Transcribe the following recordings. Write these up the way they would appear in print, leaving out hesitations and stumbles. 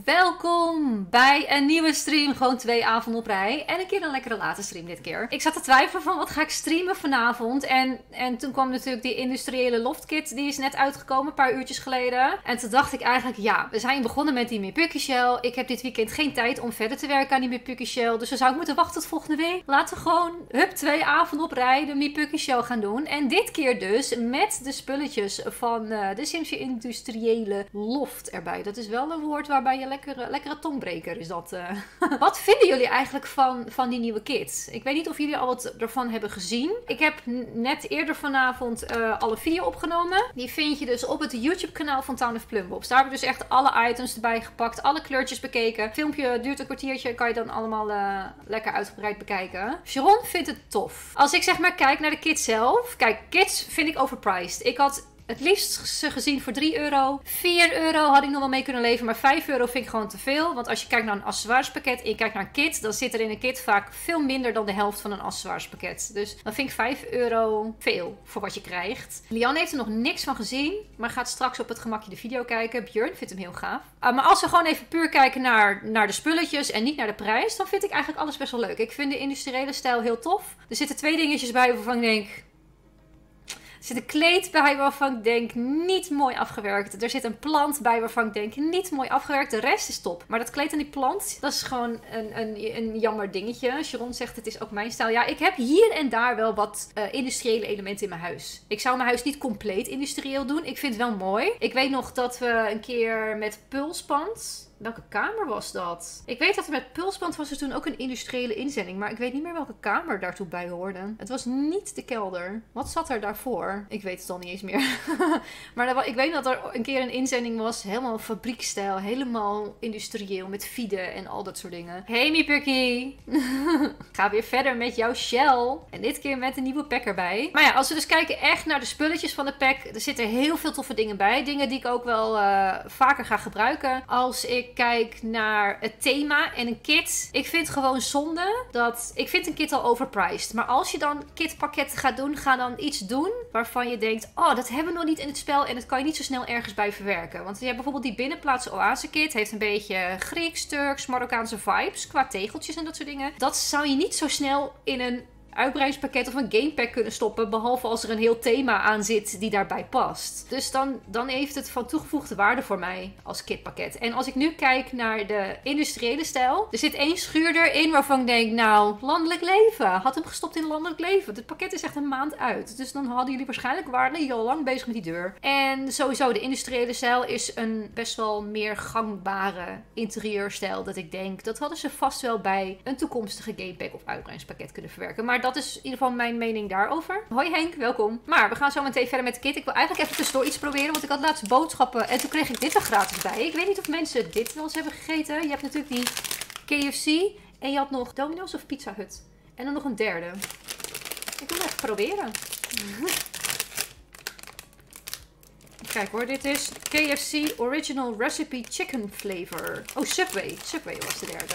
welkom bij een nieuwe stream. Gewoon 2 avonden op rij. En een keer een lekkere late stream dit keer. Ik zat te twijfelen van wat ga ik streamen vanavond. En toen kwam natuurlijk die industriële loftkit. Die is net uitgekomen, een paar uurtjes geleden. En toen dacht ik eigenlijk, ja, we zijn begonnen met die Mepuki Shell. Ik heb dit weekend geen tijd om verder te werken aan die Mepuki Shell. Dus dan zou ik moeten wachten tot volgende week. Laten we gewoon, 2 avonden op rij de Mepuki Shell gaan doen. En dit keer dus met de spulletjes van de Sims industriële loft erbij. Dat is wel een woord waarbij je lekkere tongbreker is dat. Wat vinden jullie eigenlijk van die nieuwe kit? Ik weet niet of jullie al wat ervan hebben gezien. Ik heb net eerder vanavond al een video opgenomen. Die vind je dus op het YouTube kanaal van Town of Plumbobs. Daar heb ik dus echt alle items erbij gepakt. Alle kleurtjes bekeken. Het filmpje duurt een kwartiertje. Kan je dan allemaal lekker uitgebreid bekijken. Sharon vindt het tof. Als ik zeg maar kijk naar de kit zelf. Kijk, kits vind ik overpriced. Ik had het liefst ze gezien voor 3 euro. 4 euro had ik nog wel mee kunnen leven. Maar 5 euro vind ik gewoon te veel. Want als je kijkt naar een accessoirespakket en je kijkt naar een kit, dan zit er in een kit vaak veel minder dan de helft van een accessoirespakket. Dus dan vind ik 5 euro veel voor wat je krijgt. Lian heeft er nog niks van gezien. Maar gaat straks op het gemakje de video kijken. Björn vindt hem heel gaaf. Maar als we gewoon even puur kijken naar de spulletjes en niet naar de prijs, dan vind ik eigenlijk alles best wel leuk. Ik vind de industriële stijl heel tof. Er zitten 2 dingetjes bij waarvan ik denk, er zit een kleed bij waarvan ik denk niet mooi afgewerkt. Er zit een plant bij waarvan ik denk niet mooi afgewerkt. De rest is top. Maar dat kleed en die plant, dat is gewoon een jammer dingetje. Sharon zegt het is ook mijn stijl. Ja, ik heb hier en daar wel wat industriële elementen in mijn huis. Ik zou mijn huis niet compleet industrieel doen. Ik vind het wel mooi. Ik weet nog dat we een keer met pulsband. Welke kamer was dat? Ik weet dat er met pulsband was er toen ook een industriële inzending. Maar ik weet niet meer welke kamer daartoe bij hoorde. Het was niet de kelder. Wat zat er daarvoor? Ik weet het al niet eens meer. Maar ik weet dat er een keer een inzending was. Helemaal fabriekstijl. Helemaal industrieel. Met fide en al dat soort dingen. Hey Mepuki. Ga weer verder met jouw shell. En dit keer met een nieuwe pack erbij. Maar ja, als we dus kijken echt naar de spulletjes van de pack. Er zitten heel veel toffe dingen bij. Dingen die ik ook wel vaker ga gebruiken. Als ik kijk naar het thema en een kit. Ik vind gewoon zonde dat ik vind een kit al overpriced. Maar als je dan kitpakketten gaat doen, ga dan iets doen waarvan je denkt, oh, dat hebben we nog niet in het spel en dat kan je niet zo snel ergens bij verwerken. Want je hebt bijvoorbeeld die binnenplaats oase kit. Heeft een beetje Grieks, Turks, Marokkaanse vibes qua tegeltjes en dat soort dingen. Dat zou je niet zo snel in een uitbreidingspakket of een gamepack kunnen stoppen, behalve als er een heel thema aan zit die daarbij past. Dus dan heeft het van toegevoegde waarde voor mij als kitpakket. En als ik nu kijk naar de industriële stijl, er zit 1 schuur erin waarvan ik denk, nou, landelijk leven. Had hem gestopt in landelijk leven. Het pakket is echt een maand uit. Dus dan hadden jullie waarschijnlijk, waren jullie al lang bezig met die deur. En sowieso, de industriële stijl is een best wel meer gangbare interieurstijl dat ik denk, dat hadden ze vast wel bij een toekomstige gamepack of uitbreidingspakket kunnen verwerken. Maar dat is in ieder geval mijn mening daarover. Hoi Henk, welkom. Maar we gaan zo meteen verder met de kit. Ik wil eigenlijk even tussendoor iets proberen, want ik had laatst boodschappen en toen kreeg ik dit er gratis bij. Ik weet niet of mensen dit wel eens hebben gegeten. Je hebt natuurlijk die KFC en je had nog Domino's of Pizza Hut. En dan nog een derde. Ik wil het even proberen. Kijk hoor, dit is KFC Original Recipe Chicken Flavor. Oh, Subway. Subway was de derde.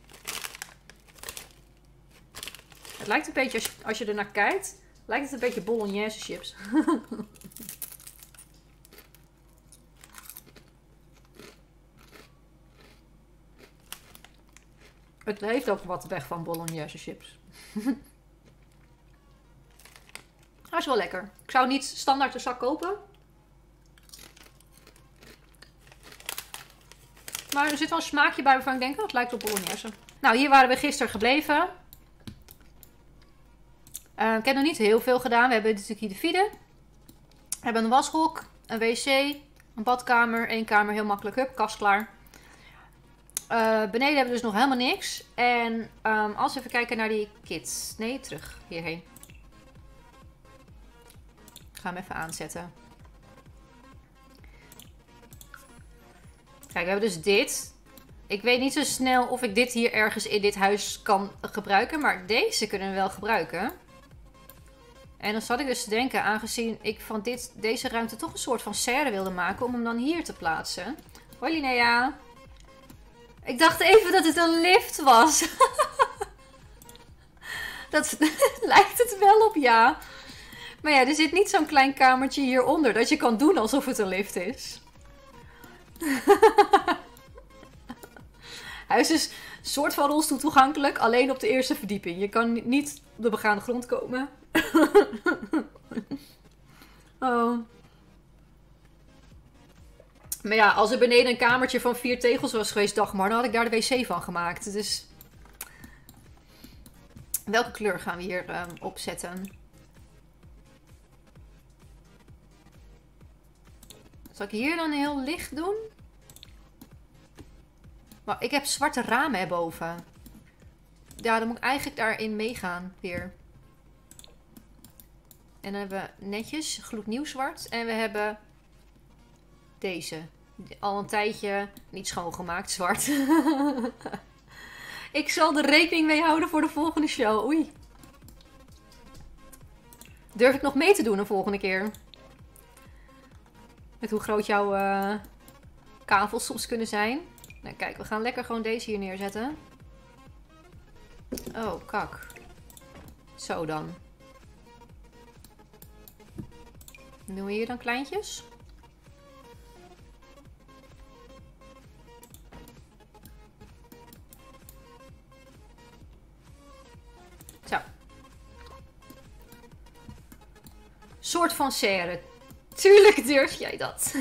Het lijkt een beetje, als je ernaar kijkt, lijkt het een beetje bolognese chips. Het heeft ook wat weg van bolognese chips. Hij is wel lekker. Ik zou niet standaard een zak kopen. Maar er zit wel een smaakje bij waarvan ik denk, oh, het lijkt op bolognese. Nou, hier waren we gisteren gebleven. Ik heb nog niet heel veel gedaan. We hebben natuurlijk hier de fide. We hebben een washok, een wc, een badkamer, 1 kamer, heel makkelijk. Hup, kast klaar. Beneden hebben we dus nog helemaal niks. En als we even kijken naar die kit. Nee, terug hierheen. Ik ga hem even aanzetten. Kijk, we hebben dus dit. Ik weet niet zo snel of ik dit hier ergens in dit huis kan gebruiken. Maar deze kunnen we wel gebruiken. En dan zat ik dus te denken, aangezien ik van deze ruimte toch een soort van serre wilde maken, om hem dan hier te plaatsen. Hoi Linnea. Ik dacht even dat het een lift was. Dat lijkt het wel op, ja. Maar ja, er zit niet zo'n klein kamertje hieronder dat je kan doen alsof het een lift is. Hij is dus een soort van rolstoel toegankelijk, alleen op de eerste verdieping. Je kan niet op de begaande grond komen. Oh. Maar ja, als er beneden een kamertje van 4 tegels was geweest, Dagmar, dan had ik daar de wc van gemaakt. Dus welke kleur gaan we hier opzetten? Zal ik hier dan heel licht doen? Maar ik heb zwarte ramen erboven. Ja, dan moet ik eigenlijk daarin meegaan weer. En dan hebben we netjes gloednieuw zwart. En we hebben deze. Al een tijdje niet schoongemaakt zwart. Ik zal er rekening mee houden voor de volgende show. Oei. Durf ik nog mee te doen de volgende keer? Met hoe groot jouw kavels soms kunnen zijn. Nou kijk, we gaan lekker gewoon deze hier neerzetten. Oh, kak. Zo dan. Doen we hier dan kleintjes? Zo. Soort van serre. Tuurlijk durf jij dat.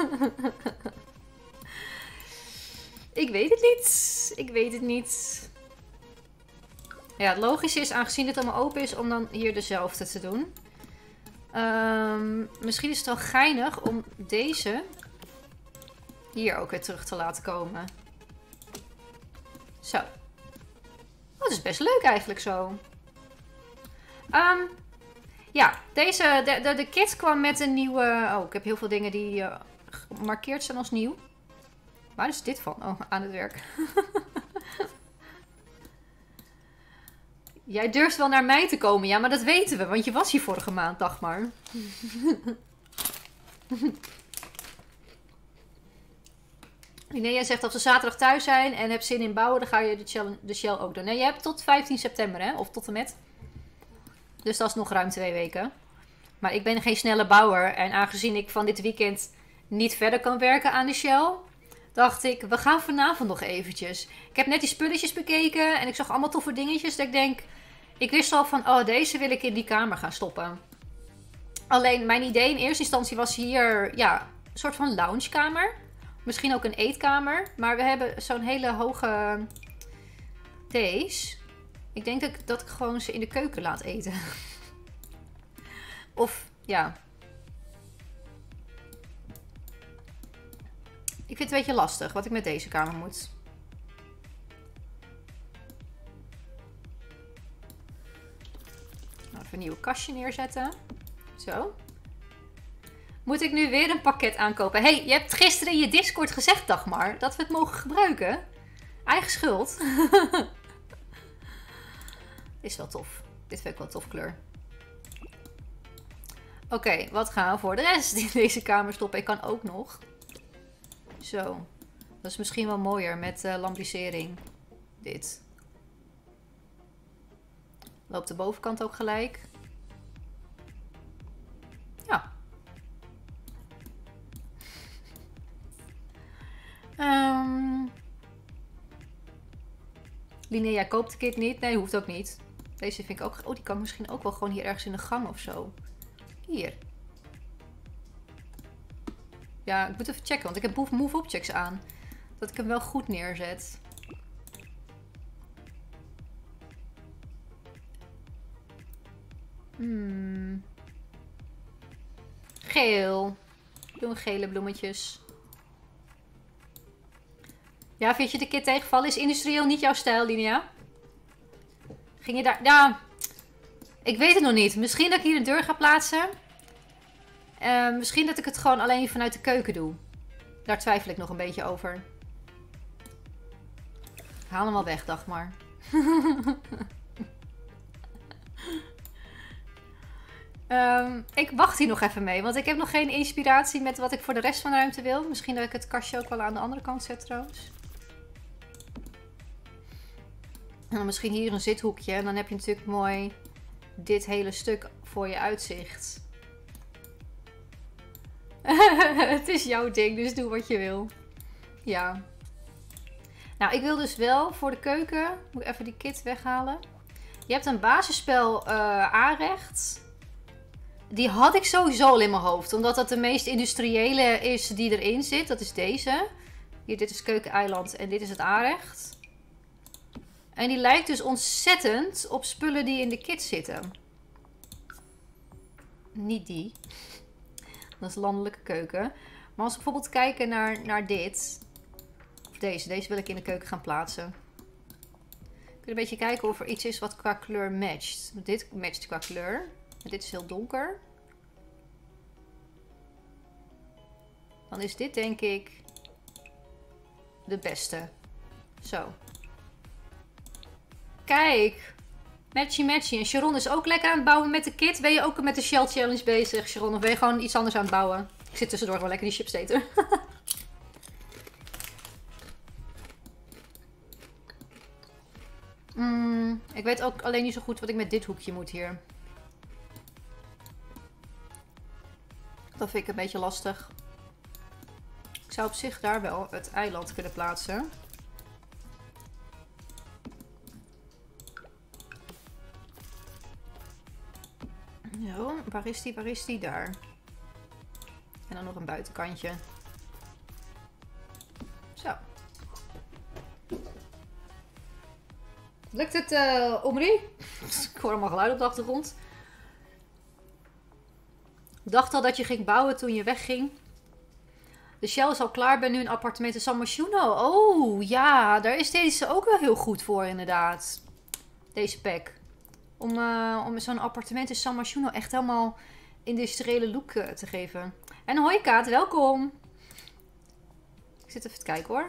Ik weet het niet. Ik weet het niet. Ja, het logische is, aangezien dit allemaal open is, om dan hier dezelfde te doen. Misschien is het wel geinig om deze hier ook weer terug te laten komen. Zo. Oh, dat is best leuk eigenlijk zo. Ja, deze, de kit kwam met een nieuwe... Oh, ik heb heel veel dingen die gemarkeerd zijn als nieuw. Waar is dit van? Oh, aan het werk. Jij durft wel naar mij te komen. Ja, maar dat weten we. Want je was hier vorige maand, Dagmar. Nee, jij zegt als we zaterdag thuis zijn en heb zin in bouwen, dan ga je de shell ook doen. Nee, je hebt tot 15 september, hè? Of tot en met. Dus dat is nog ruim 2 weken. Maar ik ben geen snelle bouwer. En aangezien ik van dit weekend niet verder kan werken aan de shell, dacht ik, we gaan vanavond nog eventjes. Ik heb net die spulletjes bekeken en ik zag allemaal toffe dingetjes. Dat ik denk, ik wist al van, oh, deze wil ik in die kamer gaan stoppen. Alleen mijn idee in eerste instantie was hier, ja, een soort van loungekamer. Misschien ook een eetkamer. Maar we hebben zo'n hele hoge deze. Ik denk dat ik gewoon ze in de keuken laat eten. Of, ja. Ik vind het een beetje lastig wat ik met deze kamer moet. Nou, even een nieuwe kastje neerzetten. Zo. Moet ik nu weer een pakket aankopen? Hey, je hebt gisteren in je Discord gezegd, Dagmar, dat we het mogen gebruiken. Eigen schuld. Is wel tof. Dit vind ik wel een tof kleur. Oké, wat gaan we voor de rest in deze kamer stoppen? Ik kan ook nog. Zo. Dat is misschien wel mooier met lambrisering. Dit. Loopt de bovenkant ook gelijk. Ja. Linnea koopt de kit niet. Nee, hoeft ook niet. Deze vind ik ook... Oh, die kan misschien ook wel gewoon hier ergens in de gang of zo. Hier. Ja, ik moet even checken, want ik heb move objects aan. Dat ik hem wel goed neerzet. Geel. Doe een gele bloemetjes. Ja, vind je de kit tegenvallen? Is industrieel niet jouw stijl, Linnea? Ging je daar... Ja, ik weet het nog niet. Misschien dat ik hier een deur ga plaatsen. Misschien dat ik het gewoon alleen vanuit de keuken doe. Daar twijfel ik nog een beetje over. Haal hem al weg, Dagmar. Ik wacht hier nog even mee. Want ik heb nog geen inspiratie met wat ik voor de rest van de ruimte wil. Misschien dat ik het kastje ook wel aan de andere kant zet trouwens. En dan misschien hier een zithoekje. En dan heb je natuurlijk mooi dit hele stuk voor je uitzicht. Het is jouw ding, dus doe wat je wil. Ja. Nou, ik wil dus wel voor de keuken... Moet ik even die kit weghalen. Je hebt een basisspel aanrecht. Die had ik sowieso al in mijn hoofd. Omdat dat de meest industriële is die erin zit. Dat is deze. Hier, dit is keukeneiland en dit is het aanrecht. En die lijkt dus ontzettend op spullen die in de kit zitten. Niet die. Dat is landelijke keuken. Maar als we bijvoorbeeld kijken naar dit. Of deze. Deze wil ik in de keuken gaan plaatsen. Ik wil een beetje kijken of er iets is wat qua kleur matcht. Dit matcht qua kleur. Dit is heel donker. Dan is dit denk ik de beste. Zo. Kijk. Matchy matchy. En Sharon is ook lekker aan het bouwen met de kit. Ben je ook met de Shell Challenge bezig, Sharon? Of ben je gewoon iets anders aan het bouwen? Ik zit tussendoor gewoon lekker die chips te eten. Ik weet ook alleen niet zo goed wat ik met dit hoekje moet hier. Dat vind ik een beetje lastig. Ik zou op zich daar wel het eiland kunnen plaatsen. Zo, waar is die? Waar is die? Daar. En dan nog een buitenkantje. Zo. Lukt het, Omri? Ik hoor allemaal geluid op de achtergrond. Ik dacht al dat je ging bouwen toen je wegging. De Shell is al klaar. Ben nu een appartement in San Myshuno. Oh, ja. Daar is deze ook wel heel goed voor, inderdaad. Deze pack. Om zo'n appartement in San Myshuno echt helemaal industriële look te geven. En hoi Kaat, welkom. Ik zit even te kijken hoor.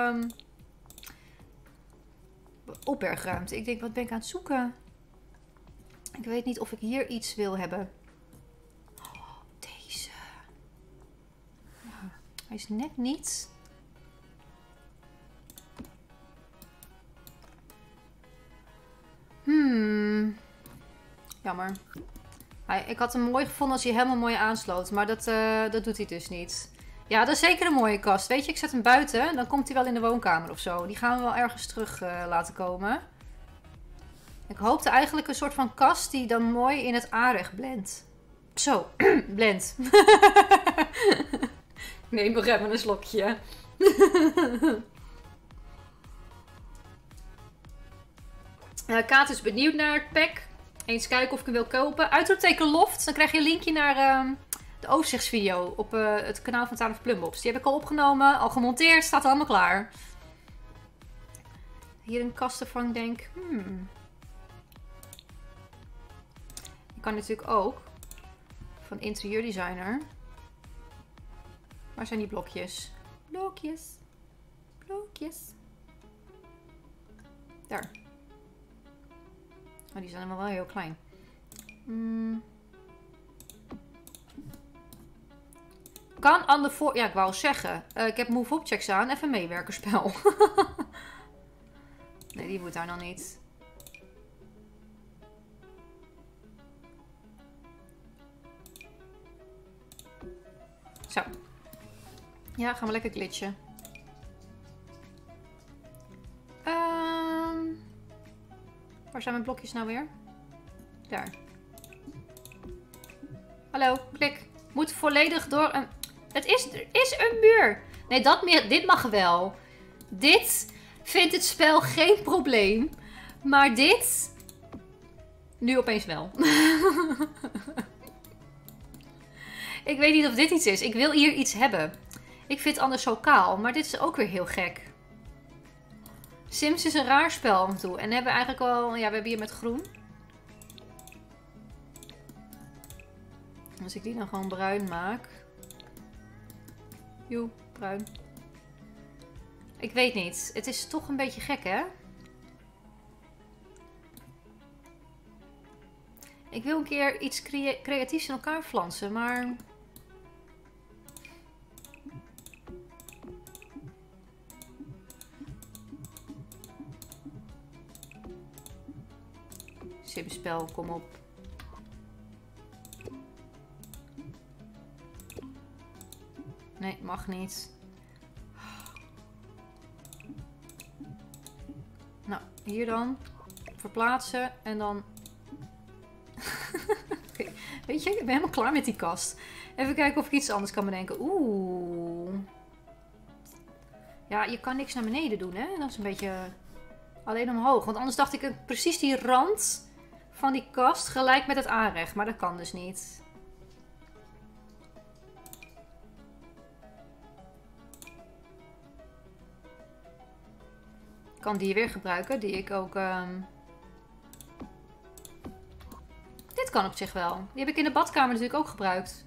Opbergruimte. Ik denk, wat ben ik aan het zoeken? Ik weet niet of ik hier iets wil hebben. Oh, deze. Ja, hij is net niet. Jammer. Ik had hem mooi gevonden als hij helemaal mooi aansloot. Maar dat doet hij dus niet. Ja, dat is zeker een mooie kast. Weet je, ik zet hem buiten. Dan komt hij wel in de woonkamer of zo. Die gaan we wel ergens terug laten komen. Ik hoopte eigenlijk een soort van kast die dan mooi in het aanrecht blendt. Zo, blend. Neem nog even een slokje. Kaat is benieuwd naar het pack. Eens kijken of ik hem wil kopen. Uitroepteken Loft. Dan krijg je een linkje naar de overzichtsvideo op het kanaal van Tana Plumbox. Die heb ik al opgenomen, al gemonteerd. Staat allemaal klaar. Hier een kast ervan, ik denk. Ik kan natuurlijk ook van interieurdesigner. Waar zijn die blokjes? Blokjes. Blokjes. Daar. Oh, die zijn allemaal wel heel klein. Kan aan de voor... Ja, ik wou zeggen. Ik heb move objects aan. Even meewerkerspel. Nee, die moet daar nog niet. Zo. Ja, gaan we lekker glitchen. Waar zijn mijn blokjes nou weer? Daar. Hallo, klik. Moet volledig door een... Er is een muur. Nee, dit mag wel. Dit vindt het spel geen probleem. Maar dit... Nu opeens wel. Ik weet niet of dit iets is. Ik wil hier iets hebben. Ik vind het anders zo kaal. Maar dit is ook weer heel gek. Sims is een raar spel af en toe. En hebben we eigenlijk al... Ja, we hebben hier met groen. Als ik die dan gewoon bruin maak. Joe, bruin. Ik weet niet. Het is toch een beetje gek, hè? Ik wil een keer iets creatiefs in elkaar flansen, maar... Simspel, kom op. Nee, mag niet. Nou, hier dan. Verplaatsen en dan... Okay. Weet je, ik ben helemaal klaar met die kast. Even kijken of ik iets anders kan bedenken. Oeh. Ja, je kan niks naar beneden doen, hè? Dat is een beetje... Alleen omhoog. Want anders dacht ik precies die rand van die kast gelijk met het aanrecht. Maar dat kan dus niet. Ik kan die weer gebruiken. Die ik ook... Dit kan op zich wel. Die heb ik in de badkamer natuurlijk ook gebruikt.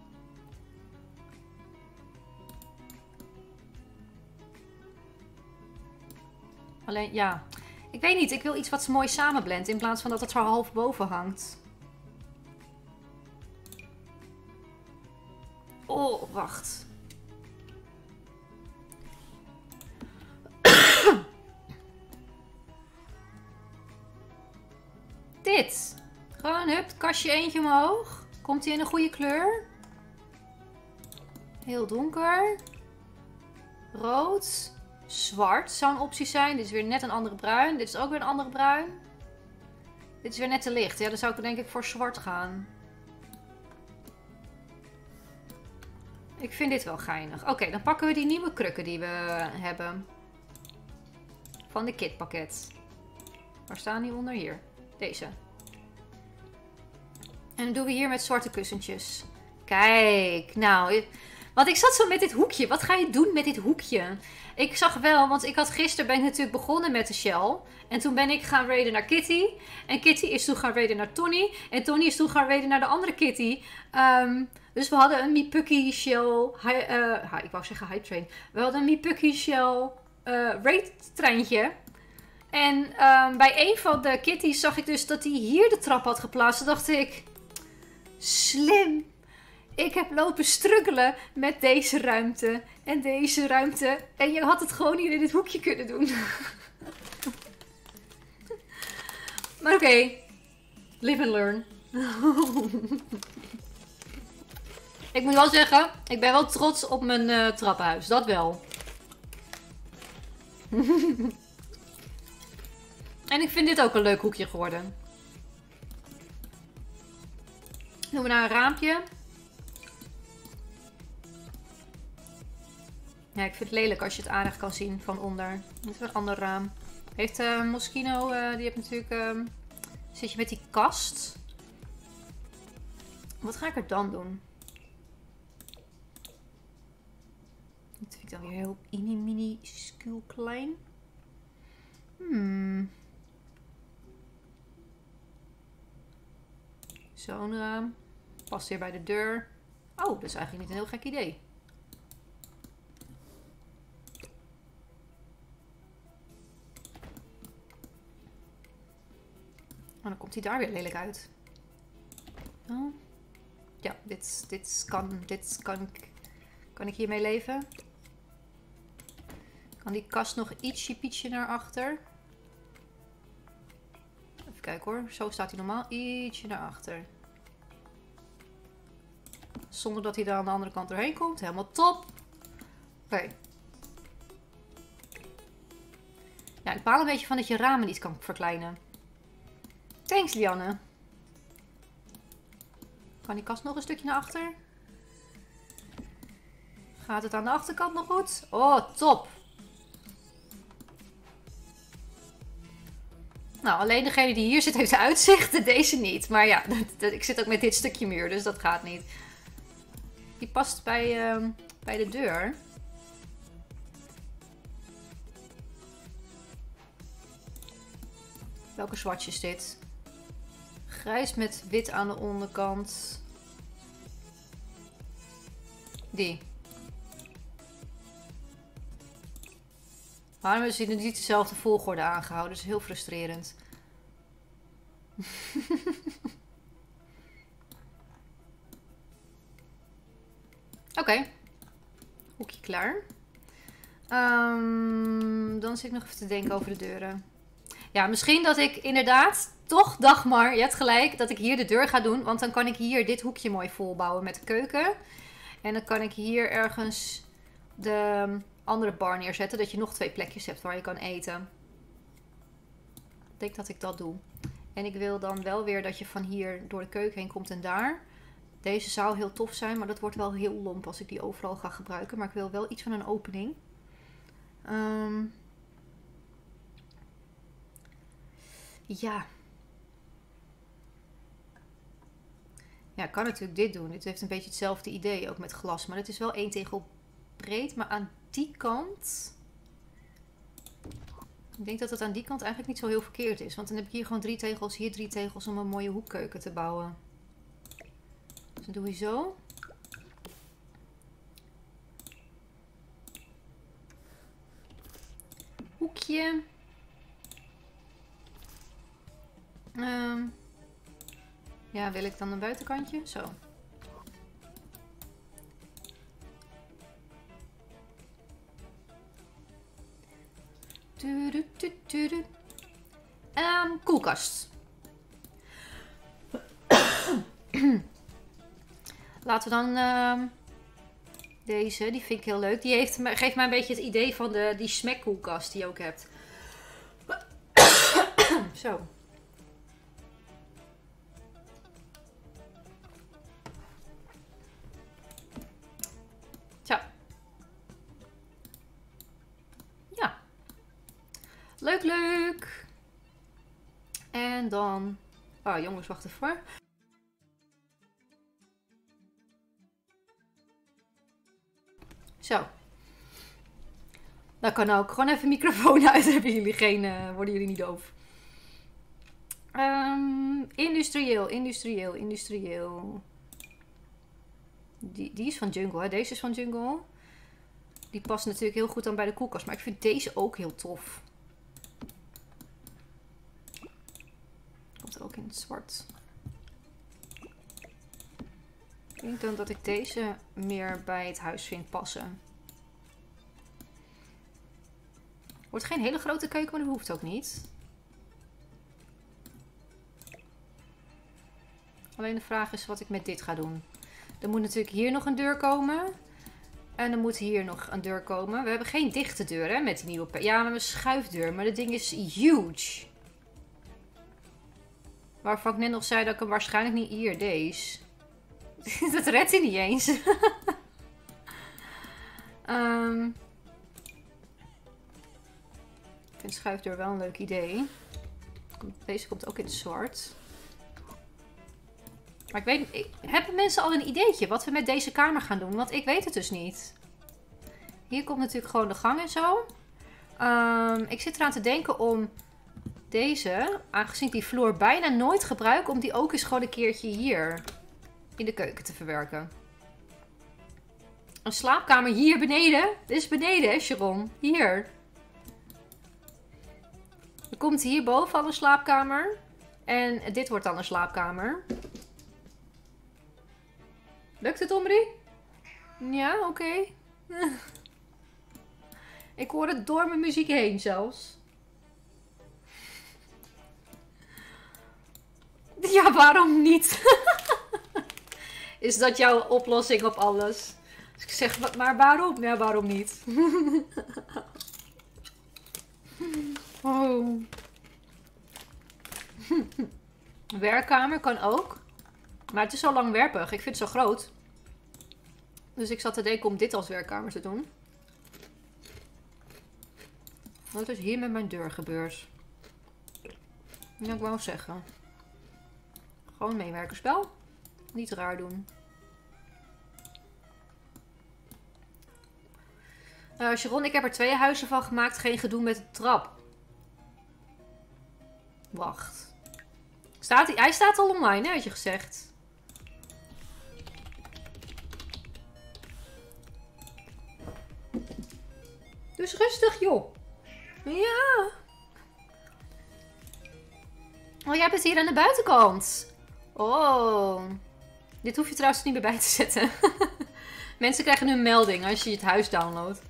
Alleen, ja. Ik weet niet. Ik wil iets wat mooi samenblendt. In plaats van dat het zo half boven hangt. Oh, wacht. Dit. Gewoon, hup, kastje eentje omhoog. Komt hij in een goede kleur? Heel donker. Rood. Zwart zou een optie zijn. Dit is weer net een andere bruin. Dit is ook weer een andere bruin. Dit is weer net te licht. Ja, dan zou ik denk ik voor zwart gaan. Ik vind dit wel geinig. Oké, dan pakken we die nieuwe krukken die we hebben. Van de kitpakket. Waar staan die onder? Hier. Deze. En dan doen we hier met zwarte kussentjes. Kijk, nou... Want ik zat zo met dit hoekje. Wat ga je doen met dit hoekje? Ik zag wel, want gisteren ben ik natuurlijk begonnen met de shell. En toen ben ik gaan raiden naar Kitty. En Kitty is toen gaan raiden naar Tony. En Tony is toen gaan raiden naar de andere Kitty. Dus we hadden een Meepucky shell... ik wou zeggen high train. We hadden een Meepucky shell raid treintje. En bij een van de kitties zag ik dus dat hij hier de trap had geplaatst. Toen dacht ik... Slim! Ik heb lopen struggelen met deze ruimte en deze ruimte. En je had het gewoon hier in dit hoekje kunnen doen. Maar oké. Live and learn. Ik moet wel zeggen, ik ben wel trots op mijn trappenhuis. Dat wel. En ik vind dit ook een leuk hoekje geworden. Doen we naar een raampje. Ja, ik vind het lelijk als je het aardig kan zien van onder. Dit is een ander raam. Heeft Moschino, die heeft natuurlijk... zit je met die kast. Wat ga ik er dan doen? Dat vind ik dan weer heel mini skuul klein. Zo'n raam. Past weer bij de deur. Oh, dat is eigenlijk niet een heel gek idee. Maar dan komt hij daar weer lelijk uit. Oh. Ja, dit kan ik hiermee leven. Kan die kast nog ietsje naar achter. Even kijken hoor. Zo staat hij normaal. Ietsje naar achter. Zonder dat hij daar aan de andere kant doorheen komt. Helemaal top. Oké. Ja, ik baal een beetje van dat je ramen niet kan verkleinen. Thanks, Lianne. Kan die kast nog een stukje naar achter? Gaat het aan de achterkant nog goed? Oh, top. Nou, alleen degene die hier zit heeft uitzicht. Deze niet. Maar ja, ik zit ook met dit stukje muur. Dus dat gaat niet. Die past bij de deur. Welke swatch is dit? Grijs met wit aan de onderkant. Die. Waarom hebben ze niet dezelfde volgorde aangehouden? Dat is heel frustrerend. Oké. Hoekje klaar. Dan zit ik nog even te denken over de deuren. Ja, misschien dat ik inderdaad toch, Dagmar, je hebt gelijk, dat ik hier de deur ga doen. Want dan kan ik hier dit hoekje mooi volbouwen met de keuken. En dan kan ik hier ergens de andere bar neerzetten. Dat je nog 2 plekjes hebt waar je kan eten. Ik denk dat ik dat doe. En ik wil dan wel weer dat je van hier door de keuken heen komt en daar. Deze zou heel tof zijn, maar dat wordt wel heel lomp als ik die overal ga gebruiken. Maar ik wil wel iets van een opening. Ja. Ja, ik kan natuurlijk dit doen. Dit heeft een beetje hetzelfde idee, ook met glas. Maar het is wel 1 tegel breed. Maar aan die kant... Ik denk dat het aan die kant eigenlijk niet zo heel verkeerd is. Want dan heb ik hier gewoon 3 tegels, hier 3 tegels om een mooie hoekkeuken te bouwen. Dus dan doe je zo. Hoekje. Ja, wil ik dan een buitenkantje? Zo. Koelkast. Laten we dan deze, die vind ik heel leuk. Die geeft mij een beetje het idee van die smackkoelkast die je ook hebt. Zo. Zo. Ja. Leuk, leuk. En dan... Oh jongens, wacht even. Zo. Dat kan ook. Gewoon even microfoon uit. Worden jullie niet doof. Industrieel. Die is van Jungle, hè? Deze is van Jungle. Die past natuurlijk heel goed aan bij de koelkast. Maar ik vind deze ook heel tof. Komt ook in het zwart. Ik denk dan dat ik deze meer bij het huis vind passen. Wordt geen hele grote keuken, maar dat hoeft ook niet. Alleen de vraag is wat ik met dit ga doen. Er moet natuurlijk hier nog een deur komen. En er moet hier nog een deur komen. We hebben geen dichte deur, hè, met die nieuwe... Ja, we hebben een schuifdeur, maar dat ding is huge. Waarvan ik net nog zei dat ik hem waarschijnlijk niet... Hier, deze. Dat redt hij niet eens. Ik vind schuifdeur wel een leuk idee. Deze komt ook in het zwart. Maar ik weet... Hebben mensen al een ideetje wat we met deze kamer gaan doen? Want ik weet het dus niet. Hier komt natuurlijk gewoon de gang en zo. Ik zit eraan te denken om deze, aangezien ik die vloer bijna nooit gebruik, om die ook eens gewoon een keertje hier in de keuken te verwerken. Een slaapkamer hier beneden. Dit is beneden, hè, Sharon? Hier. Er komt hierboven al een slaapkamer. En dit wordt dan een slaapkamer. Lukt het, Omri? Ja, oké. Ik hoor het door mijn muziek heen zelfs. Ja, waarom niet? Is dat jouw oplossing op alles? Dus ik zeg, maar waarom? Ja, waarom niet? Oh. Werkkamer kan ook. Maar het is zo langwerpig. Ik vind het zo groot. Dus ik zat te denken om dit als werkkamer te doen. Wat is hier met mijn deur gebeurd? Ja, ik wou zeggen. Gewoon meewerkerspel. Niet raar doen. Sharon, ik heb er 2 huizen van gemaakt. Geen gedoe met de trap. Wacht. Hij staat al online, hè, had je gezegd. Dus rustig, joh. Ja. Oh, jij bent hier aan de buitenkant. Oh. Dit hoef je trouwens niet meer bij te zetten. Mensen krijgen nu een melding als je het huis downloadt.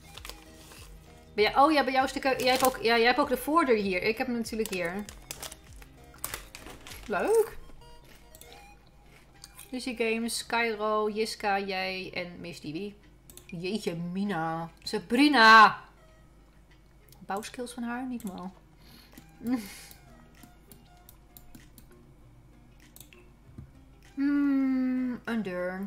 Oh ja, bij jou is de keuken. Jij hebt ook de voordeur hier. Ik heb hem natuurlijk hier. Leuk. Lucy Games, Cairo, Jiska, jij en Miss Dibi. Jeetje, Mina. Sabrina. Bouwskills van haar? Niet normaal. Een deur.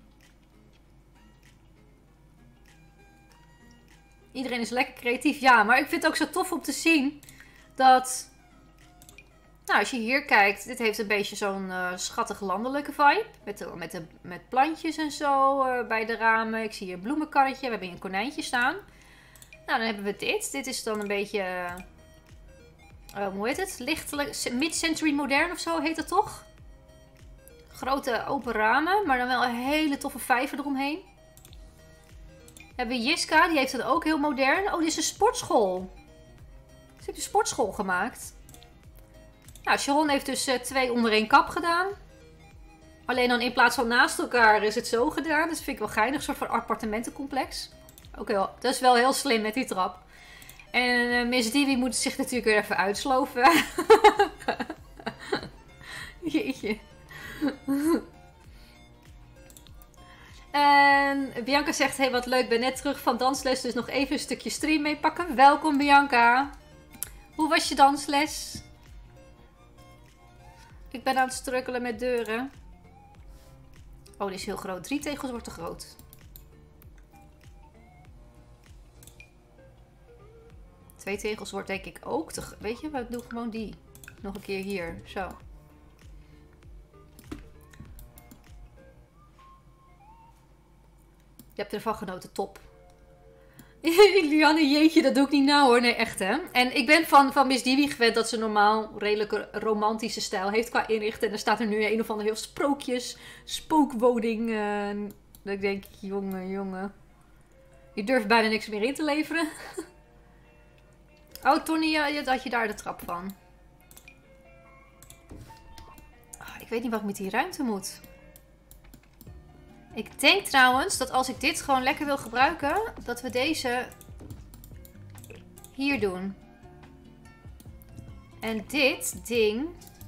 Iedereen is lekker creatief. Ja, maar ik vind het ook zo tof om te zien dat... Nou, als je hier kijkt, dit heeft een beetje zo'n schattig landelijke vibe. Met plantjes en zo bij de ramen. Ik zie hier een bloemenkarretje. We hebben hier een konijntje staan. Nou, dan hebben we dit. Dit is dan een beetje... hoe heet het? Lichtelijk mid-century modern of zo heet het toch? Grote open ramen, maar dan wel een hele toffe vijver eromheen. We hebben Jiska, die heeft het ook heel modern. Oh, dit is een sportschool. Ze heeft een sportschool gemaakt. Nou, Sharon heeft dus 2 onder 1 kap gedaan. Alleen dan in plaats van naast elkaar is het zo gedaan. Dus vind ik wel geinig, een soort van appartementencomplex. Ook heel, dat is wel heel slim met die trap. En Miss Divi moet zich natuurlijk weer even uitsloven. Jeetje. En Bianca zegt, hey wat leuk, ben net terug van dansles, dus nog even een stukje stream meepakken. Welkom Bianca. Hoe was je dansles? Ik ben aan het strukkelen met deuren. Oh, die is heel groot. 3 tegels wordt te groot. 2 tegels wordt denk ik ook te... Weet je, we doen gewoon die. Nog een keer hier. Zo. Je hebt ervan genoten. Top. Lianne, jeetje, dat doe ik niet nou hoor. Nee, echt hè. En ik ben van Miss Divi gewend dat ze normaal redelijk romantische stijl heeft qua inrichten. En er staat er nu een of ander heel spookwoning. Dat ik denk, jongen. Je durft bijna niks meer in te leveren. Oh, Tony, had je daar de trap van? Oh, ik weet niet wat ik met die ruimte moet. Ik denk trouwens dat als ik dit gewoon lekker wil gebruiken, dat we deze hier doen. En dit ding...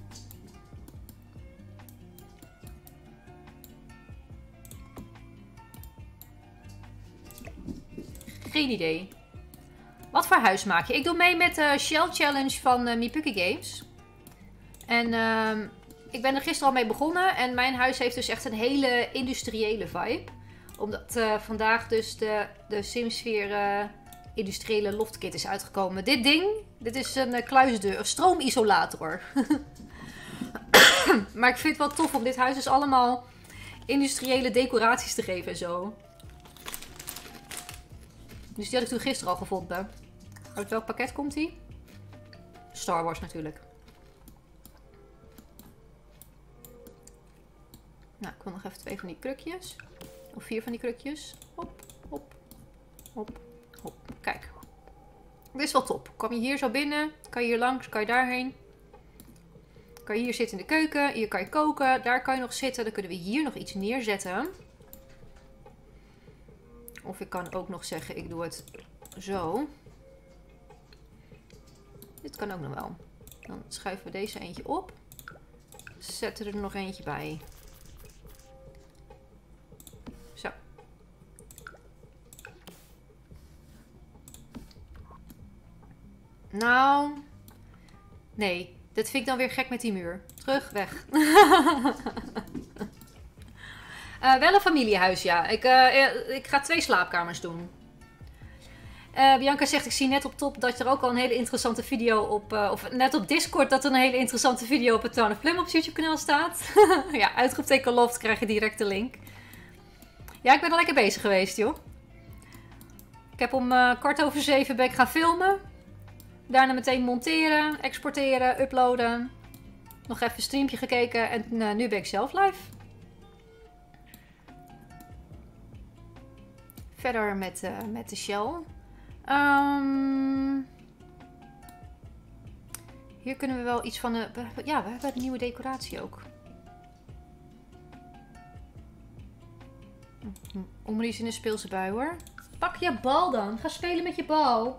Geen idee. Wat voor huis maak je? Ik doe mee met de Shell Challenge van Mipuki Games. En ik ben er gisteren al mee begonnen. En mijn huis heeft dus echt een hele industriële vibe. Omdat vandaag dus de Simsphere industriële loftkit is uitgekomen. Dit ding, dit is een kluisdeur, een stroomisolator. Maar ik vind het wel tof om dit huis dus allemaal industriële decoraties te geven en zo. Dus die had ik toen gisteren al gevonden. Uit welk pakket komt die? Star Wars natuurlijk. Nou, ik wil nog even 2 van die krukjes. Of 4 van die krukjes. Hop, hop, hop, hop. Kijk. Dit is wel top. Kom je hier zo binnen. Kan je hier langs, kan je daarheen. Kan je hier zitten in de keuken. Hier kan je koken. Daar kan je nog zitten. Dan kunnen we hier nog iets neerzetten. Of ik kan ook nog zeggen, ik doe het zo. Dit kan ook nog wel. Dan schuiven we deze eentje op. Zetten er nog eentje bij. Zo. Nou. Nee. Dit vind ik dan weer gek met die muur. Terug, weg. Wel een familiehuis, ja. Ik ga 2 slaapkamers doen. Bianca zegt, ik zie net op top dat er ook al een hele interessante video op... of net op Discord dat er een hele interessante video op het Town of Plum op YouTube kanaal staat. Ja, uitroepteken loft, krijg je direct de link. Ja, ik ben al lekker bezig geweest, joh. Ik heb om 6:15 ben ik gaan filmen. Daarna meteen monteren, exporteren, uploaden. Nog even een streampje gekeken en nu ben ik zelf live. Verder met de shell. Hier kunnen we wel iets van de... Ja, we hebben een nieuwe decoratie ook. Omri is in een speelse bui hoor. Pak je bal dan. Ga spelen met je bal.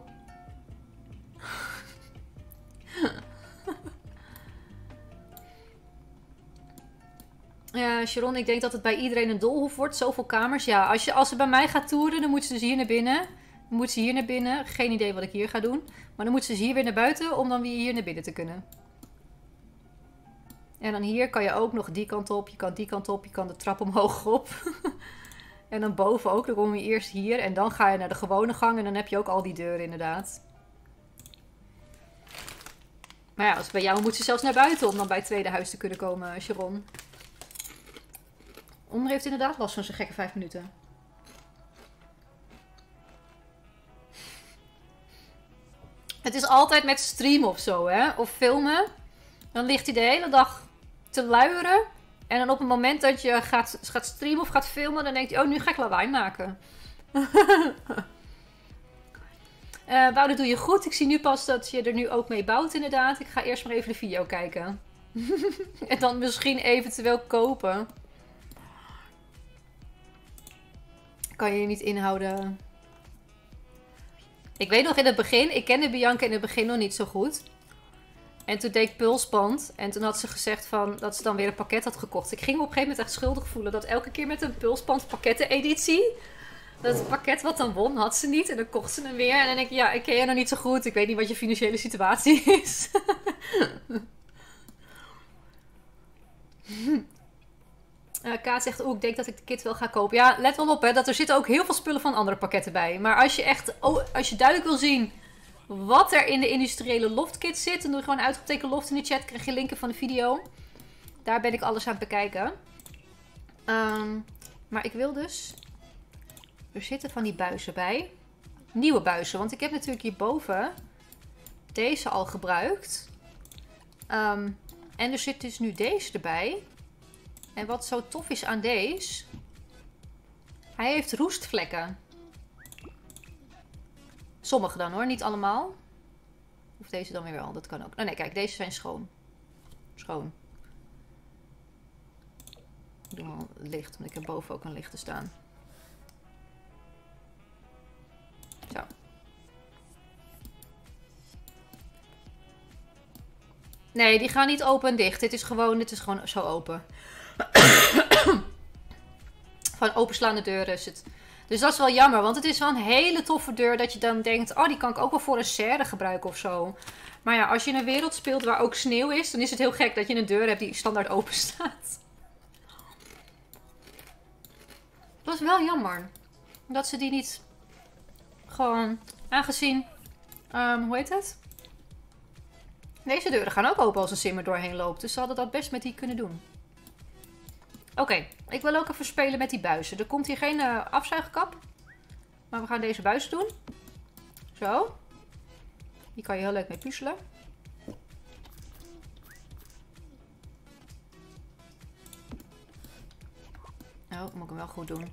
Ja, Sharon, ik denk dat het bij iedereen een doolhof wordt. Zoveel kamers. Ja, als ze bij mij gaat toeren, dan moet ze dus hier naar binnen. Dan moet ze hier naar binnen. Geen idee wat ik hier ga doen. Maar dan moet ze dus hier weer naar buiten om dan weer hier naar binnen te kunnen. En dan hier kan je ook nog die kant op. Je kan die kant op. Je kan de trap omhoog op. En dan boven ook. Dan kom je eerst hier. En dan ga je naar de gewone gang. En dan heb je ook al die deuren inderdaad. Maar ja, als bij jou moet ze zelfs naar buiten om dan bij het tweede huis te kunnen komen, Sharon. Onder heeft inderdaad last van zo'n gekke 5 minuten. Het is altijd met streamen of zo, hè. Of filmen. Dan ligt hij de hele dag te luieren. En dan op het moment dat je gaat streamen of gaat filmen, dan denkt hij, oh, nu ga ik lawaai maken. Wou, dat doe je goed. Ik zie nu pas dat je er nu ook mee bouwt, inderdaad. Ik ga eerst maar even de video kijken. En dan misschien eventueel kopen. Kan je niet inhouden. Ik weet nog in het begin, ik kende Bianca in het begin nog niet zo goed. En toen deed ik Pulsband. En toen had ze gezegd van, dat ze dan weer een pakket had gekocht. Ik ging me op een gegeven moment echt schuldig voelen. Dat elke keer met een Pulsband pakketten-editie. Dat pakket wat dan won, had ze niet. En dan kocht ze hem weer. En dan denk ik, ja, ik ken je nog niet zo goed. Ik weet niet wat je financiële situatie is. Kaat zegt, ik denk dat ik de kit wel ga kopen. Ja, let wel op, hè, dat er zitten ook heel veel spullen van andere pakketten bij. Maar als je echt, als je duidelijk wil zien wat er in de industriële loftkit zit, dan doe je gewoon uitroepteken loft in de chat. Krijg je linken van de video. Daar ben ik alles aan het bekijken. Maar ik wil dus... Er zitten van die buizen bij. Nieuwe buizen, want ik heb natuurlijk hierboven deze al gebruikt. En er zit dus nu deze erbij. En wat zo tof is aan deze... Hij heeft roestvlekken. Sommige dan hoor, niet allemaal. Of deze dan weer wel, dat kan ook. Oh nee, kijk, deze zijn schoon. Schoon. Ik doe wel licht, want ik heb boven ook een licht te staan. Zo. Nee, die gaan niet open en dicht. Dit is gewoon zo open. Van openslaande deuren is het. Dus dat is wel jammer, want het is wel een hele toffe deur dat je dan denkt, oh, die kan ik ook wel voor een serre gebruiken of zo. Maar ja, als je in een wereld speelt waar ook sneeuw is, dan is het heel gek dat je een deur hebt die standaard open staat. Dat is wel jammer. Dat ze die niet gewoon, aangezien, hoe heet het? Deze deuren gaan ook open als een sim er doorheen loopt. Dus ze hadden dat best met die kunnen doen. Oké, ik wil ook even spelen met die buizen. Er komt hier geen afzuigkap. Maar we gaan deze buizen doen. Zo. Die kan je heel leuk mee puzzelen. Nou, moet ik hem wel goed doen.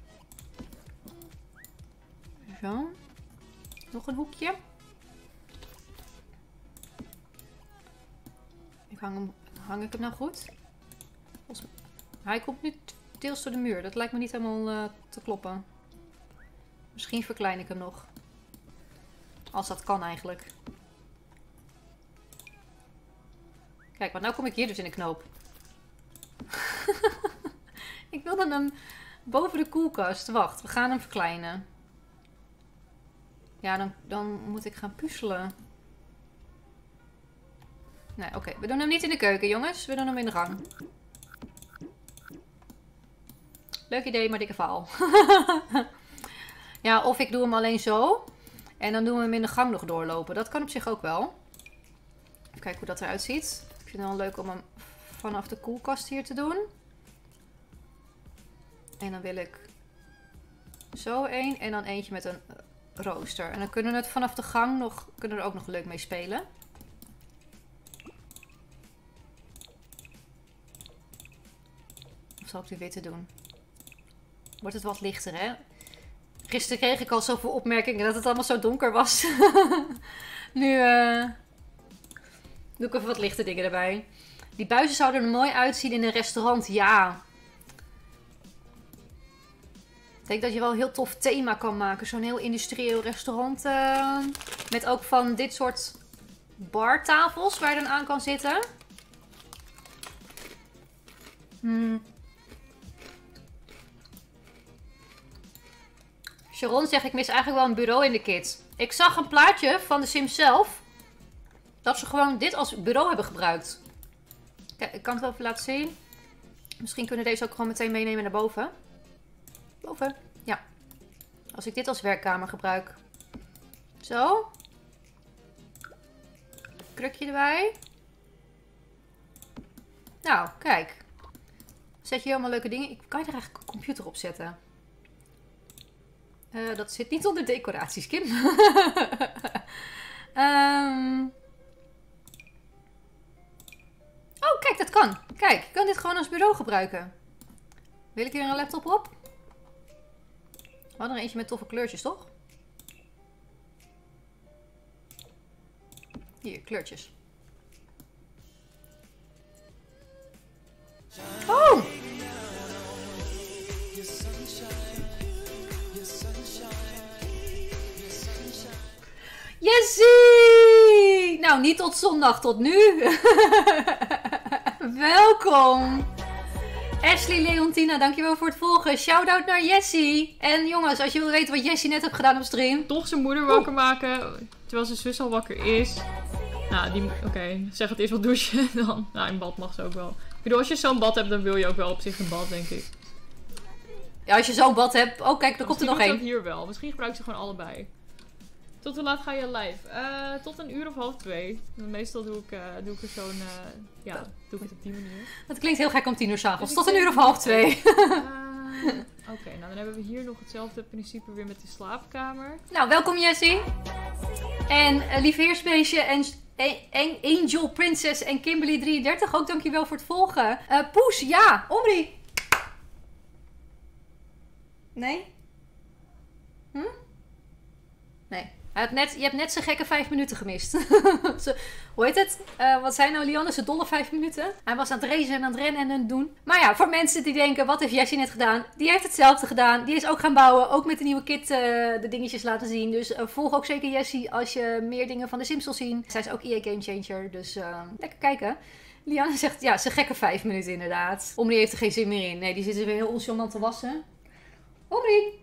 Zo. Nog een hoekje. Hang ik hem nou goed? Hij komt nu deels door de muur. Dat lijkt me niet helemaal te kloppen. Misschien verklein ik hem nog. Als dat kan eigenlijk. Kijk, want nou kom ik hier dus in de knoop. Ik wilde hem boven de koelkast. Wacht, we gaan hem verkleinen. Ja, dan moet ik gaan puzzelen. Nee, oké. We doen hem niet in de keuken, jongens. We doen hem in de gang. Leuk idee, maar dikke faal. Ja, of ik doe hem alleen zo. En dan doen we hem in de gang nog doorlopen. Dat kan op zich ook wel. Even kijken hoe dat eruit ziet. Ik vind het wel leuk om hem vanaf de koelkast hier te doen. En dan wil ik zo één. En dan eentje met een rooster. En dan kunnen we het vanaf de gang nog, kunnen we er ook nog leuk mee spelen. Of zal ik die witte doen? Wordt het wat lichter, hè? Gisteren kreeg ik al zoveel opmerkingen dat het allemaal zo donker was. Nu doe ik even wat lichte dingen erbij. Die buizen zouden er mooi uitzien in een restaurant. Ja. Ik denk dat je wel een heel tof thema kan maken. Zo'n heel industrieel restaurant. Met ook van dit soort bartafels waar je dan aan kan zitten. Sharon zegt, ik mis eigenlijk wel een bureau in de kit. Ik zag een plaatje van de Sims zelf. Dat ze gewoon dit als bureau hebben gebruikt. Kijk, ik kan het wel even laten zien. Misschien kunnen we deze ook gewoon meteen meenemen naar boven. Boven, ja. Als ik dit als werkkamer gebruik. Zo. Krukje erbij. Nou, kijk. Zet je helemaal leuke dingen. Kan je er eigenlijk een computer op zetten? Dat zit niet onder decoraties, Kim. Oh, kijk, dat kan. Kijk, ik kan dit gewoon als bureau gebruiken. Wil ik hier een laptop op? We hadden er eentje met toffe kleurtjes, toch? Hier, kleurtjes. Oh! Jessie! Nou, niet tot zondag, tot nu. Welkom. Ashley Leontina, dankjewel voor het volgen. Shout-out naar Jessie. En jongens, als je wil weten wat Jessie net heeft gedaan op stream. Toch zijn moeder wakker maken, terwijl zijn zus al wakker is. Nou, oké, zeg het eerst wel douchen dan. Nou, in bad mag ze ook wel. Ik bedoel, als je zo'n bad hebt, dan wil je ook wel op zich een bad, denk ik. Ja, als je zo'n bad hebt. Oh, kijk, er komt er nog één. Hier wel. Misschien gebruikt ze gewoon allebei. Tot hoe laat ga je live? Tot 1:30. Meestal doe ik er zo'n... doe ik het op die manier. Dat klinkt heel gek om 10:00 's avonds. Tot 1:30. Oké, nou dan hebben we hier nog hetzelfde principe weer met de slaapkamer. Nou, welkom Jessie. En lieve Heersbeestje en Angel Princess en Kimberly 33 ook dankjewel voor het volgen. Poes, ja. Omri. Nee? Nee. Je hebt net zijn gekke 5 minuten gemist. Hoe heet het? Wat zijn nou Lianne? Zijn dolle 5 minuten? Hij was aan het racen en aan het rennen en aan het doen. Maar ja, voor mensen die denken, wat heeft Jessie net gedaan? Die heeft hetzelfde gedaan. Die is ook gaan bouwen. Ook met de nieuwe kit de dingetjes laten zien. Dus volg ook zeker Jessie als je meer dingen van de Sims wil zien. Zij is ook EA Game Changer. Dus lekker kijken. Lianne zegt, ja, zijn gekke 5 minuten inderdaad. Omri heeft er geen zin meer in. Nee, die zit er weer heel onchant te wassen. Omri!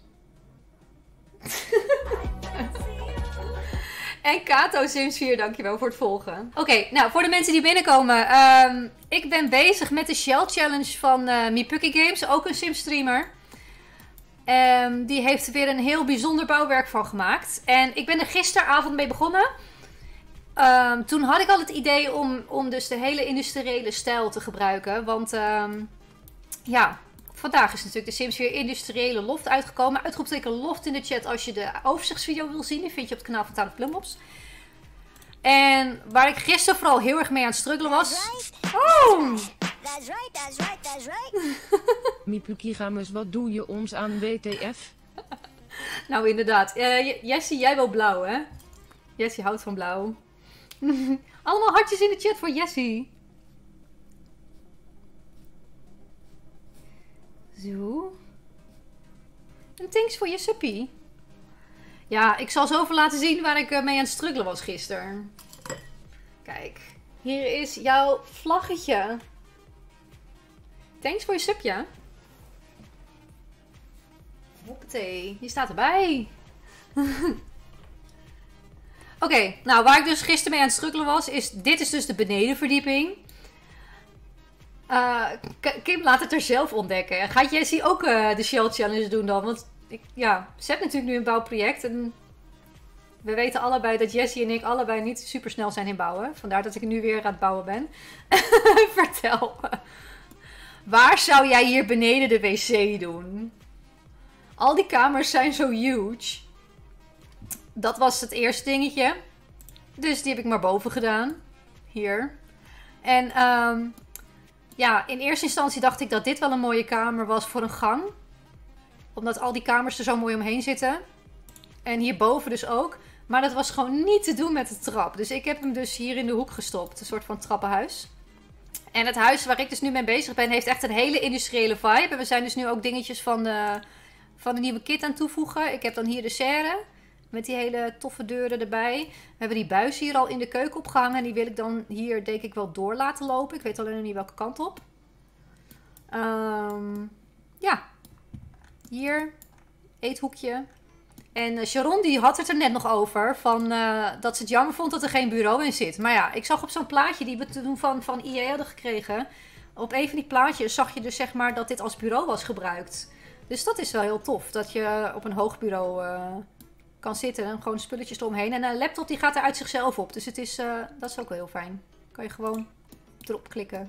En Kato Sims 4, dankjewel voor het volgen. Oké, nou voor de mensen die binnenkomen. Ik ben bezig met de Shell Challenge van Mipucky Games. Ook een Sims streamer. Die heeft er weer een heel bijzonder bouwwerk van gemaakt. En ik ben er gisteravond mee begonnen. Toen had ik al het idee om dus de hele industriële stijl te gebruiken. Want ja... Vandaag is natuurlijk de Sims 4 industriële loft uitgekomen. Uitroepteken loft in de chat als je de overzichtsvideo wil zien. Die vind je op het kanaal van Tane Plumbops. En waar ik gisteren vooral heel erg mee aan het struggelen was... Oh! That's right. Mipuki Gamus, wat doe je ons aan WTF? Nou, inderdaad. Jessie, jij wil blauw, hè? Jessie houdt van blauw. Allemaal hartjes in de chat voor Jessie. Zo. En thanks voor je suppie. Ja, ik zal zo even laten zien waar ik mee aan het struggelen was gisteren. Kijk, hier is jouw vlaggetje. Thanks voor je subje. Hoppatee, die staat erbij. Oké, nou waar ik dus gisteren mee aan het struggelen was, dit is dus de benedenverdieping. Kim laat het er zelf ontdekken. Gaat Jessie ook de Shell Challenge doen dan? Want ze heeft natuurlijk nu een bouwproject. En we weten allebei dat Jessie en ik allebei niet super snel zijn in bouwen. Vandaar dat ik nu weer aan het bouwen ben. Vertel. Waar zou jij hier beneden de wc doen? Al die kamers zijn zo huge. Dat was het eerste dingetje. Dus die heb ik maar boven gedaan. Hier. En ja, in eerste instantie dacht ik dat dit wel een mooie kamer was voor een gang. Omdat al die kamers er zo mooi omheen zitten. En hierboven dus ook. Maar dat was gewoon niet te doen met de trap. Dus ik heb hem dus hier in de hoek gestopt. Een soort van trappenhuis. En het huis waar ik dus nu mee bezig ben, heeft echt een hele industriële vibe. En we zijn dus nu ook dingetjes van de nieuwe kit aan toevoegen. Ik heb dan hier de serre. Met die hele toffe deuren erbij. We hebben die buis hier al in de keuken opgehangen. En die wil ik dan hier denk ik wel door laten lopen. Ik weet alleen nog niet welke kant op. Ja. Hier. Eethoekje. En Sharon die had het er net nog over. Dat ze het jammer vond dat er geen bureau in zit. Maar ja, ik zag op zo'n plaatje die we toen van IE hadden gekregen. Op een van die plaatjes zag je dus zeg maar dat dit als bureau was gebruikt. Dus dat is wel heel tof. Dat je op een hoog bureau kan zitten. En gewoon spulletjes eromheen. En een laptop die gaat er uit zichzelf op. Dus dat is ook wel heel fijn. Kan je gewoon erop klikken.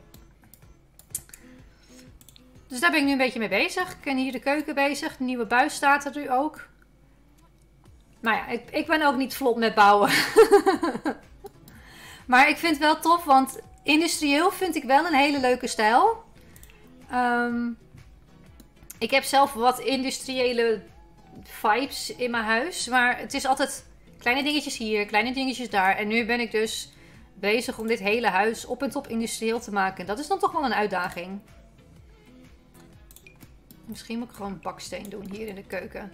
Dus daar ben ik nu een beetje mee bezig. Ik ben hier de keuken bezig. De nieuwe buis staat er nu ook. Nou ja, ik ben ook niet vlot met bouwen. Maar ik vind het wel tof, want industrieel vind ik wel een hele leuke stijl. Ik heb zelf wat industriële vibes in mijn huis. Maar het is altijd kleine dingetjes hier, kleine dingetjes daar. En nu ben ik dus bezig om dit hele huis op en top industrieel te maken. Dat is dan toch wel een uitdaging. Misschien moet ik gewoon baksteen doen hier in de keuken.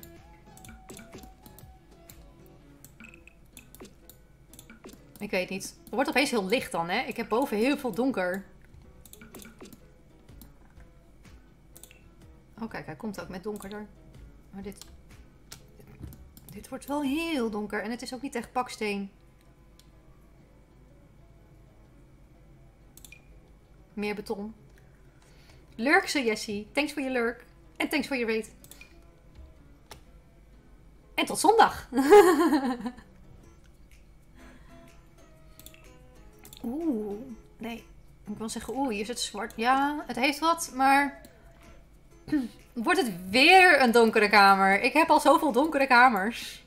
Ik weet niet. Het wordt opeens heel licht dan, hè? Ik heb boven heel veel donker. Oh, kijk, hij komt ook met donkerder. Maar dit wordt wel heel donker. En het is ook niet echt baksteen. Meer beton. Lurk, zei Jessie. Thanks voor je lurk. En thanks voor je raid. En tot zondag. Oeh, nee. Ik wil zeggen, hier is het zwart. Ja, het heeft wat, maar... Wordt het weer een donkere kamer? Ik heb al zoveel donkere kamers.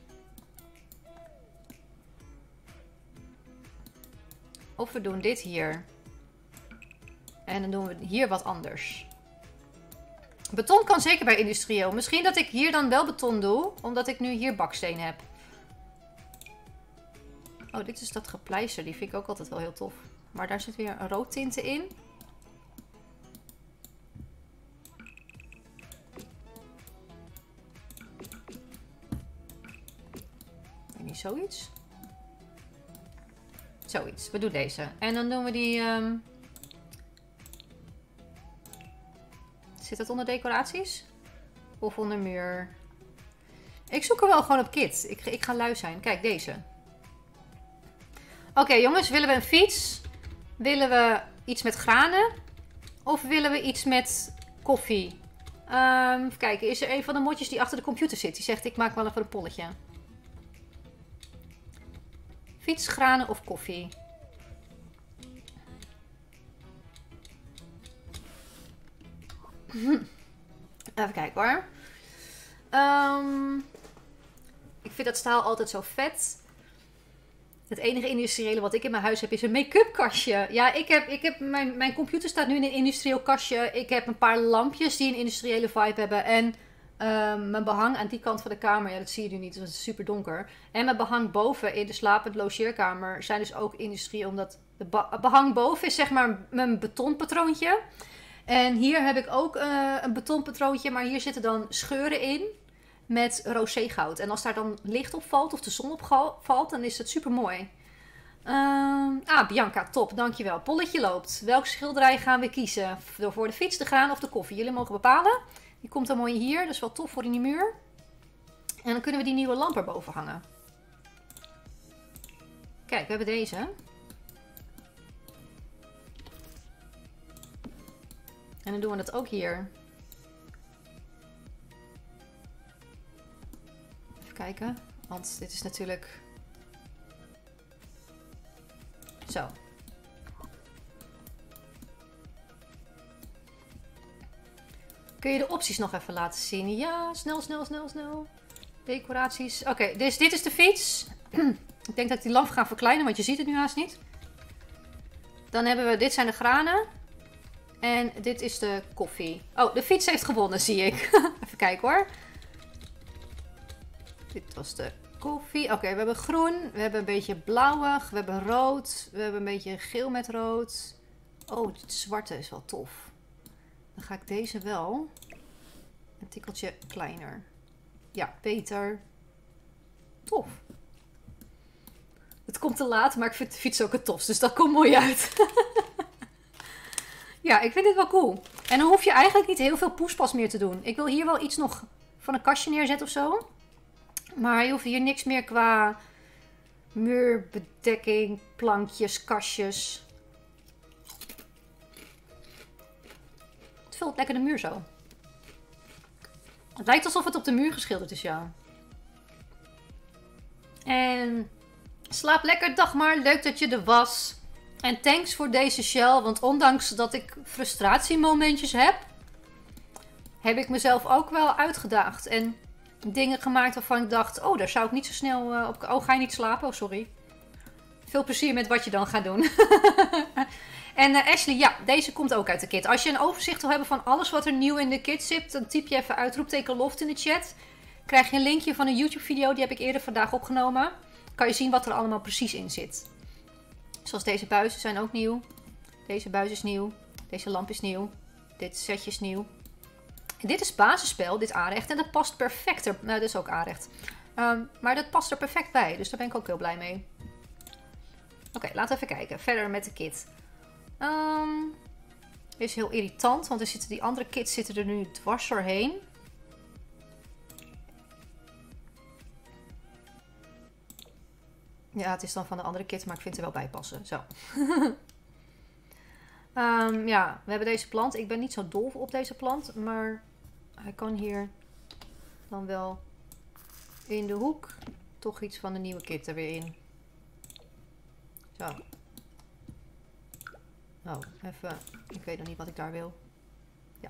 Of we doen dit hier. En dan doen we hier wat anders. Beton kan zeker bij industrieel. Misschien dat ik hier dan wel beton doe, omdat ik nu hier baksteen heb. Oh, dit is dat gepleister. Die vind ik ook altijd wel heel tof. Maar daar zit weer een roodtinten in. En niet zoiets. Zoiets. We doen deze. En dan doen we die... Zit dat onder decoraties? Of onder muur? Ik zoek er wel gewoon op kit. Ik ga lui zijn. Kijk, deze. Oké, jongens. Willen we een fiets? Willen we iets met granen? Of willen we iets met koffie? Even kijken. Is er een van de motjes die achter de computer zit? Die zegt, ik maak wel even een polletje. Fiets, granen of koffie? Even kijken hoor. Ik vind dat staal altijd zo vet. Het enige industriële wat ik in mijn huis heb is een make-up kastje. Ja, mijn computer staat nu in een industrieel kastje. Ik heb een paar lampjes die een industriële vibe hebben. En mijn behang aan die kant van de kamer. Ja, dat zie je nu niet, want het is super donker. En mijn behang boven in de slapend logeerkamer zijn dus ook industrieel. Omdat de behang boven is zeg maar mijn betonpatroontje. En hier heb ik ook een betonpatroontje. Maar hier zitten dan scheuren in met roségoud. En als daar dan licht op valt of de zon op valt, dan is het super mooi. Bianca, top, dankjewel. Polletje loopt. Welk schilderij gaan we kiezen? Door voor de fiets te gaan of de koffie? Jullie mogen bepalen. Die komt dan mooi hier. Dat is wel tof voor in die muur. En dan kunnen we die nieuwe lamp erboven hangen. Kijk, we hebben deze. En dan doen we dat ook hier. Even kijken. Want dit is natuurlijk... Zo. Kun je de opties nog even laten zien? Ja, snel. Decoraties. Oké, dus dit is de fiets. Ik denk dat ik die lamp ga verkleinen, want je ziet het nu haast niet. Dan hebben we, dit zijn de granen. En dit is de koffie. Oh, de fiets heeft gewonnen, zie ik. Even kijken hoor. Dit was de koffie. Oké, we hebben groen. We hebben een beetje blauwig. We hebben rood. We hebben een beetje geel met rood. Oh, het zwarte is wel tof. Dan ga ik deze wel een tikkeltje kleiner. Ja, beter. Tof. Het komt te laat, maar ik vind de fiets ook het tofst. Dus dat komt mooi uit. Ja, ik vind dit wel cool. En dan hoef je eigenlijk niet heel veel poespas meer te doen. Ik wil hier wel iets nog van een kastje neerzetten of zo. Maar je hoeft hier niks meer qua muurbedekking, plankjes, kastjes. Het vult lekker de muur zo. Het lijkt alsof het op de muur geschilderd is, ja. En slaap lekker, Dagmar. Leuk dat je er was. En thanks voor deze shell. Want ondanks dat ik frustratiemomentjes heb, heb ik mezelf ook wel uitgedaagd. En dingen gemaakt waarvan ik dacht, oh, daar zou ik niet zo snel op... Oh, ga je niet slapen? Oh, sorry. Veel plezier met wat je dan gaat doen. En Ashley, ja, deze komt ook uit de kit. Als je een overzicht wil hebben van alles wat er nieuw in de kit zit, dan typ je even uitroepteken loft in de chat. Krijg je een linkje van een YouTube video, die heb ik eerder vandaag opgenomen. Kan je zien wat er allemaal precies in zit. Zoals deze buizen zijn ook nieuw. Deze buis is nieuw. Deze lamp is nieuw. Dit setje is nieuw. En dit is basisspel, dit aanrecht. En dat past perfect er... Nou, dit is ook aanrecht. Maar dat past er perfect bij. Dus daar ben ik ook heel blij mee. Oké, laten we even kijken. Verder met de kit. Is heel irritant. Want er zitten, die andere kits zitten er nu dwars doorheen. Ja, het is dan van de andere kit. Maar ik vind er wel bij passen. Zo. Ja, we hebben deze plant. Ik ben niet zo dol op deze plant. Maar hij kan hier dan wel in de hoek toch iets van de nieuwe kit er weer in. Zo. Oh, even. Ik weet nog niet wat ik daar wil. Ja.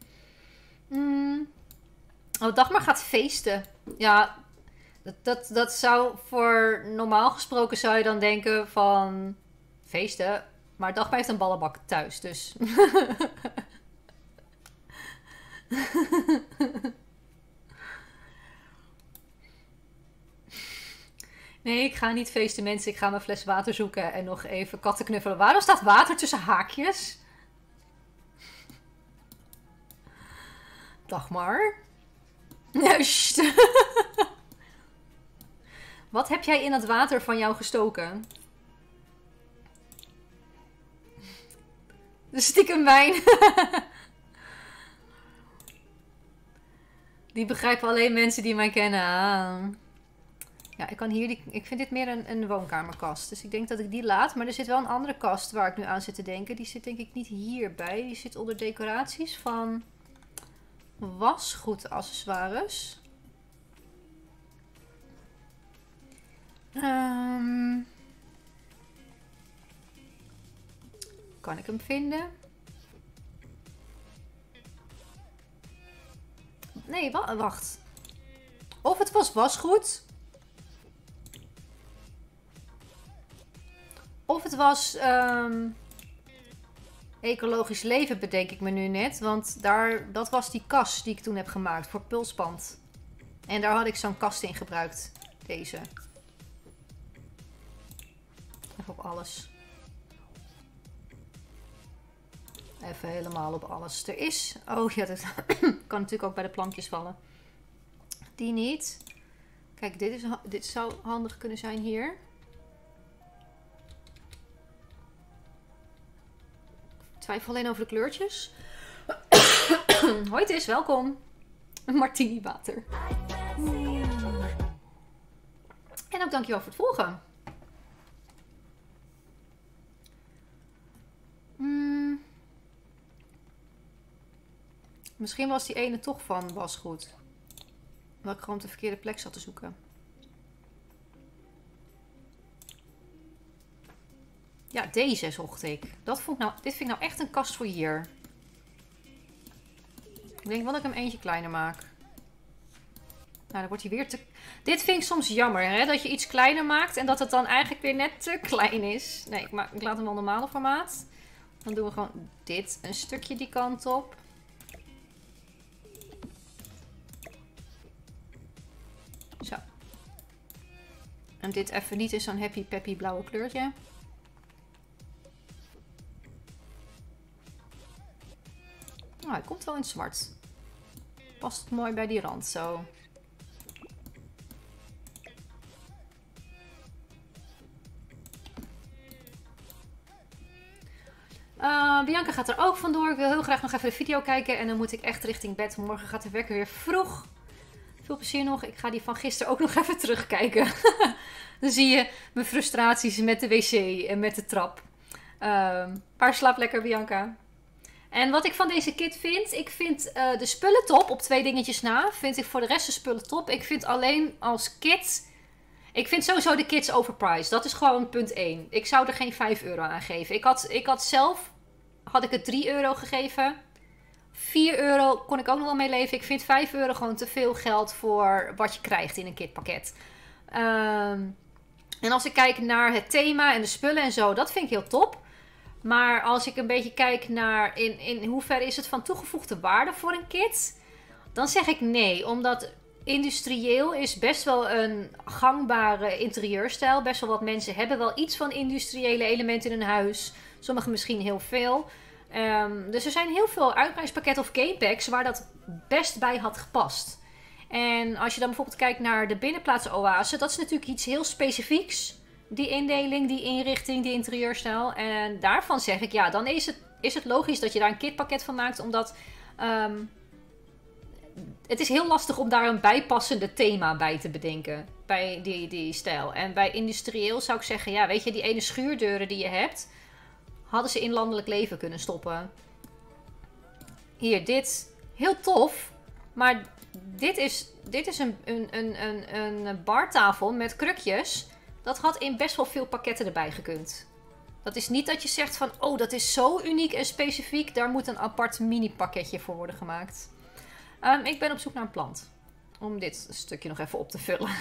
Oh, Dagmar gaat feesten. Ja, dat zou voor... Normaal gesproken zou je dan denken van... Feesten? Maar Dagmar heeft een ballenbak thuis, dus... Nee, ik ga niet feesten, mensen. Ik ga mijn fles water zoeken en nog even katten knuffelen. Waarom staat water tussen haakjes? Dagmar. Juist. Wat heb jij in het water van jou gestoken? De stiekem wijn. Die begrijpen alleen mensen die mij kennen. Ah. Ja, ik kan hier ik vind dit meer een woonkamerkast. Dus ik denk dat ik die laat. Maar er zit wel een andere kast waar ik nu aan zit te denken. Die zit denk ik niet hierbij. Die zit onder decoraties van wasgoedaccessoires. Kan ik hem vinden? Nee, wacht. Of het was wasgoed. Of het was ecologisch leven, bedenk ik me nu net. Want dat was die kast die ik toen heb gemaakt voor pulsband. En daar had ik zo'n kast in gebruikt. Deze. Even op alles. Even helemaal op alles. Er is... Oh ja, dat kan natuurlijk ook bij de plankjes vallen. Die niet. Kijk, dit zou handig kunnen zijn hier. Ik twijfel alleen over de kleurtjes. Hoi Tis, welkom. Een martini water. En ook dankjewel voor het volgen. Misschien was die ene toch van wasgoed. Omdat ik gewoon op de verkeerde plek zat te zoeken. Ja, deze zocht ik. Dit vind ik nou echt een kast voor hier. Ik denk wel dat ik hem eentje kleiner maak. Nou, dan wordt hij weer te... Dit vind ik soms jammer, hè? Dat je iets kleiner maakt en dat het dan eigenlijk weer net te klein is. Nee, ik laat hem wel normale formaat. Dan doen we gewoon dit een stukje die kant op. Zo. En dit even niet in zo'n happy peppy blauwe kleurtje. Oh, hij komt wel in het zwart. Past mooi bij die rand zo. Bianca gaat er ook vandoor. Ik wil heel graag nog even de video kijken. En dan moet ik echt richting bed. Morgen gaat de wekker weer vroeg. Veel plezier nog. Ik ga die van gisteren ook nog even terugkijken. Dan zie je mijn frustraties met de wc en met de trap. Maar slaap lekker, Bianca. En wat ik van deze kit vind, ik vind de spullen top, op 2 dingetjes na. Vind ik voor de rest de spullen top. Ik vind alleen als kit... Ik vind sowieso de kits overpriced. Dat is gewoon punt 1. Ik zou er geen 5 euro aan geven. Ik had zelf, had ik het 3 euro gegeven. 4 euro kon ik ook nog wel mee leven. Ik vind 5 euro gewoon te veel geld voor wat je krijgt in een kitpakket. En als ik kijk naar het thema en de spullen en zo, dat vind ik heel top. Maar als ik een beetje kijk naar in hoeverre is het van toegevoegde waarde voor een kit, dan zeg ik nee. Omdat industrieel is best wel een gangbare interieurstijl. Best wel wat mensen hebben wel iets van industriële elementen in hun huis. Sommigen misschien heel veel. Dus er zijn heel veel uitprijspakketten of gamepacks waar dat best bij had gepast. En als je dan bijvoorbeeld kijkt naar de binnenplaatsoase, dat is natuurlijk iets heel specifieks. Die indeling, die inrichting, die interieurstijl. En daarvan zeg ik, ja, dan is het logisch dat je daar een kitpakket van maakt. Omdat het is heel lastig om daar een bijpassende thema bij te bedenken. Bij die stijl. En bij industrieel zou ik zeggen, ja, weet je, die ene schuurdeuren die je hebt, hadden ze in landelijk leven kunnen stoppen. Hier, dit. Heel tof. Maar dit is een bartafel met krukjes. Dat had in best wel veel pakketten erbij gekund. Dat is niet dat je zegt van, oh, dat is zo uniek en specifiek. Daar moet een apart mini pakketje voor worden gemaakt. Ik ben op zoek naar een plant. Om dit stukje nog even op te vullen.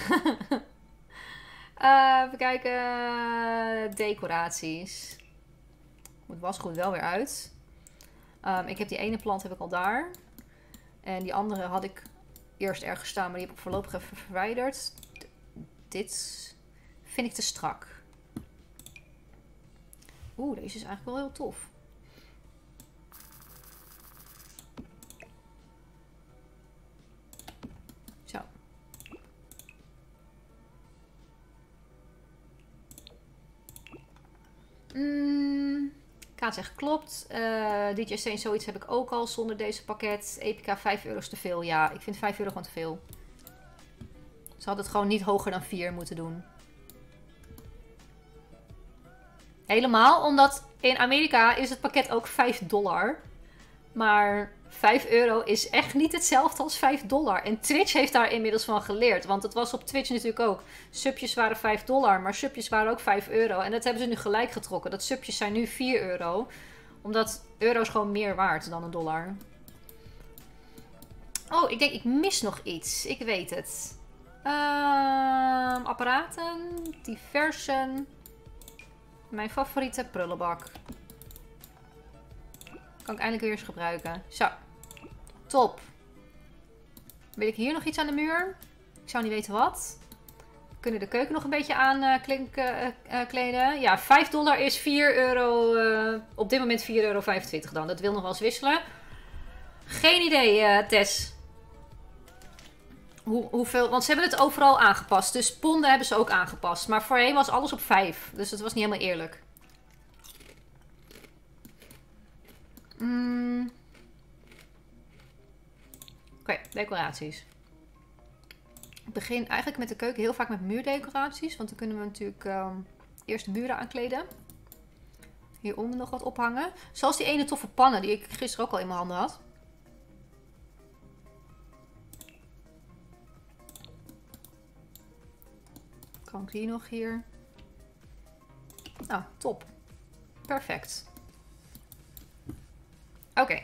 Even kijken. Decoraties. Het wasgoed wel weer uit. Ik heb die ene plant heb ik al daar. En die andere had ik eerst ergens staan, maar die heb ik voorlopig even verwijderd. Dit vind ik te strak. Oeh, deze is eigenlijk wel heel tof. Zo. Kaat zegt klopt. DJ Steen, zoiets heb ik ook al zonder deze pakket. Epica 5 euro is te veel. Ja, ik vind 5 euro gewoon te veel. Ze hadden het gewoon niet hoger dan 4 moeten doen. Helemaal, omdat in Amerika is het pakket ook $5. Maar 5 euro is echt niet hetzelfde als $5. En Twitch heeft daar inmiddels van geleerd. Want het was op Twitch natuurlijk ook. Subjes waren $5, maar subjes waren ook 5 euro. En dat hebben ze nu gelijk getrokken. Dat subjes zijn nu 4 euro. Omdat euro is gewoon meer waard dan $1. Oh, ik denk ik mis nog iets. Ik weet het. Apparaten. Diversen. Mijn favoriete prullenbak. Kan ik eindelijk weer eens gebruiken. Zo. Top. Wil ik hier nog iets aan de muur? Ik zou niet weten wat. We kunnen de keuken nog een beetje aankleden. Ja, $5 is 4 euro. Op dit moment 4,25 euro dan. Dat wil nog wel eens wisselen. Geen idee, Tess. Hoeveel? Want ze hebben het overal aangepast. Dus ponden hebben ze ook aangepast. Maar voorheen was alles op 5. Dus het was niet helemaal eerlijk. Oké, decoraties. Ik begin eigenlijk met de keuken heel vaak met muurdecoraties. Want dan kunnen we natuurlijk eerst de muren aankleden. Hieronder nog wat ophangen. Zoals die ene toffe pannen die ik gisteren ook al in mijn handen had. Kan ik die nog hier? Nou, top. Perfect. Oké.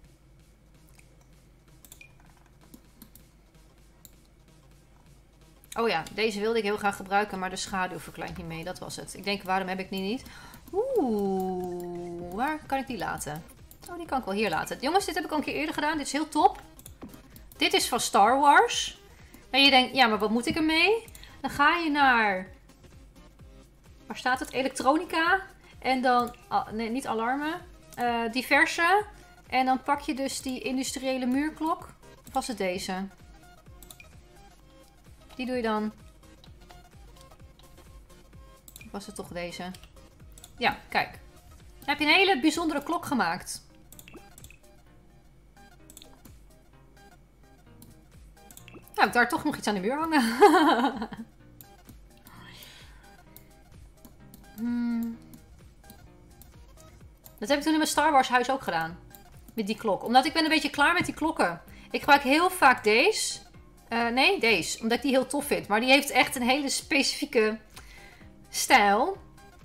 Oh ja, deze wilde ik heel graag gebruiken, maar de schaduw verkleint niet mee. Dat was het. Ik denk, waarom heb ik die niet? Oeh, waar kan ik die laten? Oh, die kan ik wel hier laten. Jongens, dit heb ik al een keer eerder gedaan. Dit is heel top. Dit is van Star Wars. En je denkt, ja, maar wat moet ik ermee? Dan ga je naar... Waar staat het? Elektronica. En dan... nee, niet alarmen. Diverse. En dan pak je dus die industriële muurklok. Of was het deze? Die doe je dan. Of was het toch deze? Ja, kijk. Dan heb je een hele bijzondere klok gemaakt. heb ik daar toch nog iets aan de muur hangen. Dat heb ik toen in mijn Star Wars huis ook gedaan. Met die klok. Omdat ik ben een beetje klaar met die klokken. Ik gebruik heel vaak deze. Nee, deze. Omdat ik die heel tof vind. Maar die heeft echt een hele specifieke stijl.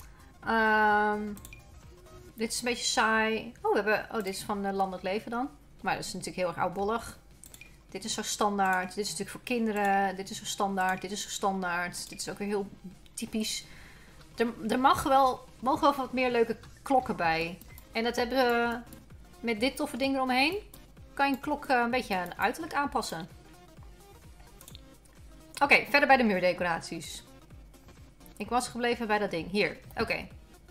Dit is een beetje saai. Dit is van Landelijk Leven dan. Maar dat is natuurlijk heel erg oudbollig. Dit is zo standaard. Dit is natuurlijk voor kinderen. Dit is zo standaard. Dit is zo standaard. Dit is ook weer heel typisch. Er mogen wel wat meer leuke klokken bij. En dat hebben ze met dit toffe ding eromheen. Kan je een klok een beetje een uiterlijk aanpassen. Oké, verder bij de muurdecoraties. Ik was gebleven bij dat ding. Hier, oké.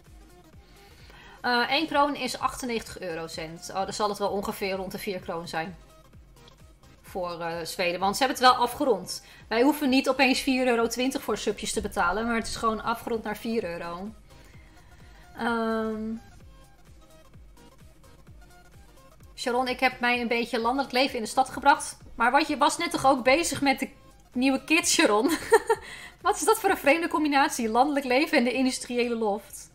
1 kroon is 98 eurocent. Dan zal het wel ongeveer rond de 4 kroon zijn. Voor Zweden. Want ze hebben het wel afgerond. Wij hoeven niet opeens 4,20 euro voor subjes te betalen. Maar het is gewoon afgerond naar 4 euro. Sharon, ik heb mij een beetje landelijk leven in de stad gebracht. Maar je was net toch ook bezig met de nieuwe kit, Sharon? Wat is dat voor een vreemde combinatie? Landelijk leven en de industriële loft.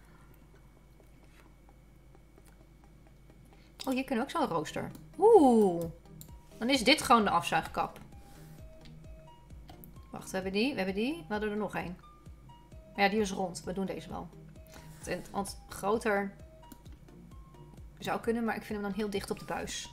Oh, hier kunnen we ook zo'n rooster. Oeh. Dan is dit gewoon de afzuigkap. Wacht, we hebben die. We hadden er nog één. Ja, die is rond. We doen deze wel. Want groter zou kunnen, maar ik vind hem dan heel dicht op de buis.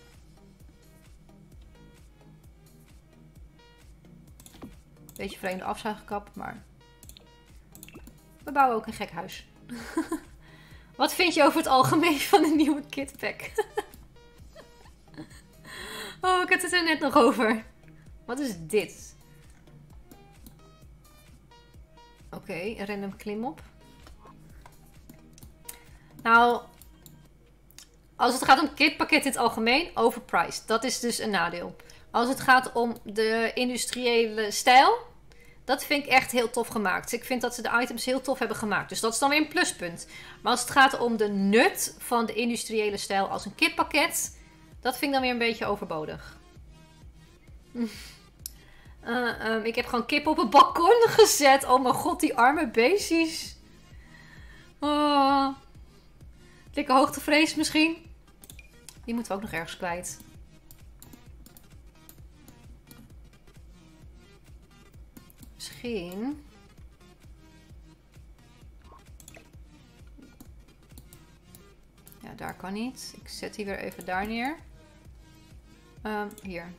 Beetje vreemde afzuigkap, maar we bouwen ook een gek huis. Wat vind je over het algemeen van de nieuwe kitpack? Oh, ik had het er net nog over. Wat is dit? Oké, random klimop. Nou, als het gaat om kitpakket in het algemeen, overpriced. Dat is dus een nadeel. Als het gaat om de industriële stijl, dat vind ik echt heel tof gemaakt. Ik vind dat ze de items heel tof hebben gemaakt. Dus dat is dan weer een pluspunt. Maar als het gaat om de nut van de industriële stijl als een kitpakket, dat vind ik dan weer een beetje overbodig. Ik heb gewoon kip op een balkon gezet. Oh mijn god, die arme beestjes. Oh. Dikke hoogtevrees misschien. Die moeten we ook nog ergens kwijt. Misschien. Ja, daar kan niet. Ik zet die weer even daar neer. Hier.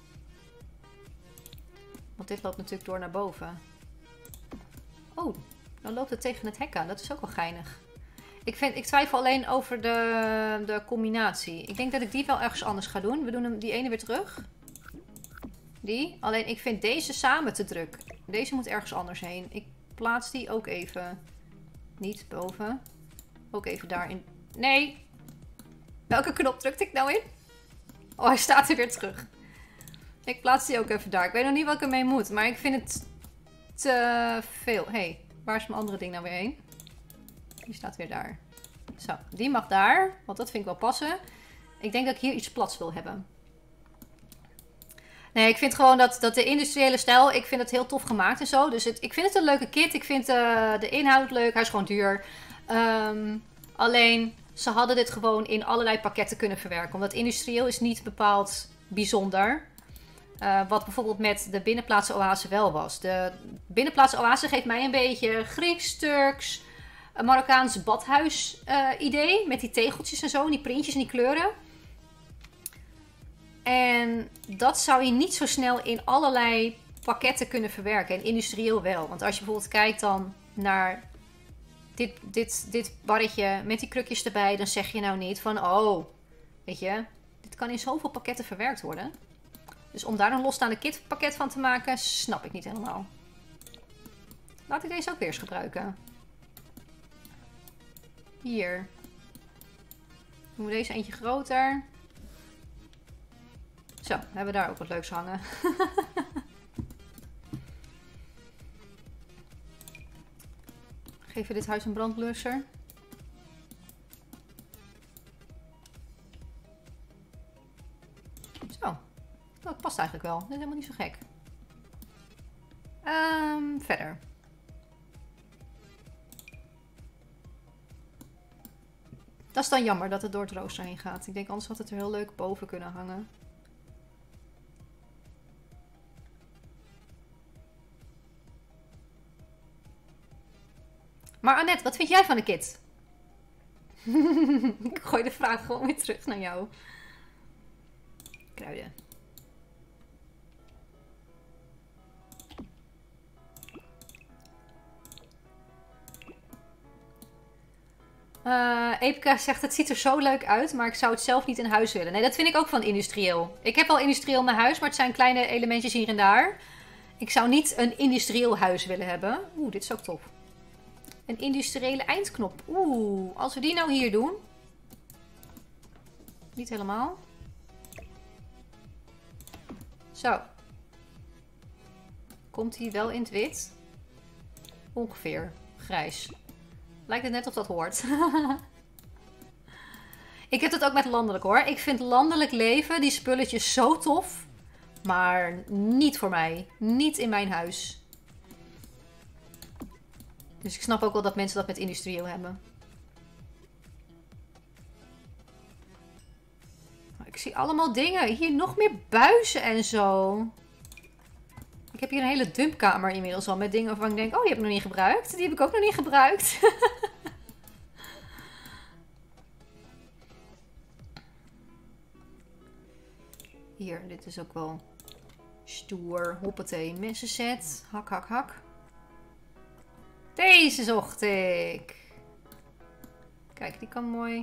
Want dit loopt natuurlijk door naar boven. Oh, dan loopt het tegen het hek aan. Dat is ook wel geinig. Ik twijfel alleen over de combinatie. Ik denk dat ik die wel ergens anders ga doen. We doen die ene weer terug. Die. Alleen ik vind deze samen te druk. Deze moet ergens anders heen. Ik plaats die ook even. Niet boven. Ook even daarin. Nee. Welke knop drukte ik nou in? Oh, hij staat er weer terug. Ik plaats die ook even daar. Ik weet nog niet wat ik ermee moet. Maar ik vind het te veel. Hé, waar is mijn andere ding nou weer heen? Die staat weer daar. Zo, die mag daar. Want dat vind ik wel passen. Ik denk dat ik hier iets plats wil hebben. Nee, ik vind gewoon dat de industriële stijl, ik vind het heel tof gemaakt en zo. Dus ik vind het een leuke kit. Ik vind de inhoud leuk. Hij is gewoon duur. Alleen, ze hadden dit gewoon in allerlei pakketten kunnen verwerken. Omdat industrieel is niet bepaald bijzonder. Wat bijvoorbeeld met de binnenplaatsen oase wel was. De binnenplaatsen oase geeft mij een beetje Grieks, Turks, Marokkaans badhuis idee. Met die tegeltjes en zo, en die printjes en die kleuren. En dat zou je niet zo snel in allerlei pakketten kunnen verwerken. En industrieel wel. Want als je bijvoorbeeld kijkt dan naar dit barretje met die krukjes erbij. Dan zeg je nou niet van, oh, weet je, dit kan in zoveel pakketten verwerkt worden. Dus om daar een losstaande kitpakket van te maken, snap ik niet helemaal. Laat ik deze ook weer eens gebruiken. Hier. Doen we deze eentje groter. Zo, dan hebben we daar ook wat leuks hangen. Geven we dit huis een brandblusser. Zo, dat past eigenlijk wel. Dat is helemaal niet zo gek. Verder. Dat is dan jammer dat het door het rooster heen gaat. Ik denk anders had het er heel leuk boven kunnen hangen. Maar Annette, wat vind jij van de kit? Ik gooi de vraag gewoon weer terug naar jou. Kruiden. Epika zegt, het ziet er zo leuk uit, maar ik zou het zelf niet in huis willen. Nee, dat vind ik ook van industrieel. Ik heb wel industrieel mijn huis, maar het zijn kleine elementjes hier en daar. Ik zou niet een industrieel huis willen hebben. Oeh, dit is ook tof. Een industriële eindknop. Oeh, als we die nou hier doen. Niet helemaal. Zo. Komt hij wel in het wit? Ongeveer. Grijs. Lijkt het net of dat hoort. Ik heb het ook met landelijk hoor. Ik vind landelijk leven, die spulletjes zo tof. Maar niet voor mij. Niet in mijn huis. Dus ik snap ook wel dat mensen dat met industrieel hebben. Ik zie allemaal dingen. Hier nog meer buizen en zo. Ik heb hier een hele dumpkamer inmiddels al met dingen waarvan ik denk... Oh, die heb ik nog niet gebruikt. Die heb ik ook nog niet gebruikt. Hier, dit is ook wel stoer. Hoppatee, messenset. Hak, hak, hak. Deze zocht ik. Kijk, die kan mooi.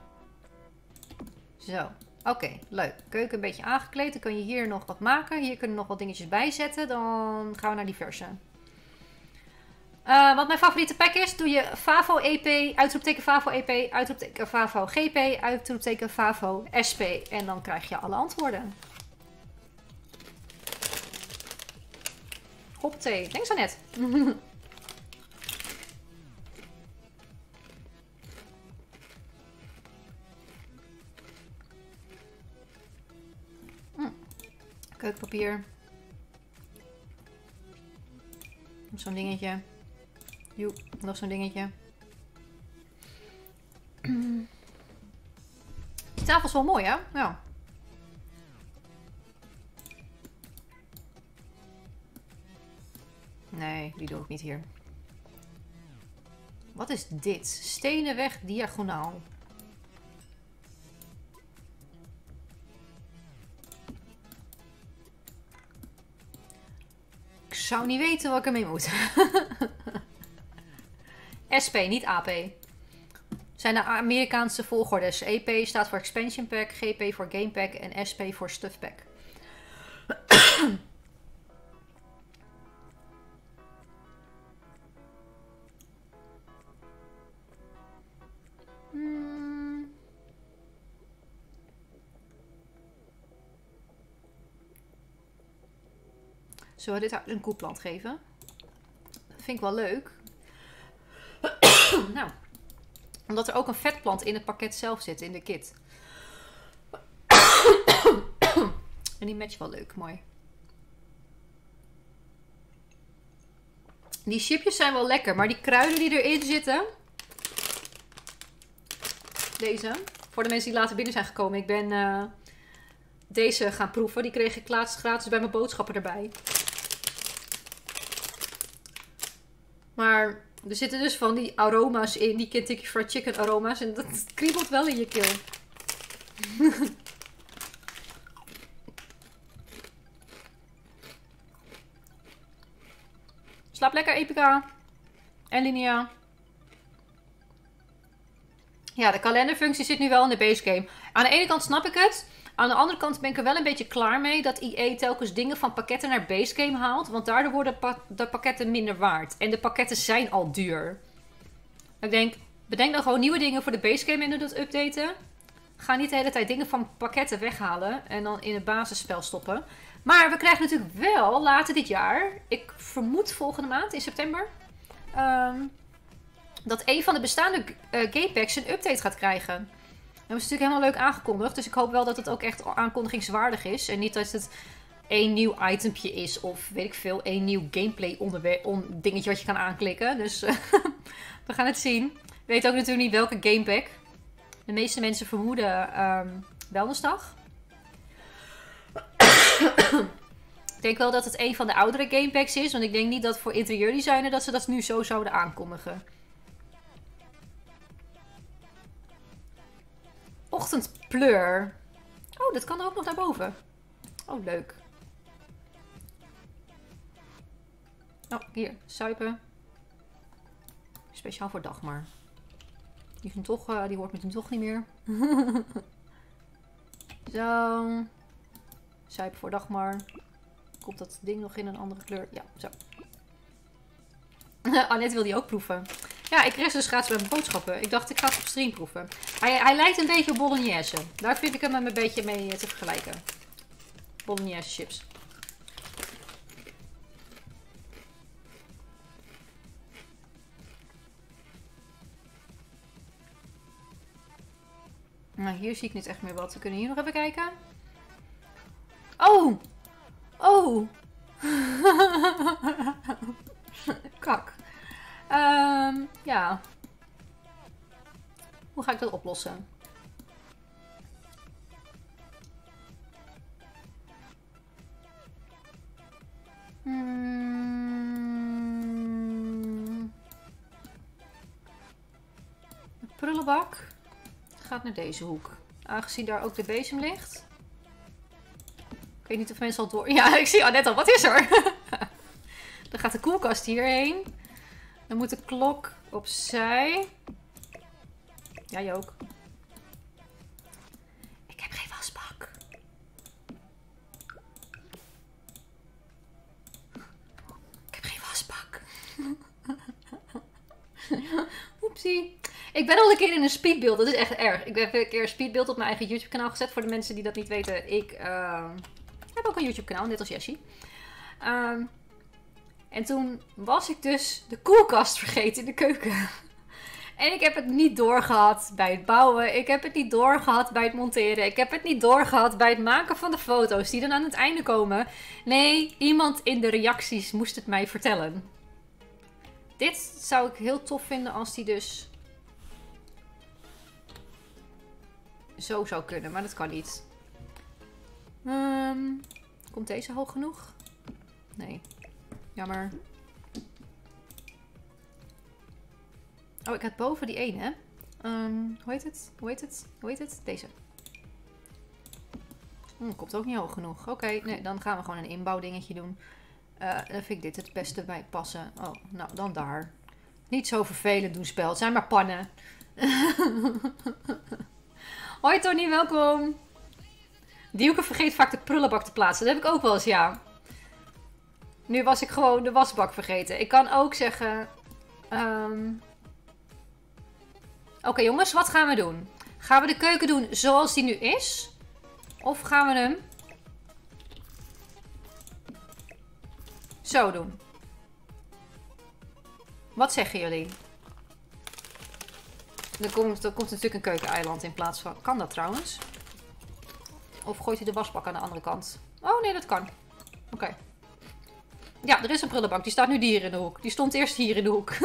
Zo. Oké, leuk. Keuken een beetje aangekleed. Dan kun je hier nog wat maken. Hier kunnen nog wat dingetjes bij zetten. Dan gaan we naar diverse. Wat mijn favoriete pack is, doe je Favo EP, uitroepteken Favo EP, uitroepteken Favo GP, uitroepteken Favo SP. En dan krijg je alle antwoorden. Hoppatee. Denk zo net. Keukenpapier. Nog zo'n dingetje. Joep, nog zo'n dingetje. Die tafel is wel mooi, hè? Ja. Nee, die doe ik niet hier. Wat is dit? Stenenweg diagonaal. Ik zou niet weten wat ik ermee moet. SP, niet AP. Zijn de Amerikaanse volgordes. EP staat voor Expansion Pack, GP voor Game Pack en SP voor Stuff Pack. Zullen we dit een koeplant geven? Dat vind ik wel leuk. Nou, omdat er ook een vetplant in het pakket zelf zit, in de kit. En die matcht wel leuk, mooi. Die chipjes zijn wel lekker, maar die kruiden die erin zitten... Deze. Voor de mensen die later binnen zijn gekomen. Ik ben deze gaan proeven. Die kreeg ik laatst gratis bij mijn boodschappen erbij. Maar er zitten dus van die aroma's in. Die Kentucky Fried Chicken aroma's. En dat kriebelt wel in je keel. Slaap lekker, Epica. En Linnea. Ja, de kalenderfunctie zit nu wel in de base game. Aan de ene kant snap ik het. Aan de andere kant ben ik er wel een beetje klaar mee dat EA telkens dingen van pakketten naar base game haalt. Want daardoor worden de pakketten minder waard. En de pakketten zijn al duur. Ik denk, bedenk dan gewoon nieuwe dingen voor de base game en doe dat updaten. Ga niet de hele tijd dingen van pakketten weghalen en dan in het basisspel stoppen. Maar we krijgen natuurlijk wel later dit jaar, ik vermoed volgende maand in september, dat een van de bestaande gamepacks een update gaat krijgen. Dat is natuurlijk helemaal leuk aangekondigd. Dus ik hoop wel dat het ook echt aankondigingswaardig is. En niet dat het één nieuw itempje is. Of weet ik veel, één nieuw gameplay dingetje wat je kan aanklikken. Dus we gaan het zien. Ik weet ook natuurlijk niet welke gamepack. De meeste mensen vermoeden Wellnessdag. Ik denk wel dat het een van de oudere gamepacks is. Want ik denk niet dat voor interieurdesigner dat ze dat nu zo zouden aankondigen. Ochtendpleur. Oh, dat kan er ook nog naar boven. Oh, leuk. Oh, hier. Suipen. Speciaal voor Dagmar. Die hoort met hem toch niet meer. Zo. Suipen voor Dagmar. Komt dat ding nog in een andere kleur? Ja, zo. Annette wil die ook proeven. Ja, ik kreeg dus gratis bij mijn boodschappen. Ik dacht, ik ga het op stream proeven. Hij lijkt een beetje op bolognese. Daar vind ik hem een beetje mee te vergelijken. Bolognese chips. Nou, hier zie ik niet echt meer wat. We kunnen hier nog even kijken. Oh! Oh! Kak. Ja. Hoe ga ik dat oplossen? De prullenbak gaat naar deze hoek. Aangezien daar ook de bezem ligt. Ik weet niet of mensen al door... Ja, ik zie Annette al. Wat is er? Dan gaat de koelkast hierheen. Dan moet de klok opzij. Jij ook. Ik heb geen wasbak. Ik heb geen wasbak. Oepsie. Ik ben al een keer in een speedbeeld. Dat is echt erg. Ik heb een keer een speedbeeld op mijn eigen YouTube kanaal gezet. Voor de mensen die dat niet weten. Ik heb ook een YouTube kanaal. Net als Jessie. En toen was ik dus de koelkast vergeten in de keuken. En ik heb het niet doorgehad bij het bouwen. Ik heb het niet doorgehad bij het monteren. Ik heb het niet doorgehad bij het maken van de foto's die dan aan het einde komen. Nee, iemand in de reacties moest het mij vertellen. Dit zou ik heel tof vinden als die dus zo zou kunnen. Maar dat kan niet. Komt deze hoog genoeg? Nee. Jammer. Oh, ik had boven die ene. Hoe heet het? Hoe heet het? Hoe heet het? Deze. Komt ook niet hoog genoeg. Oké, nee, dan gaan we gewoon een inbouwdingetje doen. Dan vind ik dit het beste bij passen. Oh, nou, dan daar. Niet zo vervelend doen spel. Het zijn maar pannen. Hoi Tony, welkom. Dieuke vergeet vaak de prullenbak te plaatsen. Dat heb ik ook wel eens, ja. Nu was ik gewoon de wasbak vergeten. Ik kan ook zeggen... Oké, jongens, wat gaan we doen? Gaan we de keuken doen zoals die nu is? Of gaan we hem zo doen? Wat zeggen jullie? Er komt natuurlijk een keukeneiland in plaats van... Kan dat trouwens? Of gooit hij de wasbak aan de andere kant? Oh nee, dat kan. Oké. Ja, er is een prullenbak. Die staat nu hier in de hoek. Die stond eerst hier in de hoek.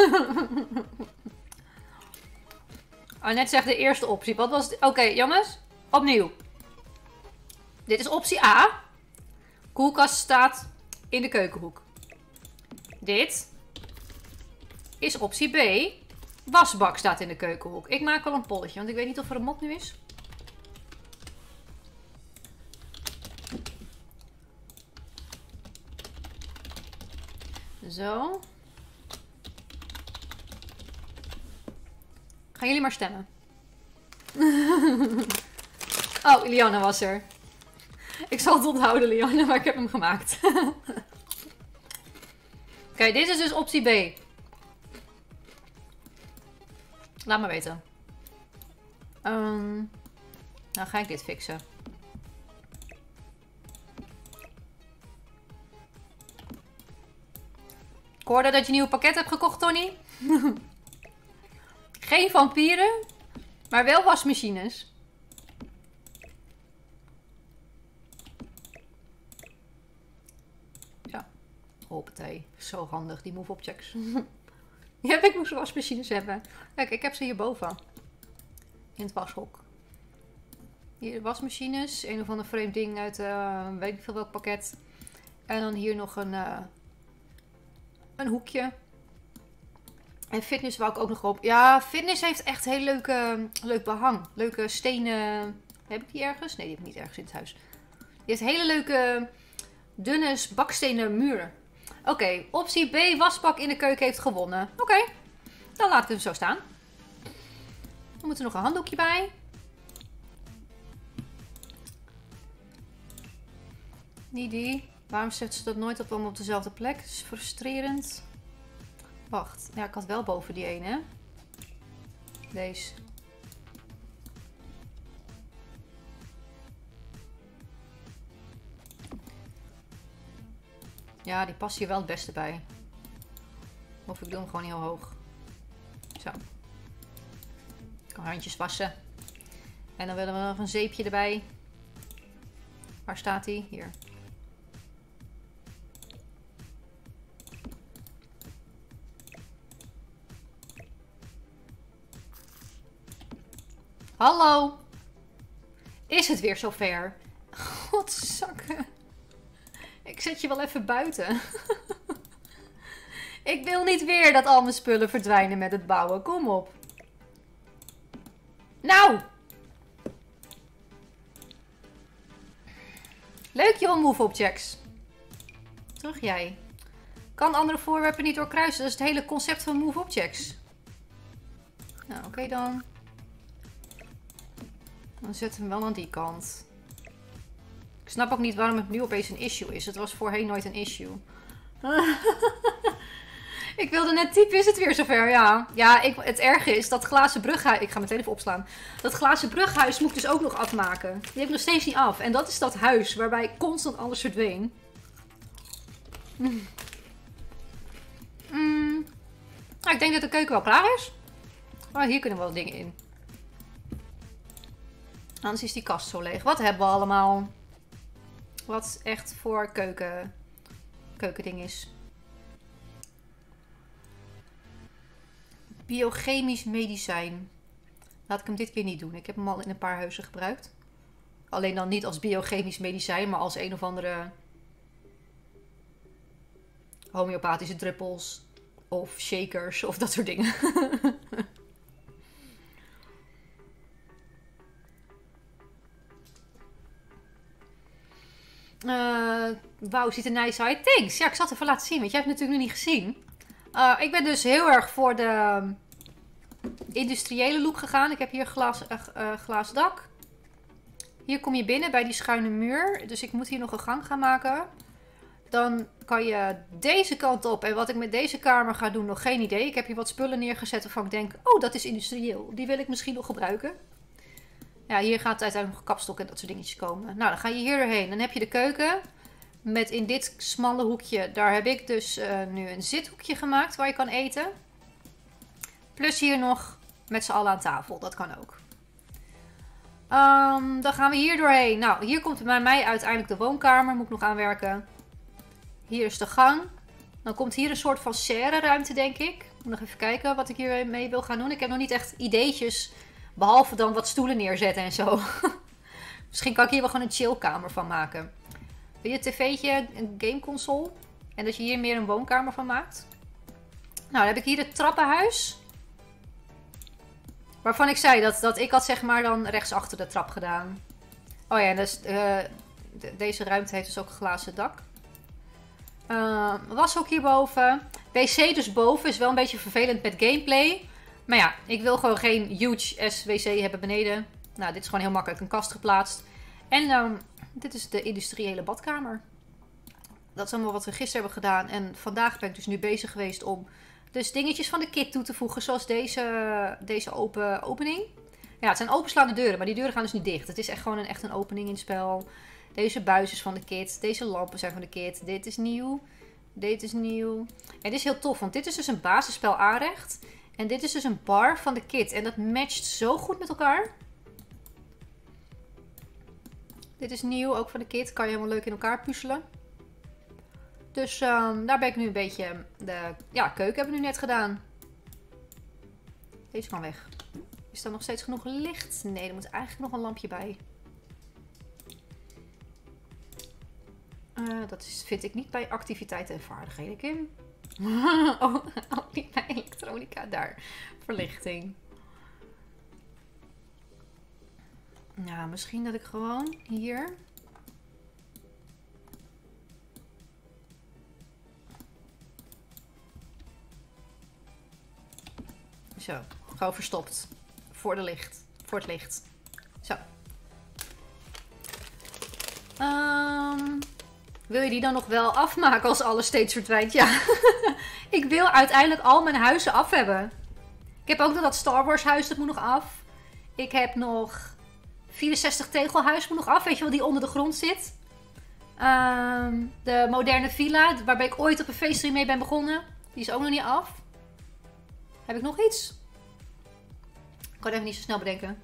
Annette zegt de eerste optie. Wat was het? Oké, jongens. Opnieuw. Dit is optie A. Koelkast staat in de keukenhoek. Dit is optie B. Wasbak staat in de keukenhoek. Ik maak wel een polletje, want ik weet niet of er een mop nu is. Zo. Gaan jullie maar stemmen. Oh, Lianne was er. Ik zal het onthouden, Lianne, maar ik heb hem gemaakt. Oké, dit is dus optie B. Laat maar weten. Nou ga ik dit fixen. Ik hoorde dat je een nieuw pakket hebt gekocht, Tony. Geen vampieren, maar wel wasmachines. Hoppatee. Zo handig, die move objects. Ja, ik moest wasmachines hebben. Kijk, ik heb ze hierboven. In het washok. Hier wasmachines. Een of ander vreemd ding uit weet ik veel welk pakket. En dan hier nog een hoekje. En fitness wou ik ook nog op. Ja, fitness heeft echt heel leuk behang. Leuke stenen. Heb ik die ergens? Nee, die heb ik niet ergens in het huis. Die heeft hele leuke dunne bakstenen muur. Oké, optie B, wasbak in de keuken heeft gewonnen. Oké, dan laat ik hem zo staan. Dan moet er nog een handdoekje bij. Niet die. Waarom zet ze dat nooit allemaal op dezelfde plek? Dat is frustrerend. Wacht, ja, ik had wel boven die ene. Deze. Ja, die past hier wel het beste bij. Of ik doe hem gewoon heel hoog. Zo. Ik kan handjes wassen. En dan willen we nog een zeepje erbij. Waar staat die? Hier. Hallo. Is het weer zover? Godzakken. Ik zet je wel even buiten. Ik wil niet weer dat al mijn spullen verdwijnen met het bouwen. Kom op. Nou. Leuk joh, move objects. Terug jij. Kan andere voorwerpen niet doorkruisen. Dat is het hele concept van move objects. Nou, oké dan. Dan zetten we hem wel aan die kant. Ik snap ook niet waarom het nu opeens een issue is. Het was voorheen nooit een issue. Ik wilde net typen, is het weer zover? Ja, het erge is dat glazen brughuis... Ik ga meteen even opslaan. Dat glazen brughuis moet ik dus ook nog afmaken. Die heb ik nog steeds niet af. En dat is dat huis waarbij constant alles verdween. Nou, ik denk dat de keuken wel klaar is. Oh, hier kunnen wel dingen in. Anders is die kast zo leeg. Wat hebben we allemaal? Wat echt voor keukending is. Biochemisch medicijn. Laat ik hem dit keer niet doen. Ik heb hem al in een paar huizen gebruikt. Alleen dan niet als biochemisch medicijn, maar als een of andere homeopathische druppels. Of shakers of dat soort dingen. Wauw, ziet er nice uit. Thanks. Ja, ik zal het even laten zien, want jij hebt het natuurlijk nog niet gezien. Ik ben dus heel erg voor de industriële look gegaan. Ik heb hier glaas dak. Hier kom je binnen bij die schuine muur. Dus ik moet hier nog een gang gaan maken. Dan kan je deze kant op. En wat ik met deze kamer ga doen, nog geen idee. Ik heb hier wat spullen neergezet waarvan ik denk, oh, dat is industrieel. Die wil ik misschien nog gebruiken. Ja, hier gaat uiteindelijk nog kapstok en dat soort dingetjes komen. Nou, dan ga je hier doorheen. Dan heb je de keuken. Met in dit smalle hoekje, daar heb ik dus nu een zithoekje gemaakt waar je kan eten. Plus hier nog met z'n allen aan tafel. Dat kan ook. Dan gaan we hier doorheen. Nou, hier komt bij mij uiteindelijk de woonkamer. Moet ik nog aanwerken. Hier is de gang. Dan komt hier een soort van serre ruimte, denk ik. Ik moet nog even kijken wat ik hier mee wil gaan doen. Ik heb nog niet echt ideetjes. Behalve dan wat stoelen neerzetten en zo. Misschien kan ik hier wel gewoon een chillkamer van maken. Wil je een tv'tje, een gameconsole? En dat je hier meer een woonkamer van maakt? Nou, dan heb ik hier het trappenhuis. Waarvan ik zei dat ik had zeg maar dan rechts achter de trap gedaan. Oh ja, dus, deze ruimte heeft dus ook een glazen dak. Washok hierboven. wc dus boven is wel een beetje vervelend met gameplay. Maar ja, ik wil gewoon geen huge wc hebben beneden. Nou, dit is gewoon heel makkelijk een kast geplaatst. En dit is de industriële badkamer. Dat is allemaal wat we gisteren hebben gedaan. En vandaag ben ik dus nu bezig geweest om dus dingetjes van de kit toe te voegen. Zoals deze open opening. Ja, het zijn openslaande deuren, maar die deuren gaan dus niet dicht. Het is echt gewoon echt een opening in het spel. Deze buis is van de kit. Deze lampen zijn van de kit. Dit is nieuw. Dit is nieuw. En dit is heel tof, want dit is dus een basisspel aanrecht. En dit is dus een bar van de kit. En dat matcht zo goed met elkaar. Dit is nieuw, ook van de kit. Kan je helemaal leuk in elkaar puzzelen. Dus daar ben ik nu een beetje... De keuken hebben we nu net gedaan. Deze kan weg. Is er nog steeds genoeg licht? Nee, er moet eigenlijk nog een lampje bij. Dat vind ik niet bij activiteiten en vaardigheden, Kim. Oh, niet bij elektronica. Daar. Verlichting. Nou, misschien dat ik gewoon hier... Zo. Gewoon verstopt. Voor het licht. Zo. Wil je die dan nog wel afmaken als alles steeds verdwijnt? Ja. Ik wil uiteindelijk al mijn huizen af hebben. Ik heb ook nog dat Star Wars huis, dat moet nog af. Ik heb nog 64 tegelhuis, moet nog af. Weet je wel, die onder de grond zit. De moderne villa, waarbij ik ooit op een feeststream mee ben begonnen. Die is ook nog niet af. Heb ik nog iets? Ik kan het even niet zo snel bedenken.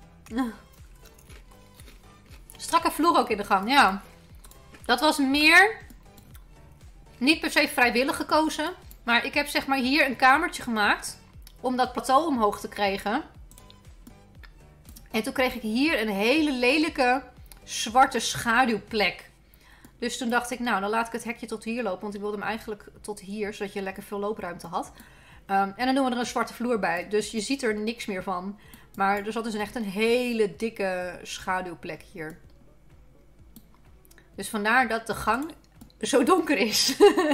Strakke vloer ook in de gang, ja. Dat was meer... Niet per se vrijwillig gekozen. Maar ik heb zeg maar hier een kamertje gemaakt. Om dat plateau omhoog te krijgen. En toen kreeg ik hier een hele lelijke zwarte schaduwplek. Dus toen dacht ik, nou dan laat ik het hekje tot hier lopen. Want ik wilde hem eigenlijk tot hier. Zodat je lekker veel loopruimte had. En dan doen we er een zwarte vloer bij. Dus je ziet er niks meer van. Maar er zat dus echt een hele dikke schaduwplek hier. Dus vandaar dat de gang zo donker is.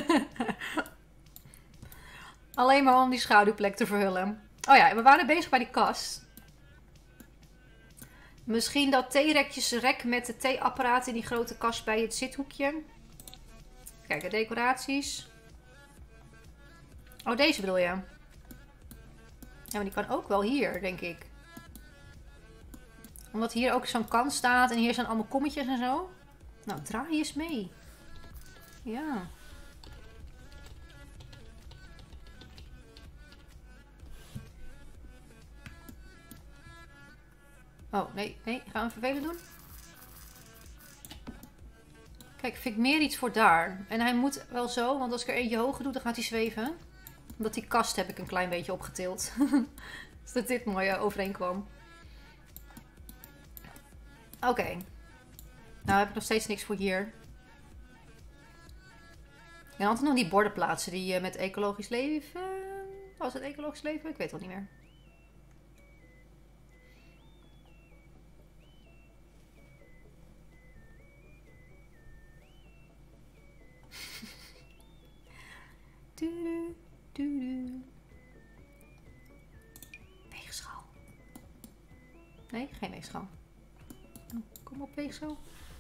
Alleen maar om die schaduwplek te verhullen. Oh ja, we waren bezig bij die kast. Misschien dat theerekjesrek met de theeapparaat in die grote kast bij het zithoekje. Kijk, de decoraties. Oh, deze bedoel je? Ja, maar die kan ook wel hier, denk ik. Omdat hier ook zo'n kan staat en hier zijn allemaal kommetjes en zo. Nou, draai eens mee. Ja. Oh, nee. Gaan we vervelend doen? Kijk, vind ik meer iets voor daar. En hij moet wel zo, want als ik er eentje hoger doe, dan gaat hij zweven. Omdat die kast heb ik een klein beetje opgetild. Dus dat dit mooi overeenkwam. Oké. Nou heb ik nog steeds niks voor hier. En altijd nog die borden plaatsen die met ecologisch leven... Was het ecologisch leven? Ik weet het al niet meer. Weegschaal. Nee, geen weegschaal. Kom op, weegschaal.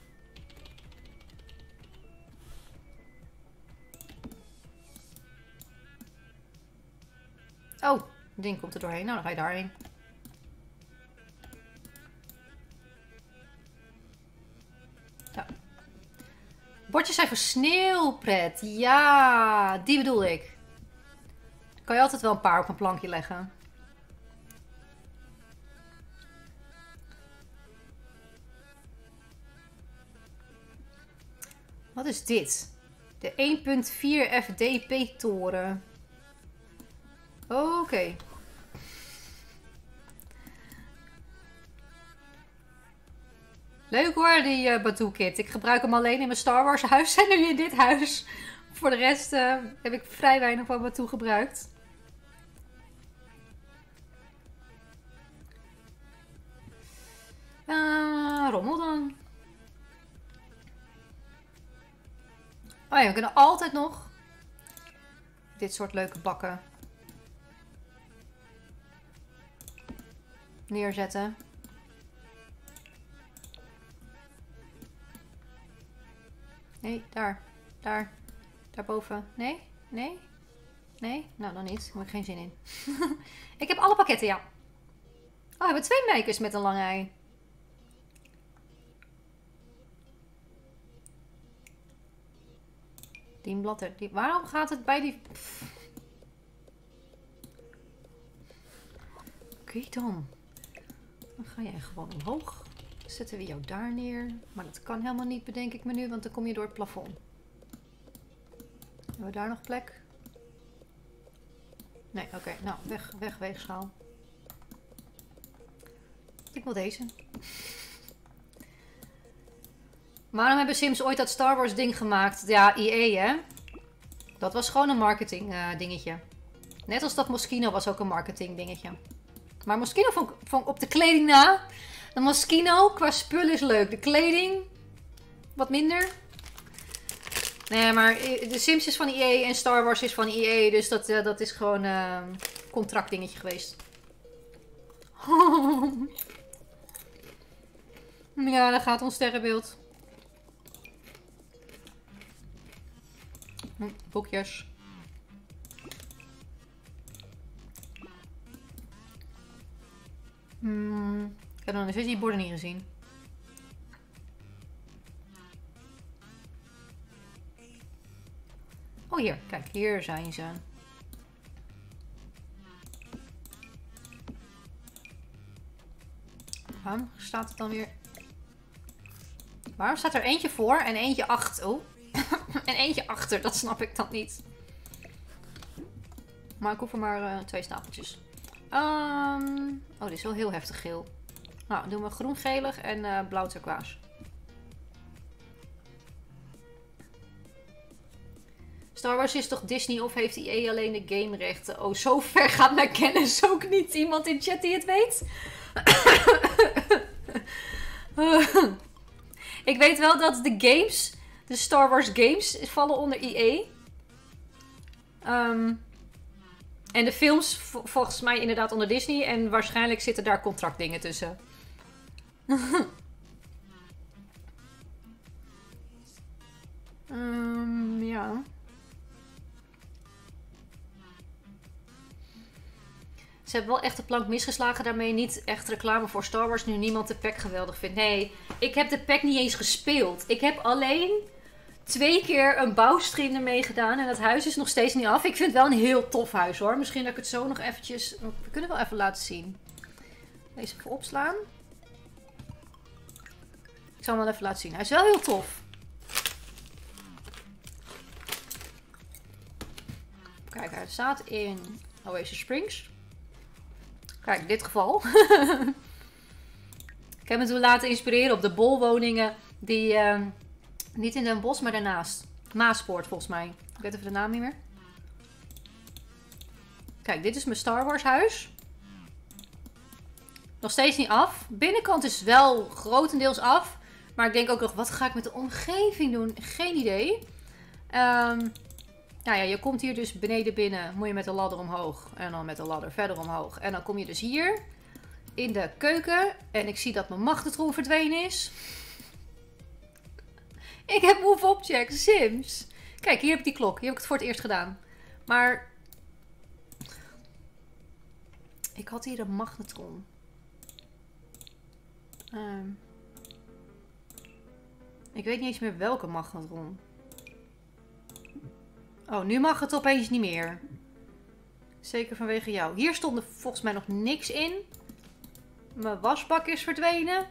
Oh, het ding komt er doorheen. Nou, dan ga je daarheen. Zo. Bordjes zijn voor sneeuwpret. Ja, die bedoel ik. Kan je altijd wel een paar op een plankje leggen. Wat is dit? De 1.4 FDP-toren. Oké. Leuk hoor, die Batuu-kit. Ik gebruik hem alleen in mijn Star Wars huis en nu in dit huis. Voor de rest heb ik vrij weinig van Batuu gebruikt. Rommel dan. Oh ja, we kunnen altijd nog dit soort leuke bakken neerzetten. Nee, daarboven. Nee? Nee? Nou, dan niet. Daar heb ik geen zin in. Ik heb alle pakketten, ja. Oh, we hebben 2 makers met een lange ei. Die blader. Waarom gaat het bij die... Oké dan. Dan ga jij gewoon omhoog. Zetten we jou daar neer. Maar dat kan helemaal niet, bedenk ik me nu, want dan kom je door het plafond. Hebben we daar nog plek? Nee, oké. Nou, weg weegschaal. Ik wil deze. Waarom hebben Sims ooit dat Star Wars ding gemaakt? Ja, EA hè? Dat was gewoon een marketing dingetje. Net als dat Moschino was ook een marketing dingetje. Maar Moschino vond ik op de kleding na. De Moschino qua spul is leuk. De kleding wat minder. Nee, maar de Sims is van EA en Star Wars is van EA. Dus dat is gewoon een contractdingetje geweest. Ja, daar gaat ons sterrenbeeld. Boekjes. Ik heb nog steeds die borden niet gezien. Oh hier, kijk, hier zijn ze. Waarom staat het dan weer? Waarom staat er eentje voor en eentje achter? Oh. En eentje achter, dat snap ik dan niet. Maar ik hoef er maar 2 stapeltjes. Oh, dit is wel heel heftig geel. Nou, doen we groen-gelig en blauw turquoise. Star Wars is toch Disney of heeft EA alleen de gamerechten? Oh, zo ver gaat mijn kennis ook niet. Iemand in chat die het weet? Ik weet wel dat de games, de Star Wars games, vallen onder EA. En de films volgens mij inderdaad onder Disney. En waarschijnlijk zitten daar contractdingen tussen. Ja. Ze hebben wel echt de plank misgeslagen daarmee. Niet echt reclame voor Star Wars nu niemand de pack geweldig vindt. Nee, ik heb de pack niet eens gespeeld. Ik heb alleen 2 keer een bouwstream ermee gedaan. En dat huis is nog steeds niet af. Ik vind het wel een heel tof huis hoor. Misschien dat ik het zo nog eventjes... We kunnen wel even laten zien. Deze even opslaan. Ik zal hem wel even laten zien. Hij is wel heel tof. Kijk, hij staat in Oasis Springs. Kijk, in dit geval. Ik heb me toen laten inspireren op de bolwoningen die niet in Den Bosch, maar daarnaast. Maaspoort volgens mij. Ik weet even de naam niet meer. Kijk, dit is mijn Star Wars huis. Nog steeds niet af. Binnenkant is wel grotendeels af. Maar ik denk ook nog, wat ga ik met de omgeving doen? Geen idee. Nou ja, je komt hier dus beneden binnen. Moet je met de ladder omhoog. En dan met de ladder verder omhoog. En dan kom je dus hier in de keuken. En ik zie dat mijn magnetron verdwenen is. Ik heb Move Object Sims. Kijk, hier heb ik die klok. Hier heb ik het voor het eerst gedaan. Maar ik had hier een magnetron. Ik weet niet eens meer welke magnetron. Oh, nu mag het opeens niet meer. Zeker vanwege jou. Hier stond er volgens mij nog niks in. Mijn wasbak is verdwenen.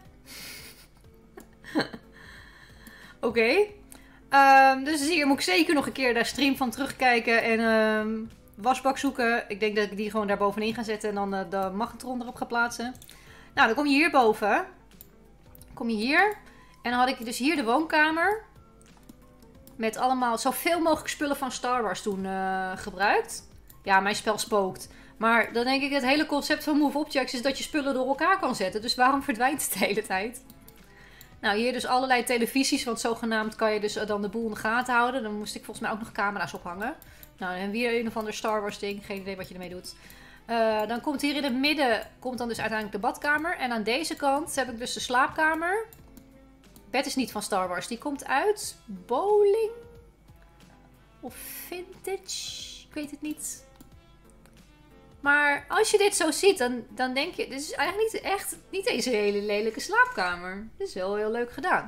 Oké. Dus hier moet ik zeker nog een keer de stream van terugkijken. En wasbak zoeken. Ik denk dat ik die gewoon daar bovenin ga zetten. En dan de magnetron erop ga plaatsen. Nou, dan kom je hierboven. Kom je hier. En dan had ik dus hier de woonkamer. Met allemaal zoveel mogelijk spullen van Star Wars toen gebruikt. Ja, mijn spel spookt. Maar dan denk ik, het hele concept van Move Objects is dat je spullen door elkaar kan zetten. Dus waarom verdwijnt het de hele tijd? Nou, hier dus allerlei televisies. Want zogenaamd kan je dus dan de boel in de gaten houden. Dan moest ik volgens mij ook nog camera's ophangen. Nou, dan hebben we hier een of ander Star Wars ding. Geen idee wat je ermee doet. Dan komt hier in het midden komt dan dus uiteindelijk de badkamer. En aan deze kant heb ik dus de slaapkamer. Bed is niet van Star Wars. Die komt uit bowling of vintage. Ik weet het niet. Maar als je dit zo ziet, dan denk je... Dit is eigenlijk niet eens een hele lelijke slaapkamer. Dit is wel heel leuk gedaan.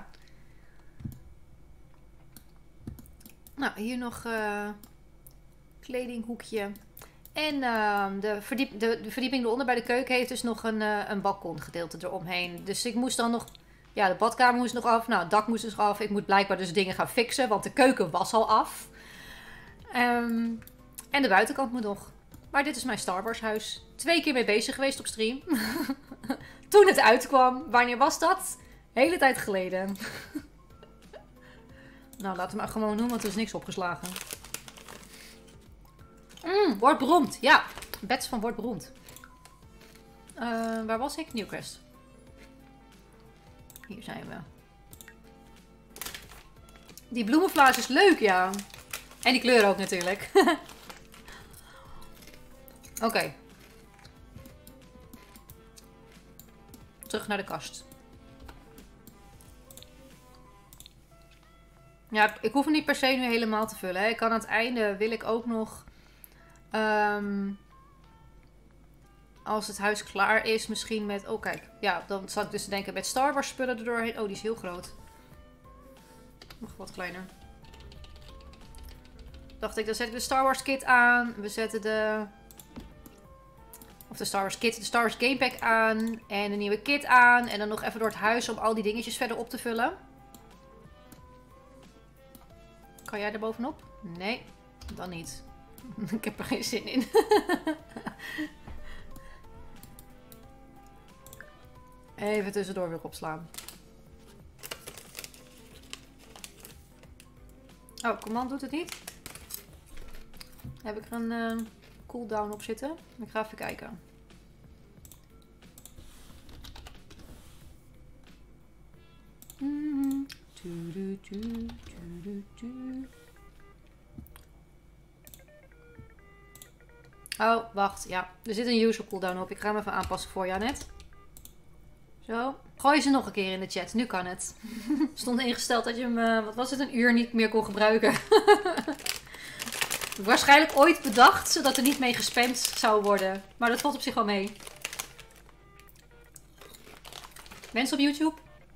Nou, hier nog kledinghoekje. En de verdieping eronder bij de keuken heeft dus nog een balkongedeelte eromheen. Dus ik moest dan nog... Ja, de badkamer moest nog af. Nou, het dak moest dus af. Ik moet blijkbaar dus dingen gaan fixen, want de keuken was al af. En de buitenkant moet nog. Maar dit is mijn Star Wars huis. 2 keer mee bezig geweest op stream. Toen het uitkwam. Wanneer was dat? Hele tijd geleden. Nou, laten we maar gewoon doen, want er is niks opgeslagen. Wordt beroemd. Ja, Bets van wordt beroemd. Waar was ik? Newcrest. Hier zijn we. Die bloemenvlaas is leuk, ja. En die kleur ook natuurlijk. Oké. Terug naar de kast. Ja, ik hoef hem niet per se nu helemaal te vullen. Hè. Ik kan aan het einde, wil ik ook nog... als het huis klaar is, misschien met... Oh, kijk. Ja, dan zat ik dus te denken met Star Wars spullen erdoorheen. Oh, die is heel groot. Nog wat kleiner. Dacht ik, dan zet ik de Star Wars kit aan. We zetten de... Of de Star Wars kit, de Star Wars gamepack aan. En een nieuwe kit aan. En dan nog even door het huis om al die dingetjes verder op te vullen. Kan jij er bovenop? Nee, dan niet. Ik heb er geen zin in. Even tussendoor weer opslaan. Oh, command doet het niet. Heb ik er een cooldown op zitten? Ik ga even kijken. Oh, wacht. Ja, er zit een user cooldown op. Ik ga hem even aanpassen voor jou net. Zo. Gooi ze nog een keer in de chat. Nu kan het. Stond ingesteld dat je hem, wat was het, een uur niet meer kon gebruiken. Waarschijnlijk ooit bedacht, zodat er niet mee gespamd zou worden. Maar dat valt op zich wel mee. Mensen op YouTube?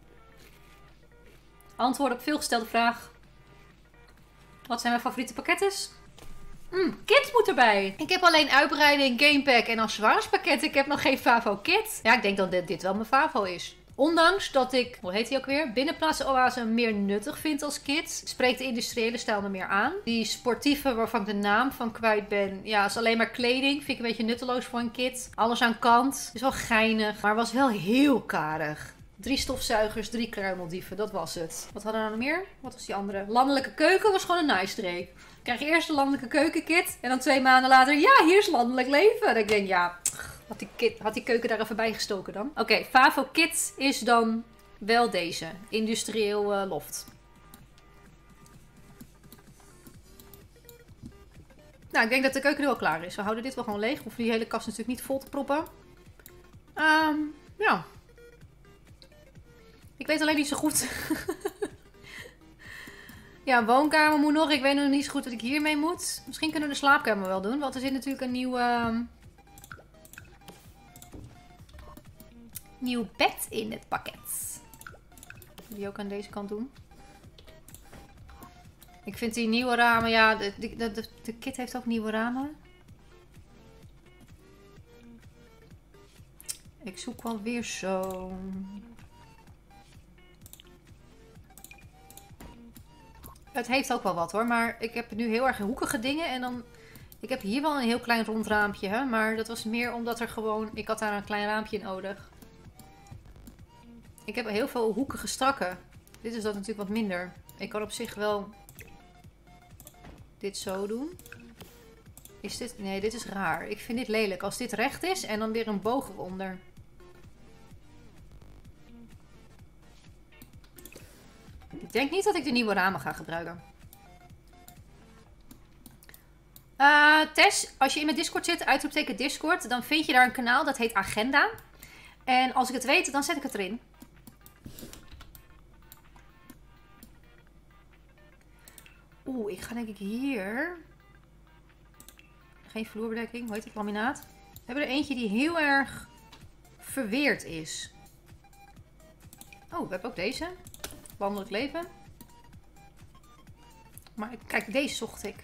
Antwoord op veelgestelde vraag. Wat zijn mijn favoriete pakketten? Kit moet erbij. Ik heb alleen uitbreiding, gamepack en accessoirespakket. Ik heb nog geen Favo kit. Ja, ik denk dat dit wel mijn Favo is. Ondanks dat ik, hoe heet die ook weer? Binnenplaatsen oase meer nuttig vind als kit. Spreekt de industriële stijl me meer aan. Die sportieve, waarvan ik de naam van kwijt ben. Ja, is alleen maar kleding. Vind ik een beetje nutteloos voor een kit. Alles aan kant. Is wel geinig. Maar was wel heel karig. 3 stofzuigers, 3 kruimeldieven. Dat was het. Wat hadden we nou nog meer? Wat was die andere? Landelijke keuken was gewoon een nice streek. Krijg je eerst de landelijke keukenkit. En dan 2 maanden later, ja, hier is landelijk leven. En ik denk, ja, had die keuken daar even bij gestoken dan. Oké, Favo kit is dan wel deze. Industrieel loft. Nou, ik denk dat de keuken nu al klaar is. We houden dit wel gewoon leeg. We hoeven die hele kast natuurlijk niet vol te proppen. Ja. Ik weet alleen niet zo goed. Ja, woonkamer moet nog. Ik weet nog niet zo goed wat ik hiermee moet. Misschien kunnen we de slaapkamer wel doen. Want er zit natuurlijk een nieuw bed in het pakket. Die ook aan deze kant doen. Ik vind die nieuwe ramen... Ja, de kit heeft ook nieuwe ramen. Ik zoek wel weer zo... Het heeft ook wel wat hoor, maar ik heb nu heel erg hoekige dingen en dan... Ik heb hier wel een heel klein rond raampje, hè? Maar dat was meer omdat er gewoon... Ik had daar een klein raampje in nodig. Ik heb heel veel hoekige strakken. Dit is dat natuurlijk wat minder. Ik kan op zich wel... Dit zo doen. Is dit... Nee, dit is raar. Ik vind dit lelijk. Als dit recht is en dan weer een boog eronder. Ik denk niet dat ik de nieuwe ramen ga gebruiken. Tess, als je in mijn Discord zit, uitroepteken Discord, dan vind je daar een kanaal dat heet Agenda. En als ik het weet, dan zet ik het erin. Oeh, ik ga denk ik hier... Geen vloerbedekking, hoe heet het? Laminaat. We hebben er eentje die heel erg verweerd is. Oh, we hebben ook deze. Landelijk leven. Maar kijk, deze zocht ik.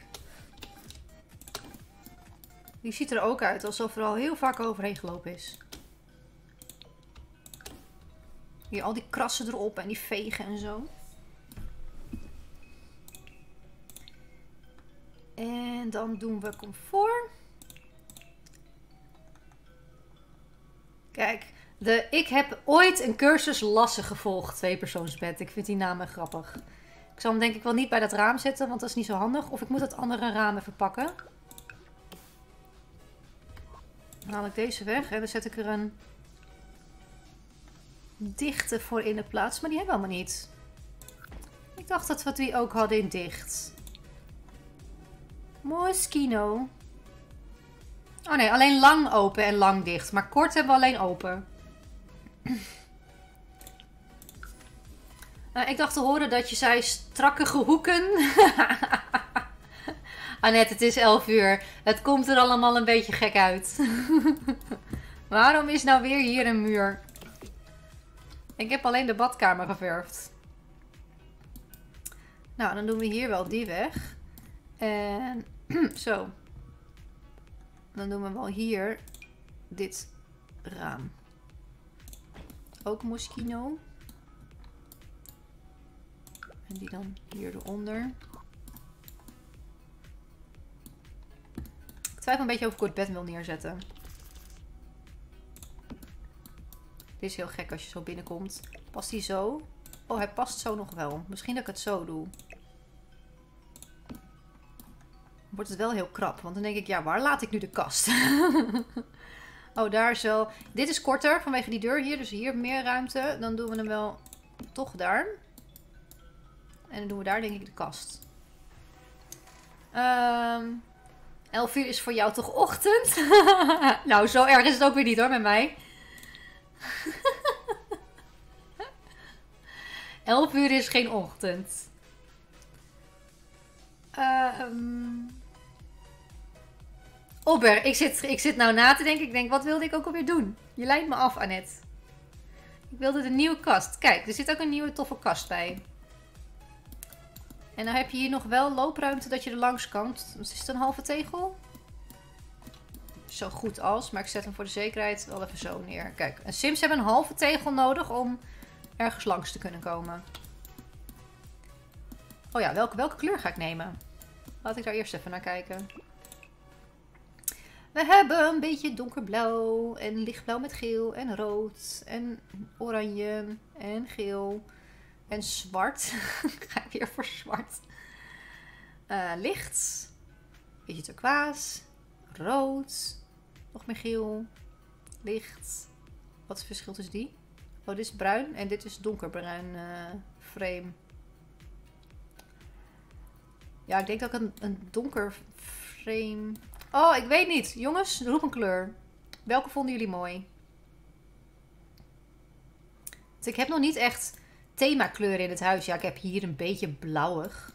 Die ziet er ook uit alsof er al heel vaak overheen gelopen is. Hier al die krassen erop en die vegen en zo. En dan doen we comfort. Kijk, ik heb ooit een cursus lassen gevolgd. 2-persoonsbed. Ik vind die namen grappig. Ik zal hem denk ik wel niet bij dat raam zetten, want dat is niet zo handig. Of ik moet het andere raam even pakken. Dan haal ik deze weg en dan zet ik er een dichte voor in de plaats. Maar die hebben we allemaal niet. Ik dacht dat we die ook hadden in dicht. Moschino. Oh nee, alleen lang open en lang dicht. Maar kort hebben we alleen open. Ik dacht te horen dat je zei strakke hoeken. Annette, het is 11 uur. Het komt er allemaal een beetje gek uit. Waarom is nou weer hier een muur? Ik heb alleen de badkamer geverfd. Nou, dan doen we hier wel die weg. En zo. Dan doen we wel hier dit raam. Ook Moschino. En die dan hier eronder. Ik twijfel een beetje of ik het bed wil neerzetten. Dit is heel gek als je zo binnenkomt. Past die zo? Oh, hij past zo nog wel. Misschien dat ik het zo doe. Wordt het wel heel krap. Want dan denk ik, ja, waar laat ik nu de kast? Oh, daar zo. Dit is korter vanwege die deur hier. Dus hier meer ruimte. Dan doen we hem wel toch daar. En dan doen we daar denk ik de kast. 11 uur is voor jou toch ochtend? Nou, zo erg is het ook weer niet hoor, met mij. 11 uur is geen ochtend. Obber, ik zit nou na te denken. Ik denk, wat wilde ik ook alweer doen? Je leidt me af, Annette. Ik wilde een nieuwe kast. Kijk, er zit ook een nieuwe toffe kast bij. En dan heb je hier nog wel loopruimte dat je er langs kan. Is het een halve tegel? Zo goed als. Maar ik zet hem voor de zekerheid wel even zo neer. Kijk, een Sims hebben een halve tegel nodig om ergens langs te kunnen komen. Oh ja, welke kleur ga ik nemen? Laat ik daar eerst even naar kijken. We hebben een beetje donkerblauw en lichtblauw met geel en rood en oranje en geel en zwart. Ga ik weer voor zwart. Licht, beetje turquoise, rood, nog meer geel, licht. Wat is het verschil tussen die? Oh, dit is bruin en dit is donkerbruin frame. Ja, ik denk dat ik een donker frame... Oh, ik weet niet. Jongens, roep een kleur. Welke vonden jullie mooi? Want ik heb nog niet echt themakleuren in het huis. Ja, ik heb hier een beetje blauwig.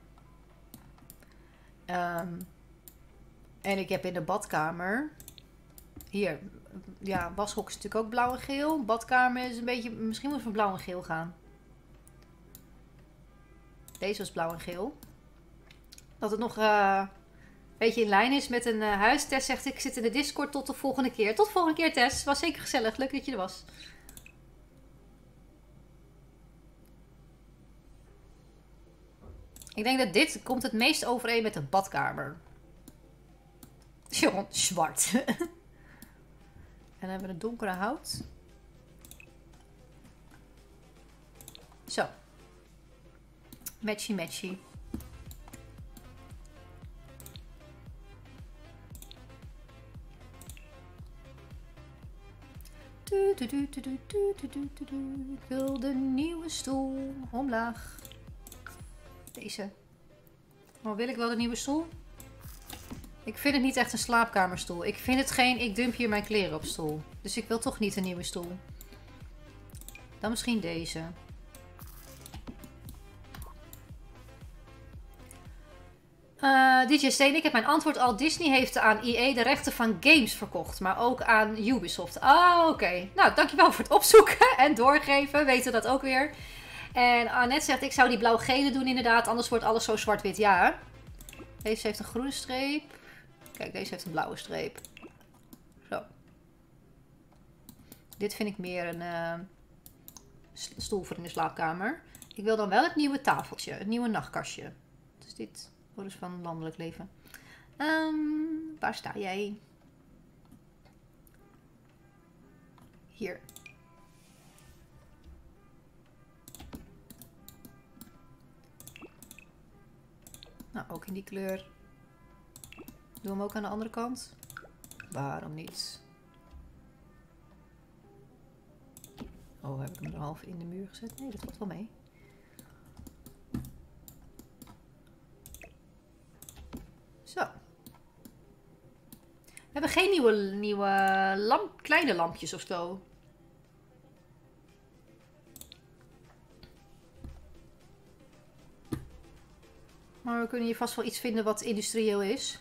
En ik heb in de badkamer... Hier, ja, washok is natuurlijk ook blauw en geel. Badkamer is een beetje... Misschien moet ik van blauw en geel gaan. Deze was blauw en geel. Dat het nog... een beetje in lijn is met een huis. Tess zegt, ik zit in de Discord tot de volgende keer. Tot de volgende keer, Tess. Was zeker gezellig. Leuk dat je er was. Ik denk dat dit komt het meest overeen met de badkamer. Gewoon zwart. En dan hebben we een donkere hout. Zo. Matchy matchy. Ik wil de nieuwe stoel. Omlaag. Deze. Oh, wil ik wel de nieuwe stoel? Ik vind het niet echt een slaapkamerstoel. Ik vind het geen, ik dump hier mijn kleren op stoel. Dus ik wil toch niet een nieuwe stoel. Dan misschien deze. DJ Steen, ik heb mijn antwoord al. Disney heeft aan EA de rechten van games verkocht. Maar ook aan Ubisoft. Ah, oké. Nou, dankjewel voor het opzoeken en doorgeven. Weten dat ook weer. En Annette zegt, ik zou die blauw-gele doen inderdaad. Anders wordt alles zo zwart-wit. Ja. Deze heeft een groene streep. Kijk, deze heeft een blauwe streep. Zo. Dit vind ik meer een stoel voor in de slaapkamer. Ik wil dan wel het nieuwe tafeltje. Het nieuwe nachtkastje. Dus dit... Foto's van landelijk leven. Waar sta jij? Hier. Nou, ook in die kleur. Doe hem ook aan de andere kant. Waarom niet? Oh, heb ik hem er half in de muur gezet? Nee, dat valt wel mee. Zo. We hebben geen nieuwe kleine lampjes of zo. Maar we kunnen hier vast wel iets vinden wat industrieel is.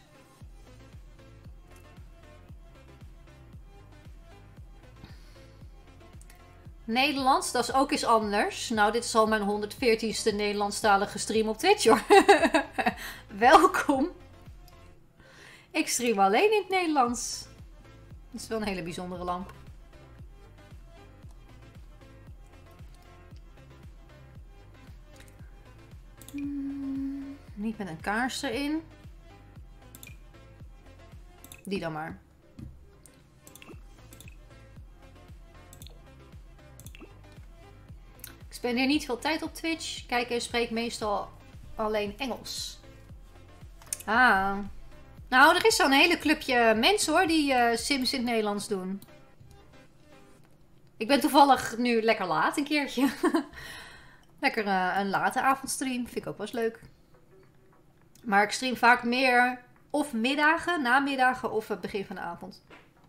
Nederlands, dat is ook eens anders. Nou, dit is al mijn 114ste Nederlandstalige stream op Twitch, hoor. Welkom. Ik stream alleen in het Nederlands. Dat is wel een hele bijzondere lamp. Niet met een kaars erin. Die dan maar. Ik spendeer niet veel tijd op Twitch. Kijk en spreek meestal alleen Engels. Ah. Nou, er is zo'n hele clubje mensen hoor die Sims in het Nederlands doen. Ik ben toevallig nu lekker laat een keertje. Lekker een late avondstream. Vind ik ook wel eens leuk. Maar ik stream vaak meer of middagen, namiddagen of het begin van de avond.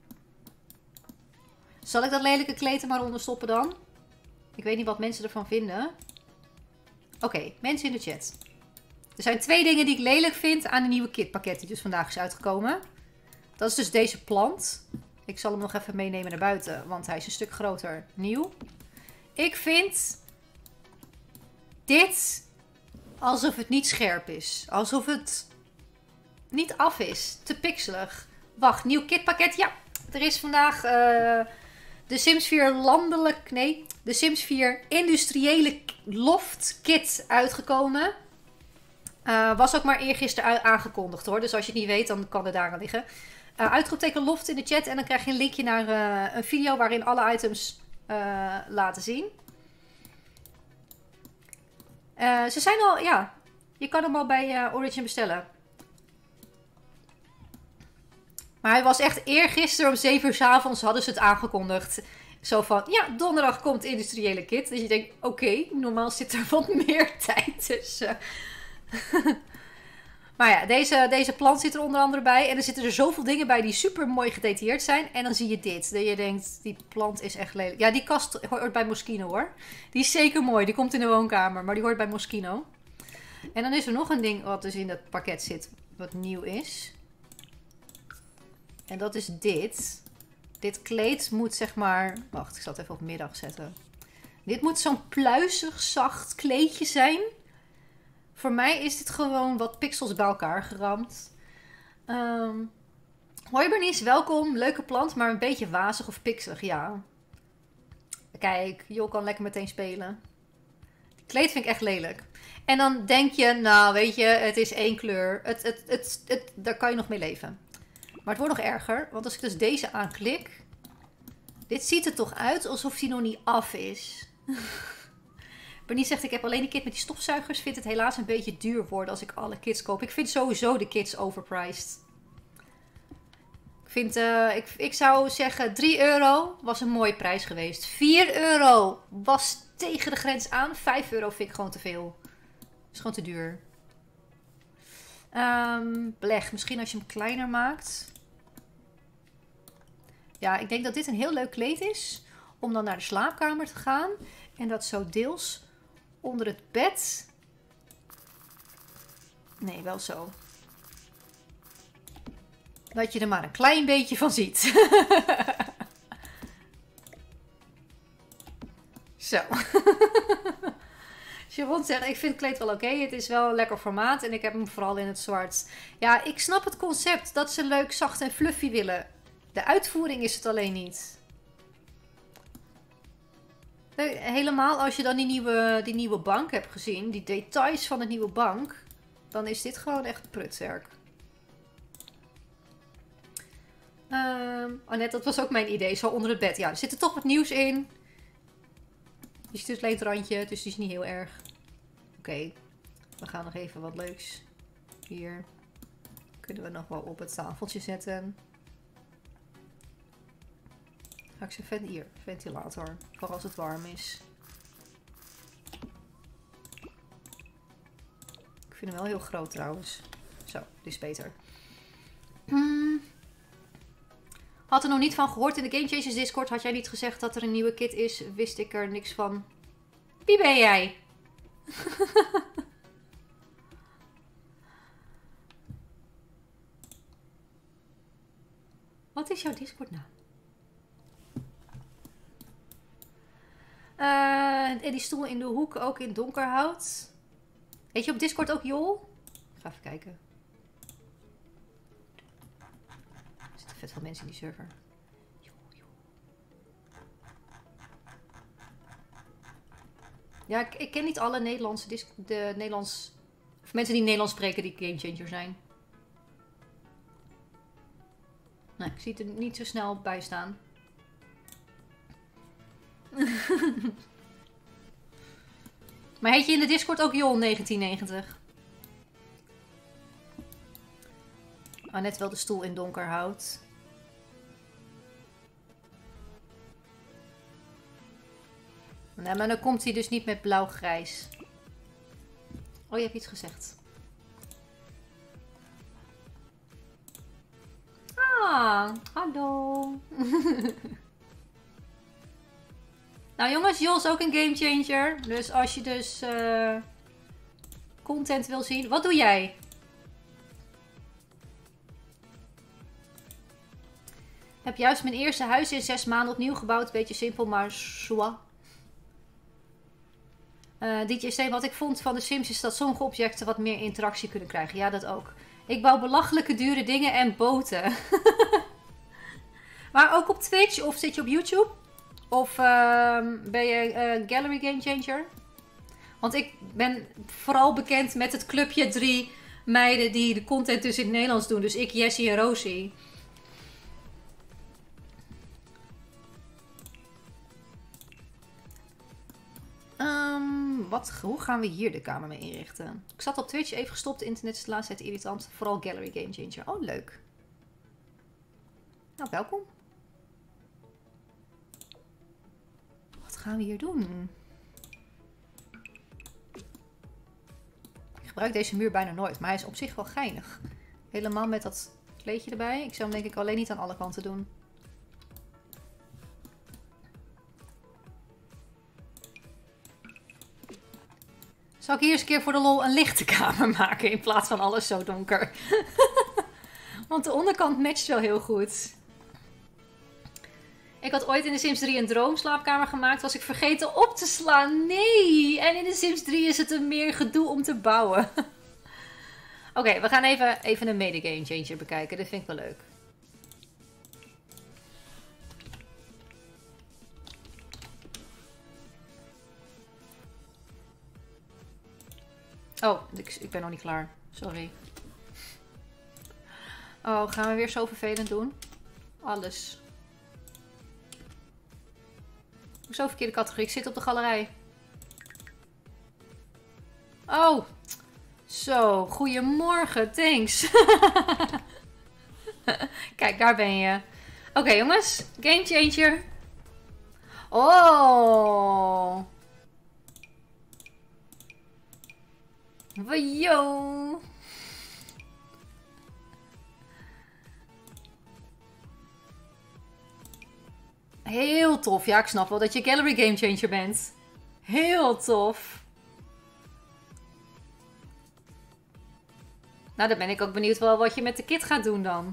Zal ik dat lelijke kleed er maar onder stoppen dan? Ik weet niet wat mensen ervan vinden. Oké, mensen in de chat. Er zijn 2 dingen die ik lelijk vind aan de nieuwe kitpakket die dus vandaag is uitgekomen. Dat is dus deze plant. Ik zal hem nog even meenemen naar buiten, want hij is een stuk groter. Nieuw. Ik vind dit alsof het niet scherp is. Alsof het niet af is. Te pixelig. Wacht, nieuw kitpakket. Ja, er is vandaag de Sims 4 landelijk... Nee, de Sims 4 industriële loft kit uitgekomen. Was ook maar eergisteren aangekondigd hoor. Dus als je het niet weet, dan kan het daar aan liggen. Uitroepteken loft in de chat. En dan krijg je een linkje naar een video waarin alle items laten zien. Ze zijn al, ja. Je kan hem al bij Origin bestellen. Maar hij was echt eergisteren om 7 uur 's avonds hadden ze het aangekondigd. Zo van, ja, donderdag komt industriële kit. Dus je denkt, oké, normaal zit er wat meer tijd tussen. Maar ja, deze plant zit er onder andere bij. En er zitten er zoveel dingen bij die super mooi gedetailleerd zijn. En dan zie je dit. Dat je denkt, die plant is echt lelijk. Ja, die kast hoort bij Moschino hoor. Die is zeker mooi. Die komt in de woonkamer. Maar die hoort bij Moschino. En dan is er nog een ding wat dus in dat pakket zit. Wat nieuw is. En dat is dit. Dit kleed moet zeg maar... Wacht, ik zal het even op middag zetten. Dit moet zo'n pluizig, zacht kleedje zijn. Voor mij is dit gewoon wat pixels bij elkaar geramd. Hoi Bernice, welkom. Leuke plant, maar een beetje wazig of pixelig, ja. Kijk, joh kan lekker meteen spelen. Het kleed vind ik echt lelijk. En dan denk je, nou weet je, het is 1 kleur. Daar kan je nog mee leven. Maar het wordt nog erger, want als ik dus deze aanklik... Dit ziet er toch uit alsof die nog niet af is. Bernice zegt, ik heb alleen die kit met die stofzuigers. Vind het helaas een beetje duur worden als ik alle kits koop. Ik vind sowieso de kits overpriced. Ik zou zeggen 3 euro was een mooie prijs geweest. 4 euro was tegen de grens aan. 5 euro vind ik gewoon te veel. Is gewoon te duur. Beleg, misschien als je hem kleiner maakt. Ja, ik denk dat dit een heel leuk kleed is. Om dan naar de slaapkamer te gaan. En dat zo deels onder het bed. Nee, wel zo. Dat je er maar een klein beetje van ziet. Zo. Sharon zegt, ik vind het kleed wel oké. Het is wel een lekker formaat. En ik heb hem vooral in het zwart. Ja, ik snap het concept. Dat ze leuk, zacht en fluffy willen. De uitvoering is het alleen niet. Helemaal als je dan die nieuwe bank hebt gezien. Die details van de nieuwe bank. dan is dit gewoon echt prutwerk. Oh net, dat was ook mijn idee. Zo onder het bed. Ja, er zit er toch wat nieuws in. Je ziet dus alleen het randje, dus die is niet heel erg. Oké, we gaan nog even wat leuks. Hier kunnen we nog wel op het tafeltje zetten. Ga ik ze hier, ventilator. Voor als het warm is. Ik vind hem wel heel groot trouwens. Zo, dit is beter. Had er nog niet van gehoord in de Game Changers Discord. Had jij niet gezegd dat er een nieuwe kit is? Wist ik er niks van. Wie ben jij? Wat is jouw Discord naam? En die stoel in de hoek ook in donkerhout. Heet je op Discord ook Jol? Ik ga even kijken. Er zitten vet veel mensen in die server. Ja, ik ken niet alle Nederlandse of mensen die Nederlands spreken die Gamechanger zijn. Nou, ik zie het er niet zo snel bij staan. Maar heet je in de Discord ook Jol 1990? Oh, net wel de stoel in donkerhout. Nou, maar dan komt hij dus niet met blauw-grijs. Oh, je hebt iets gezegd. Ah, hallo. Nou jongens, Jol is ook een gamechanger. Dus als je dus content wil zien. Wat doe jij? Heb juist mijn eerste huis in 6 maanden opnieuw gebouwd. Beetje simpel, maar zwa. DJ Steen, wat ik vond van de Sims is dat sommige objecten wat meer interactie kunnen krijgen. Ja, dat ook. Ik bouw belachelijke dure dingen en boten. Maar ook op Twitch of zit je op YouTube? Of ben je Gallery Game Changer? Want ik ben vooral bekend met het clubje 3 meiden die de content dus in het Nederlands doen. Dus ik, Jessie en Rosie. Hoe gaan we hier de kamer mee inrichten? Ik zat op Twitch, even gestopt. Internet is de laatste tijd irritant. Vooral Gallery Game Changer. Oh, leuk. Nou, welkom. Wat gaan we hier doen? Ik gebruik deze muur bijna nooit, maar hij is op zich wel geinig. Helemaal met dat kleedje erbij. Ik zou hem denk ik alleen niet aan alle kanten doen. Zal ik hier eens een keer voor de lol een lichte kamer maken in plaats van alles zo donker? Want de onderkant matcht wel heel goed. Ik had ooit in de Sims 3 een droomslaapkamer gemaakt. Was ik vergeten op te slaan. Nee! En in de Sims 3 is het een meer gedoe om te bouwen. Oké, we gaan even een mede game changer bekijken. Dat vind ik wel leuk. Oh, ik ben nog niet klaar. Sorry. Oh, gaan we weer zo vervelend doen? Alles. Hoezo verkeerde categorie? Ik zit op de galerij. Oh. Zo, goedemorgen. Thanks. Kijk, daar ben je. Oké, jongens. Game changer. Oh. Yo. Heel tof. Ja, ik snap wel dat je Gallery Game Changer bent. Heel tof. Nou, dan ben ik ook benieuwd wel wat je met de kit gaat doen dan.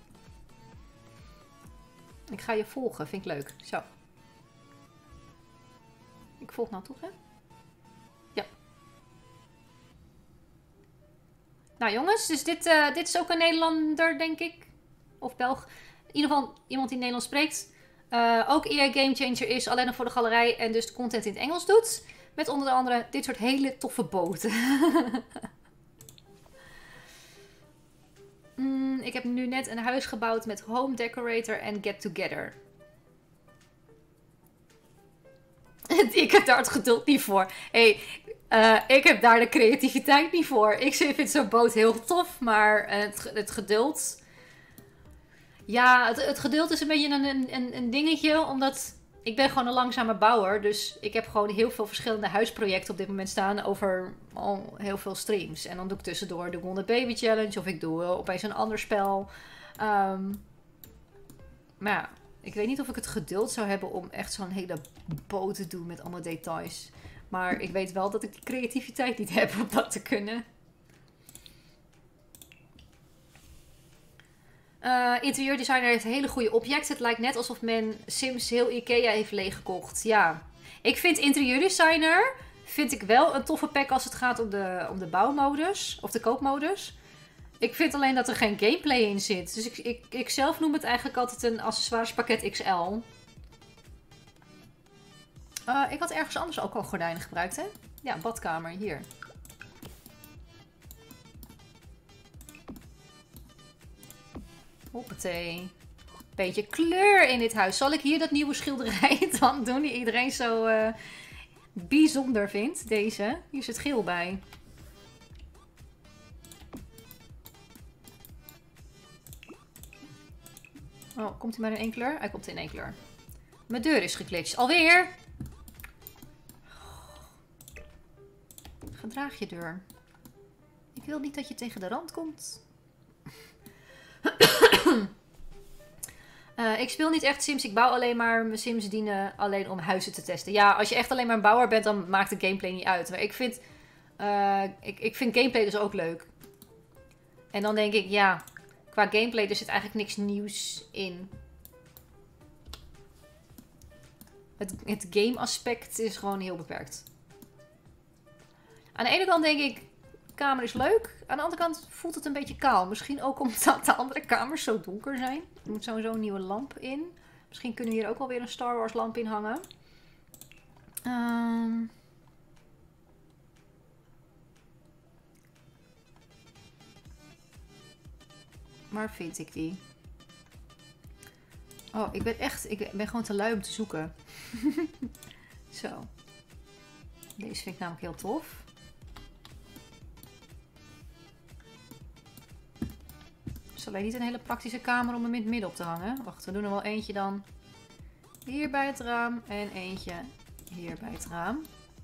Ik ga je volgen. Vind ik leuk. Zo. Ik volg nou toch, hè? Ja. Nou jongens, dus dit is ook een Nederlander, denk ik. Of Belg. In ieder geval iemand die Nederlands spreekt. Ook EA Game Changer is, alleen nog voor de galerij. En dus de content in het Engels doet. Met onder andere dit soort hele toffe boten. Ik heb nu net een huis gebouwd met home decorator en get together. Ik heb daar het geduld niet voor. Hey, ik heb daar de creativiteit niet voor. Ik vind zo'n boot heel tof, maar het geduld... Ja, het geduld is een beetje een dingetje, omdat ik ben gewoon een langzame bouwer. Dus ik heb gewoon heel veel verschillende huisprojecten op dit moment staan over al heel veel streams. En dan doe ik tussendoor de Wonder Baby Challenge of ik doe opeens een ander spel. Maar ja, ik weet niet of ik het geduld zou hebben om echt zo'n hele boot te doen met allemaal details. Maar ik weet wel dat ik die creativiteit niet heb om dat te kunnen. Interieurdesigner heeft hele goede objecten. Het lijkt net alsof men Sims heel Ikea heeft leeggekocht. Ja, ik vind interieurdesigner wel een toffe pack als het gaat om de bouwmodus of de koopmodus. Ik vind alleen dat er geen gameplay in zit. Dus ik zelf noem het eigenlijk altijd een accessoirespakket XL. Ik had ergens anders ook al gordijnen gebruikt, hè? Ja, badkamer, hier. Hoppatee. Beetje kleur in dit huis. Zal ik hier dat nieuwe schilderij dan doen die iedereen zo bijzonder vindt? Deze. Hier zit geel bij. Oh, komt hij maar in één kleur? Hij komt in één kleur. Mijn deur is geglitcht. Alweer! Gedraag je deur. Ik wil niet dat je tegen de rand komt. Ik speel niet echt Sims. Ik bouw alleen maar. Mijn Sims dienen alleen om huizen te testen. Ja, als je echt alleen maar een bouwer bent, dan maakt de gameplay niet uit. Maar ik vind gameplay dus ook leuk. En dan denk ik, ja, qua gameplay er zit eigenlijk niks nieuws in. Het game aspect is gewoon heel beperkt. Aan de ene kant denk ik, de kamer is leuk. Aan de andere kant voelt het een beetje kaal. Misschien ook omdat de andere kamers zo donker zijn. Er moet sowieso een nieuwe lamp in. Misschien kunnen we hier ook wel weer een Star Wars lamp in hangen. Waar vind ik die? Oh, ik ben gewoon te lui om te zoeken. Zo. Deze vind ik namelijk heel tof. Het is alleen niet een hele praktische kamer om hem in het midden op te hangen. Wacht, we doen er wel eentje dan hier bij het raam. En eentje hier bij het raam.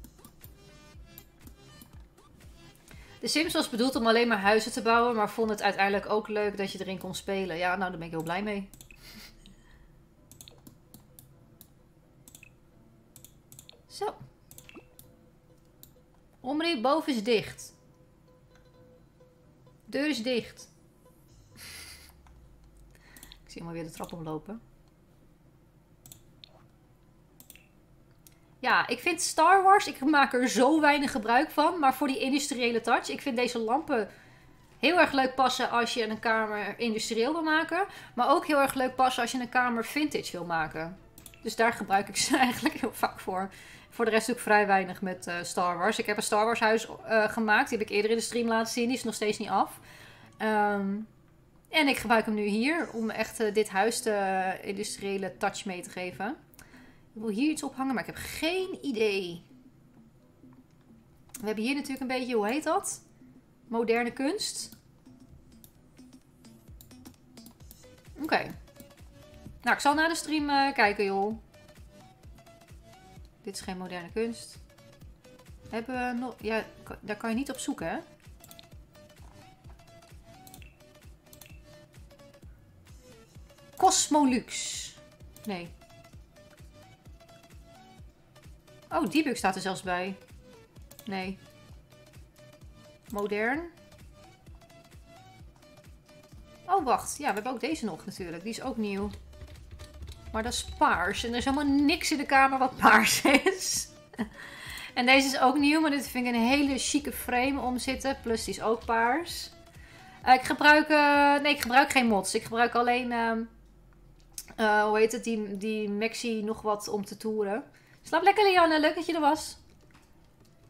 De Sims was bedoeld om alleen maar huizen te bouwen. Maar vond het uiteindelijk ook leuk dat je erin kon spelen. Ja, nou daar ben ik heel blij mee. Zo. Omri, boven is dicht. Deur is dicht. Ik zie hem alweer de trap oplopen. Ja, ik vind Star Wars, ik maak er zo weinig gebruik van. Maar voor die industriële touch, ik vind deze lampen heel erg leuk passen als je een kamer industrieel wil maken. Maar ook heel erg leuk passen als je een kamer vintage wil maken. Dus daar gebruik ik ze eigenlijk heel vaak voor. Voor de rest doe ik vrij weinig met Star Wars. Ik heb een Star Wars huis gemaakt. Die heb ik eerder in de stream laten zien. Die is nog steeds niet af. En ik gebruik hem nu hier. Om echt dit huis de industriële touch mee te geven. Ik wil hier iets ophangen. Maar ik heb geen idee. We hebben hier natuurlijk een beetje, hoe heet dat? Moderne kunst. Oké. Nou, ik zal na de stream kijken, joh. Dit is geen moderne kunst. Hebben we nog... Ja, daar kan je niet op zoeken, hè? Cosmolux. Nee. Oh, debug staat er zelfs bij. Nee. Modern. Oh, wacht. Ja, we hebben ook deze nog natuurlijk. Die is ook nieuw. Maar dat is paars. En er is helemaal niks in de kamer wat paars is. En deze is ook nieuw. Maar dit vind ik een hele chique frame om zitten. Plus die is ook paars. Ik gebruik geen mods. Ik gebruik alleen... hoe heet het? Die Maxi nog wat om te toeren. Slaap lekker, Lianne. Leuk dat je er was.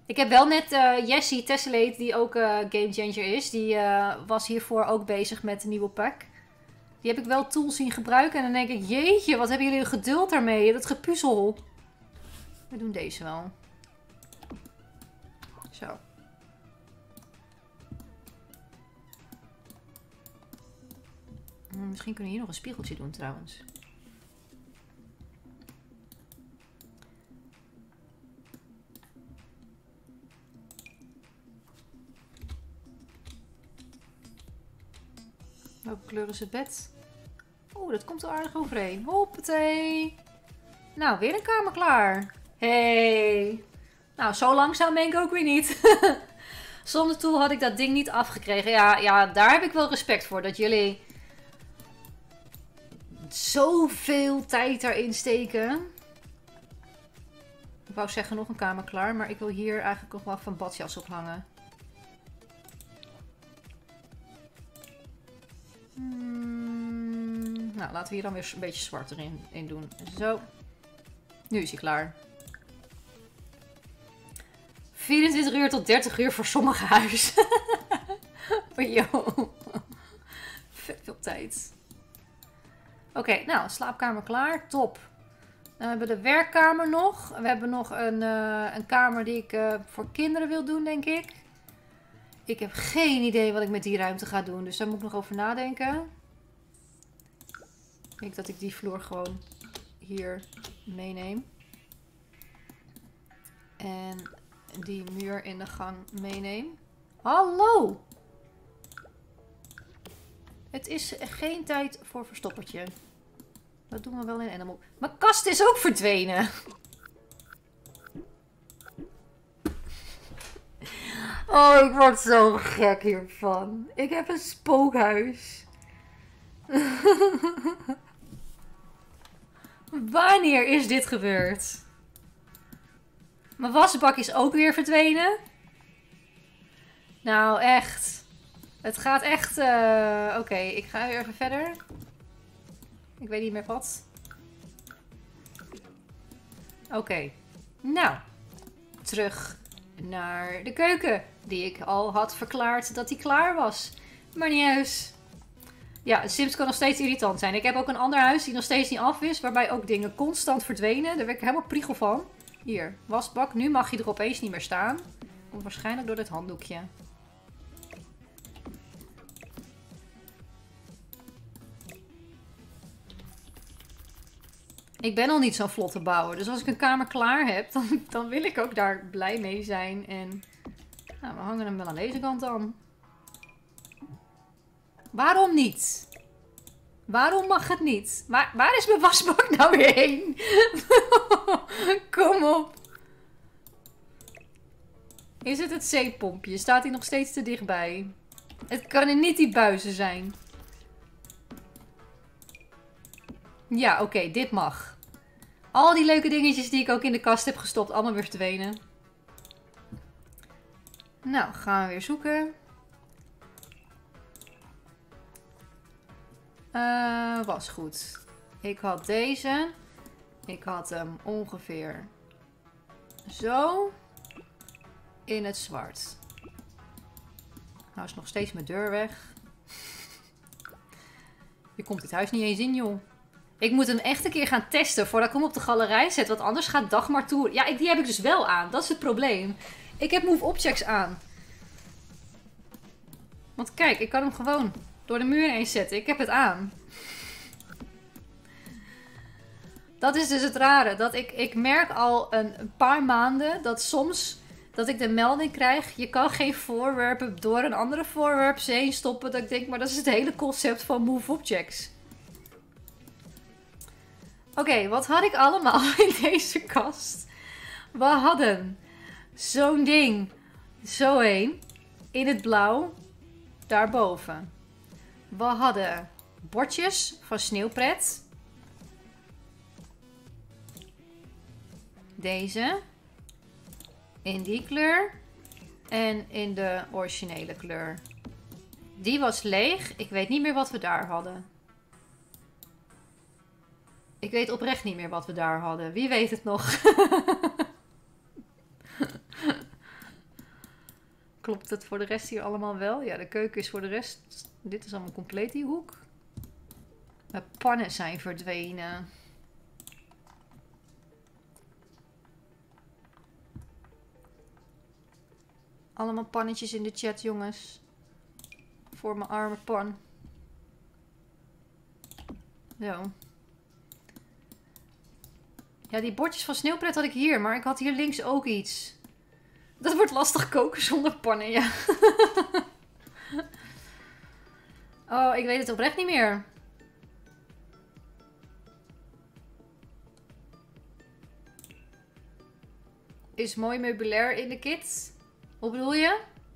Ik heb wel net Jessie Tessellate, die ook Game Changer is. Die was hiervoor ook bezig met een nieuwe pack. Die heb ik wel tools zien gebruiken. En dan denk ik, jeetje, wat hebben jullie geduld daarmee? Dat gepuzzel. We doen deze wel. Zo. Misschien kunnen we hier nog een spiegeltje doen trouwens. Welke kleur is het bed? Oeh, dat komt er aardig overheen. Hoppatee. Nou, weer een kamer klaar. Hey. Nou, zo langzaam ben ik ook weer niet. Zonder tool had ik dat ding niet afgekregen. Ja, daar heb ik wel respect voor. Dat jullie zoveel tijd daarin steken. Ik wou zeggen nog een kamer klaar. Maar ik wil hier eigenlijk nog wel van badjas ophangen. Nou, laten we hier dan weer een beetje zwart erin doen. Zo. Nu is hij klaar. 24 uur tot 30 uur voor sommige huizen. Yo. Vet veel tijd. Oké, nou, slaapkamer klaar. Top. Dan hebben we de werkkamer nog. We hebben nog een kamer die ik voor kinderen wil doen, denk ik. Ik heb geen idee wat ik met die ruimte ga doen. Dus daar moet ik nog over nadenken. Ik denk dat ik die vloer gewoon hier meeneem. En die muur in de gang meeneem. Hallo! Het is geen tijd voor verstoppertje. Dat doen we wel in Animal. Mijn kast is ook verdwenen. Oh, ik word zo gek hiervan. Ik heb een spookhuis. Wanneer is dit gebeurd? Mijn wasbak is ook weer verdwenen. Nou, echt. Het gaat echt... Oké, ik ga weer even verder. Ik weet niet meer wat. Oké. Nou. Terug naar de keuken. Die ik al had verklaard dat die klaar was. Maar niet uit. Ja, Sims kan nog steeds irritant zijn. Ik heb ook een ander huis die nog steeds niet af is. Waarbij ook dingen constant verdwenen. Daar werd ik helemaal priegel van. Hier, wasbak. Nu mag je er opeens niet meer staan. Komt waarschijnlijk door dit handdoekje. Ik ben al niet zo'n vlotte bouwer. Dus als ik een kamer klaar heb, dan wil ik ook daar blij mee zijn. En nou, we hangen hem wel aan deze kant dan. Waarom niet? Waarom mag het niet? Waar is mijn wasbak nou weer heen? Kom op. Is het het zeepompje? Staat hij nog steeds te dichtbij? Het kan er niet die buizen zijn. Ja, oké, dit mag. Al die leuke dingetjes die ik ook in de kast heb gestopt, allemaal weer verdwenen. Nou, gaan we weer zoeken. Was goed. Ik had deze. Ik had hem ongeveer zo in het zwart. Nou is nog steeds mijn deur weg. Je komt dit huis niet eens in, joh. Ik moet hem echt een keer gaan testen voordat ik hem op de galerij zet. Want anders gaat Dagmar toe. Ja, die heb ik dus wel aan. Dat is het probleem. Ik heb Move Objects aan. Want kijk, ik kan hem gewoon door de muur heen zetten. Ik heb het aan. Dat is dus het rare. Dat ik merk al een paar maanden dat soms dat ik de melding krijg. Je kan geen voorwerpen door een andere voorwerp heen stoppen. Dat ik denk, maar dat is het hele concept van Move Objects. Oké, wat had ik allemaal in deze kast? We hadden zo'n ding. Zo heen. In het blauw. Daarboven. We hadden bordjes van Sneeuwpret. Deze. In die kleur. En in de originele kleur. Die was leeg. Ik weet niet meer wat we daar hadden. Ik weet oprecht niet meer wat we daar hadden. Wie weet het nog? Klopt het voor de rest hier allemaal wel? Ja, de keuken is voor de rest... Dit is allemaal compleet, die hoek. Mijn pannen zijn verdwenen. Allemaal pannetjes in de chat, jongens. Voor mijn arme pan. Zo. Ja, die bordjes van sneeuwpret had ik hier, maar ik had hier links ook iets. Dat wordt lastig koken zonder pannen, ja. Oh, ik weet het oprecht niet meer. Is mooi meubilair in de kit. Hoe bedoel je?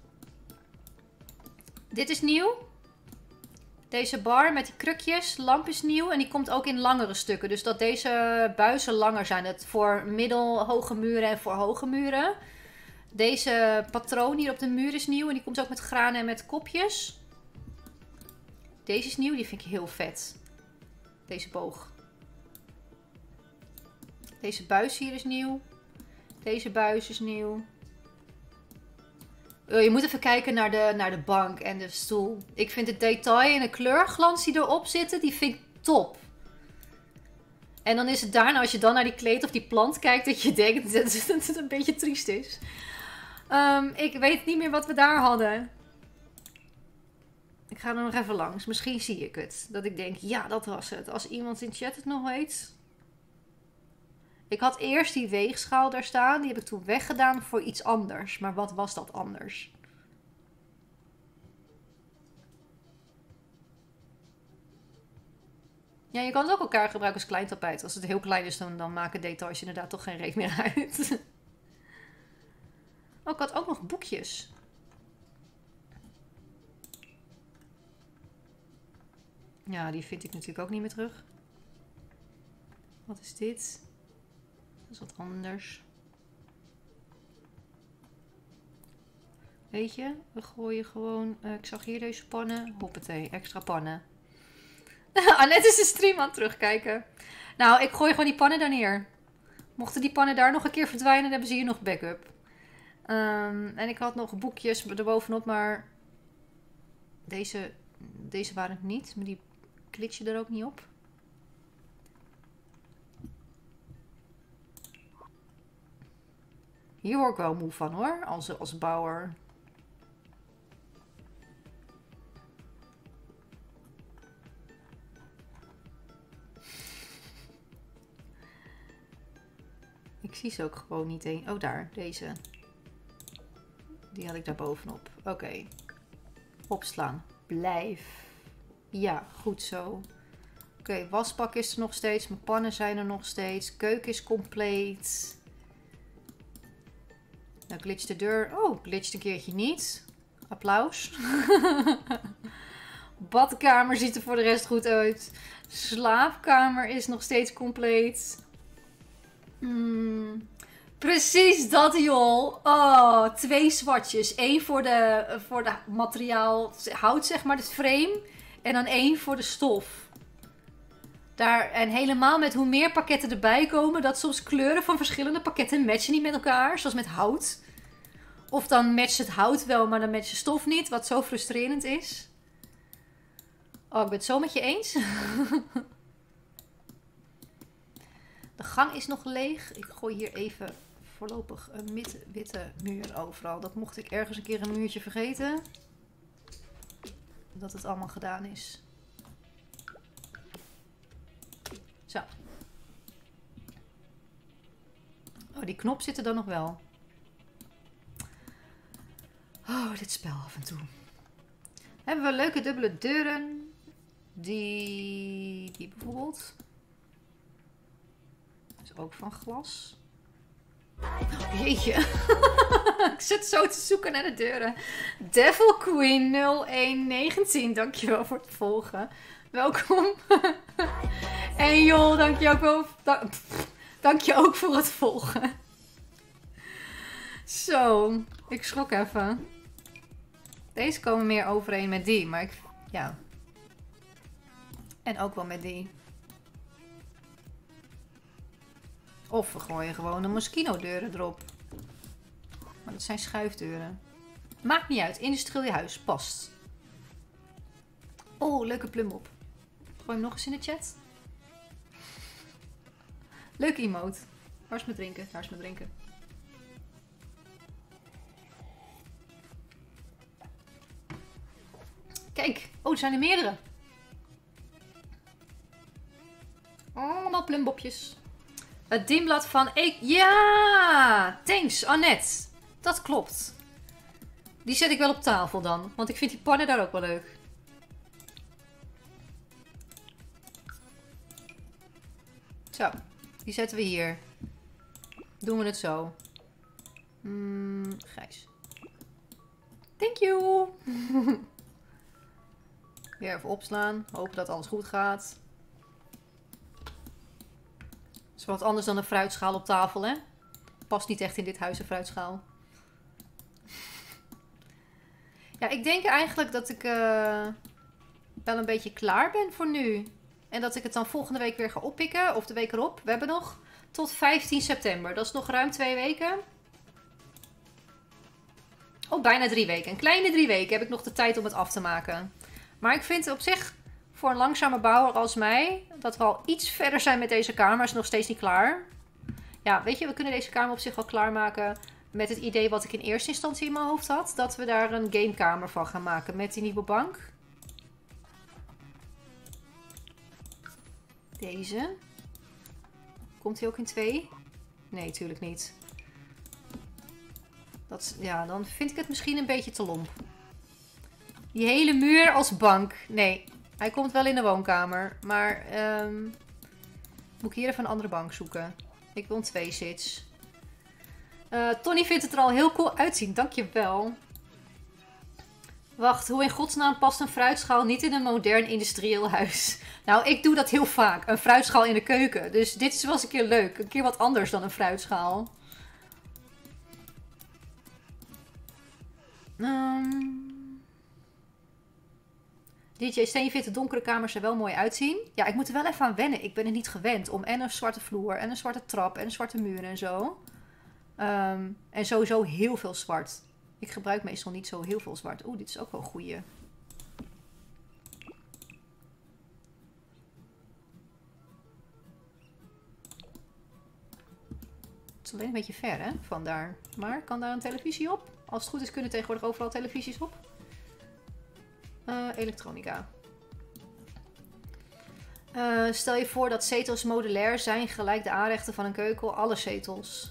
Dit is nieuw. Deze bar met die krukjes, lamp is nieuw. En die komt ook in langere stukken. Dus dat deze buizen langer zijn. Het voor middelhoge muren en voor hoge muren. Deze patroon hier op de muur is nieuw. En die komt ook met granen en met kopjes. Deze is nieuw. Die vind ik heel vet. Deze boog. Deze buis hier is nieuw. Deze buis is nieuw. Je moet even kijken naar de bank en de stoel. Ik vind het detail en de kleurglans die erop zitten, die vind ik top. En dan is het daarna, als je dan naar die kleed of die plant kijkt, dat je denkt dat het een beetje triest is. Ik weet niet meer wat we daar hadden. Ik ga er nog even langs. Misschien zie ik het. Dat ik denk, ja, dat was het. Als iemand in chat het nog weet. Ik had eerst die weegschaal daar staan. Die heb ik toen weggedaan voor iets anders. Maar wat was dat anders? Ja, je kan het ook elkaar gebruiken als klein tapijt. Als het heel klein is, dan maken details inderdaad toch geen reet meer uit. Oh, ik had ook nog boekjes. Ja, die vind ik natuurlijk ook niet meer terug. Wat is dit? Dat is wat anders. Weet je, we gooien gewoon... ik zag hier deze pannen. Hoppatee, extra pannen. Annette is de stream aan het terugkijken. Nou, ik gooi gewoon die pannen daar neer. Mochten die pannen daar nog een keer verdwijnen, dan hebben ze hier nog backup. En ik had nog boekjes erbovenop, maar... Deze waren het niet. Maar die klits je er ook niet op. Hier word ik wel moe van hoor, als bouwer. Ik zie ze ook gewoon niet één. Oh, daar, deze. Die had ik daar bovenop. Oké. Opslaan. Blijf. Ja, goed zo. Oké, wasbak is er nog steeds. Mijn pannen zijn er nog steeds. Keuken is compleet. Nou, glitcht de deur. Oh, glitcht een keertje niet. Applaus. Badkamer ziet er voor de rest goed uit. Slaapkamer is nog steeds compleet. Precies dat, joh. Oh, 2 zwartjes. 1 voor de materiaal hout, zeg maar, het frame. En dan 1 voor de stof. Daar, en helemaal met hoe meer pakketten erbij komen, dat soms kleuren van verschillende pakketten matchen niet met elkaar. Zoals met hout. Of dan matcht het hout wel, maar dan matcht de stof niet. Wat zo frustrerend is. Oh, ik ben het zo met je eens. De gang is nog leeg. Ik gooi hier even voorlopig een witte muur overal. Dat mocht ik ergens een keer een muurtje vergeten. Dat het allemaal gedaan is. Zo. Oh, die knop zit er dan nog wel. Oh, dit spel af en toe. Hebben we leuke dubbele deuren. Die bijvoorbeeld. Is ook van glas. Oh, jeetje. Ik zit zo te zoeken naar de deuren. Devil Queen 0119. Dankjewel voor het volgen. Welkom. En joh, dank je ook voor het volgen. Zo, ik schrok even. Deze komen meer overeen met die, maar ja. En ook wel met die. Of we gooien gewoon de Moschino deuren erop. Maar dat zijn schuifdeuren. Maakt niet uit. Industrieel huis. Past. Oh, leuke plum op. Gooi hem nog eens in de chat. Leuke emote. Waar is mijn drinken? Daar is mijn drinken. Kijk. Oh, er zijn er meerdere. Allemaal plumbopjes. Het dienblad van... Ja! Thanks, Annette. Dat klopt. Die zet ik wel op tafel dan. Want ik vind die pannen daar ook wel leuk. Zo. Die zetten we hier. Doen we het zo. Grijs. Thank you. Weer even opslaan. Hopen dat alles goed gaat. Het is wat anders dan een fruitschaal op tafel, hè? Past niet echt in dit huis, een fruitschaal. Ja, ik denk eigenlijk dat ik wel een beetje klaar ben voor nu. En dat ik het dan volgende week weer ga oppikken. Of de week erop. We hebben nog tot 15 september. Dat is nog ruim 2 weken. Oh, bijna 3 weken. Een kleine 3 weken heb ik nog de tijd om het af te maken. Maar ik vind op zich, voor een langzame bouwer als mij, dat we al iets verder zijn met deze kamer. Is nog steeds niet klaar. Ja, weet je, we kunnen deze kamer op zich wel klaarmaken met het idee wat ik in eerste instantie in mijn hoofd had. Dat we daar een gamekamer van gaan maken met die nieuwe bank. Deze. Komt hij ook in 2? Nee, tuurlijk niet. Ja, dan vind ik het misschien een beetje te lomp. Die hele muur als bank. Nee, hij komt wel in de woonkamer. Maar moet ik hier even een andere bank zoeken. Ik wil een 2-sits. Tony vindt het er al heel cool uitzien. Dankjewel. Wacht, hoe in godsnaam past een fruitschaal niet in een modern industrieel huis? Nou, ik doe dat heel vaak. Een fruitschaal in de keuken. Dus dit is wel eens een keer leuk. Een keer wat anders dan een fruitschaal. DJ Steen vindt de donkere kamers er wel mooi uitzien. Ja, ik moet er wel even aan wennen. Ik ben er niet gewend om en een zwarte vloer en een zwarte trap en een zwarte muren en zo. En sowieso heel veel zwart. Ik gebruik meestal niet zo heel veel zwart. Oeh, dit is ook wel een goeie. Het is alleen een beetje ver, hè? Vandaar. Maar kan daar een televisie op? Als het goed is kunnen tegenwoordig overal televisies op. Elektronica. Stel je voor dat zetels modulair zijn, gelijk de aanrechten van een keuken, alle zetels.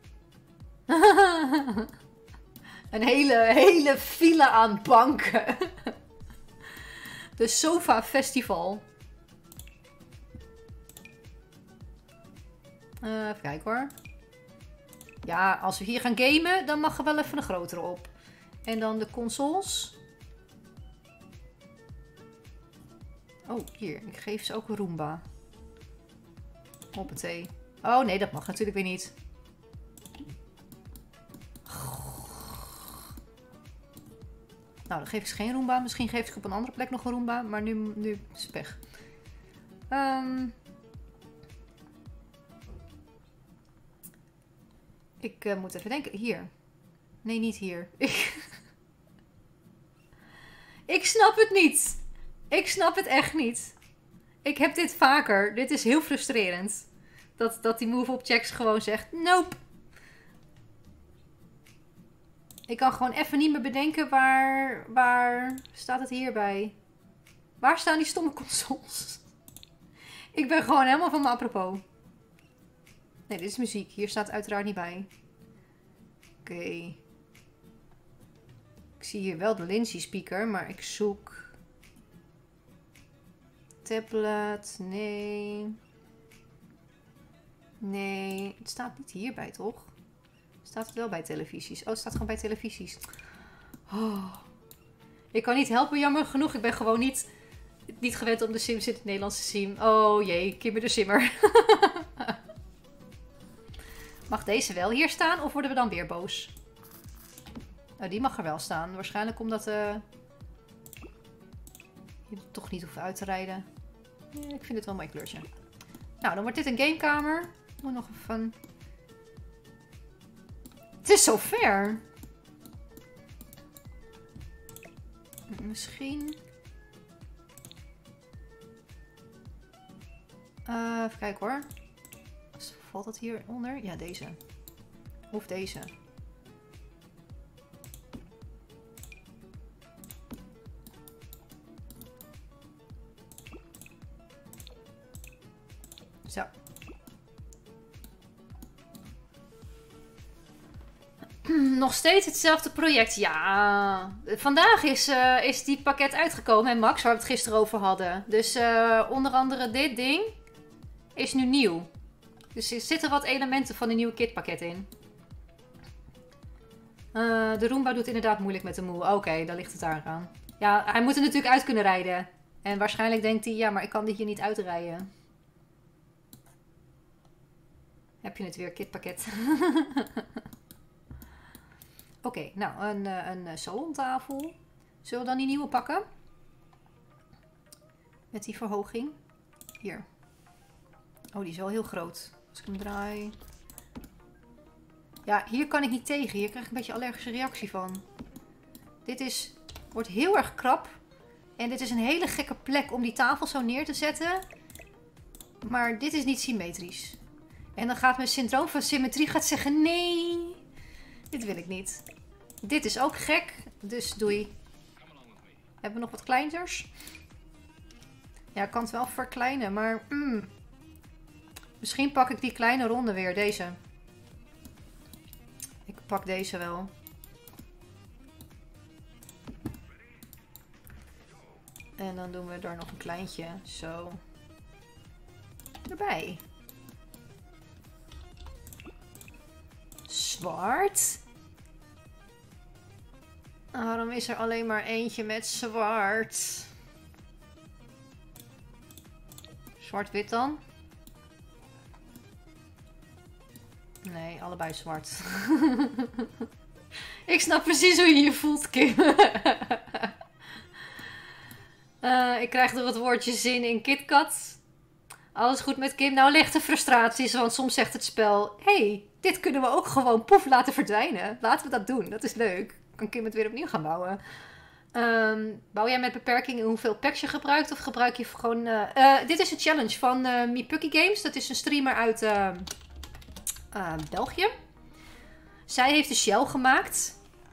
Een hele file aan banken. De Sofa Festival. Even kijken hoor. Ja, als we hier gaan gamen, dan mag er wel even een grotere op. En dan de consoles. Oh, hier. Ik geef ze ook een Roomba. Hoppatee. Oh nee, dat mag natuurlijk weer niet. Nou, dan geef ik ze geen Roomba. Misschien geef ik op een andere plek nog een Roomba. Maar nu is het pech. Ik moet even denken. Hier. Nee, niet hier. Ik snap het niet. Ik snap het echt niet. Ik heb dit vaker. Dit is heel frustrerend. Dat die move-up checks gewoon zegt, nope. Ik kan gewoon even niet meer bedenken waar staat het hierbij? Waar staan die stomme consoles? Ik ben gewoon helemaal van mijn apropos. Nee, dit is muziek. Hier staat het uiteraard niet bij. Oké. Ik zie hier wel de Lindsay speaker, maar ik zoek... Tablet, nee. Nee, het staat niet hierbij, toch? Staat het wel bij televisies? Oh, het staat gewoon bij televisies. Oh. Ik kan niet helpen, jammer genoeg. Ik ben gewoon niet gewend om de Sims in het Nederlands te zien. Oh jee, Kimber de Simmer. Mag deze wel hier staan of worden we dan weer boos? Oh, die mag er wel staan. Waarschijnlijk omdat je het toch niet hoeft uit te rijden. Ja, ik vind het wel een mooi kleurtje. Nou, dan wordt dit een gamekamer. Moet nog even... Het is zo ver. Misschien... even kijken hoor. Valt dat hieronder? Ja, deze. Of deze. Zo. Nog steeds hetzelfde project. Ja, vandaag is die pakket uitgekomen. En Max, waar we het gisteren over hadden. Dus onder andere dit ding is nu nieuw. Dus er zitten wat elementen van een nieuwe kitpakket in. De Roomba doet inderdaad moeilijk met de moe. Oké, daar ligt het aan. Ja, hij moet er natuurlijk uit kunnen rijden. En waarschijnlijk denkt hij, ja, maar ik kan dit hier niet uitrijden. Heb je het weer, kitpakket. Oké, nou, een salontafel. Zullen we dan die nieuwe pakken? Met die verhoging. Hier. Oh, die is wel heel groot. Als ik hem draai. Ja, hier kan ik niet tegen. Hier krijg ik een beetje allergische reactie van. Dit wordt heel erg krap. En dit is een hele gekke plek om die tafel zo neer te zetten. Maar dit is niet symmetrisch. En dan gaat mijn syndroom van symmetrie zeggen, nee, dit wil ik niet. Dit is ook gek, dus doei. Hebben we nog wat kleiners? Ja, ik kan het wel verkleinen, maar misschien pak ik die kleine ronde weer, deze. Ik pak deze wel. En dan doen we daar nog een kleintje, zo. Erbij. Zwart. Waarom is er alleen maar eentje met zwart? Zwart-wit dan? Nee, allebei zwart. Ik snap precies hoe je je voelt, Kim. Ik krijg er het woordje zin in KitKat. Alles goed met Kim? Nou, lichte frustraties, want soms zegt het spel... Hey, dit kunnen we ook gewoon poef laten verdwijnen. Laten we dat doen, dat is leuk. Kan Kim het weer opnieuw gaan bouwen. Bouw jij met beperking in hoeveel packs je gebruikt? Of gebruik je gewoon... dit is een challenge van Mipucky Games. Dat is een streamer uit België. Zij heeft de shell gemaakt.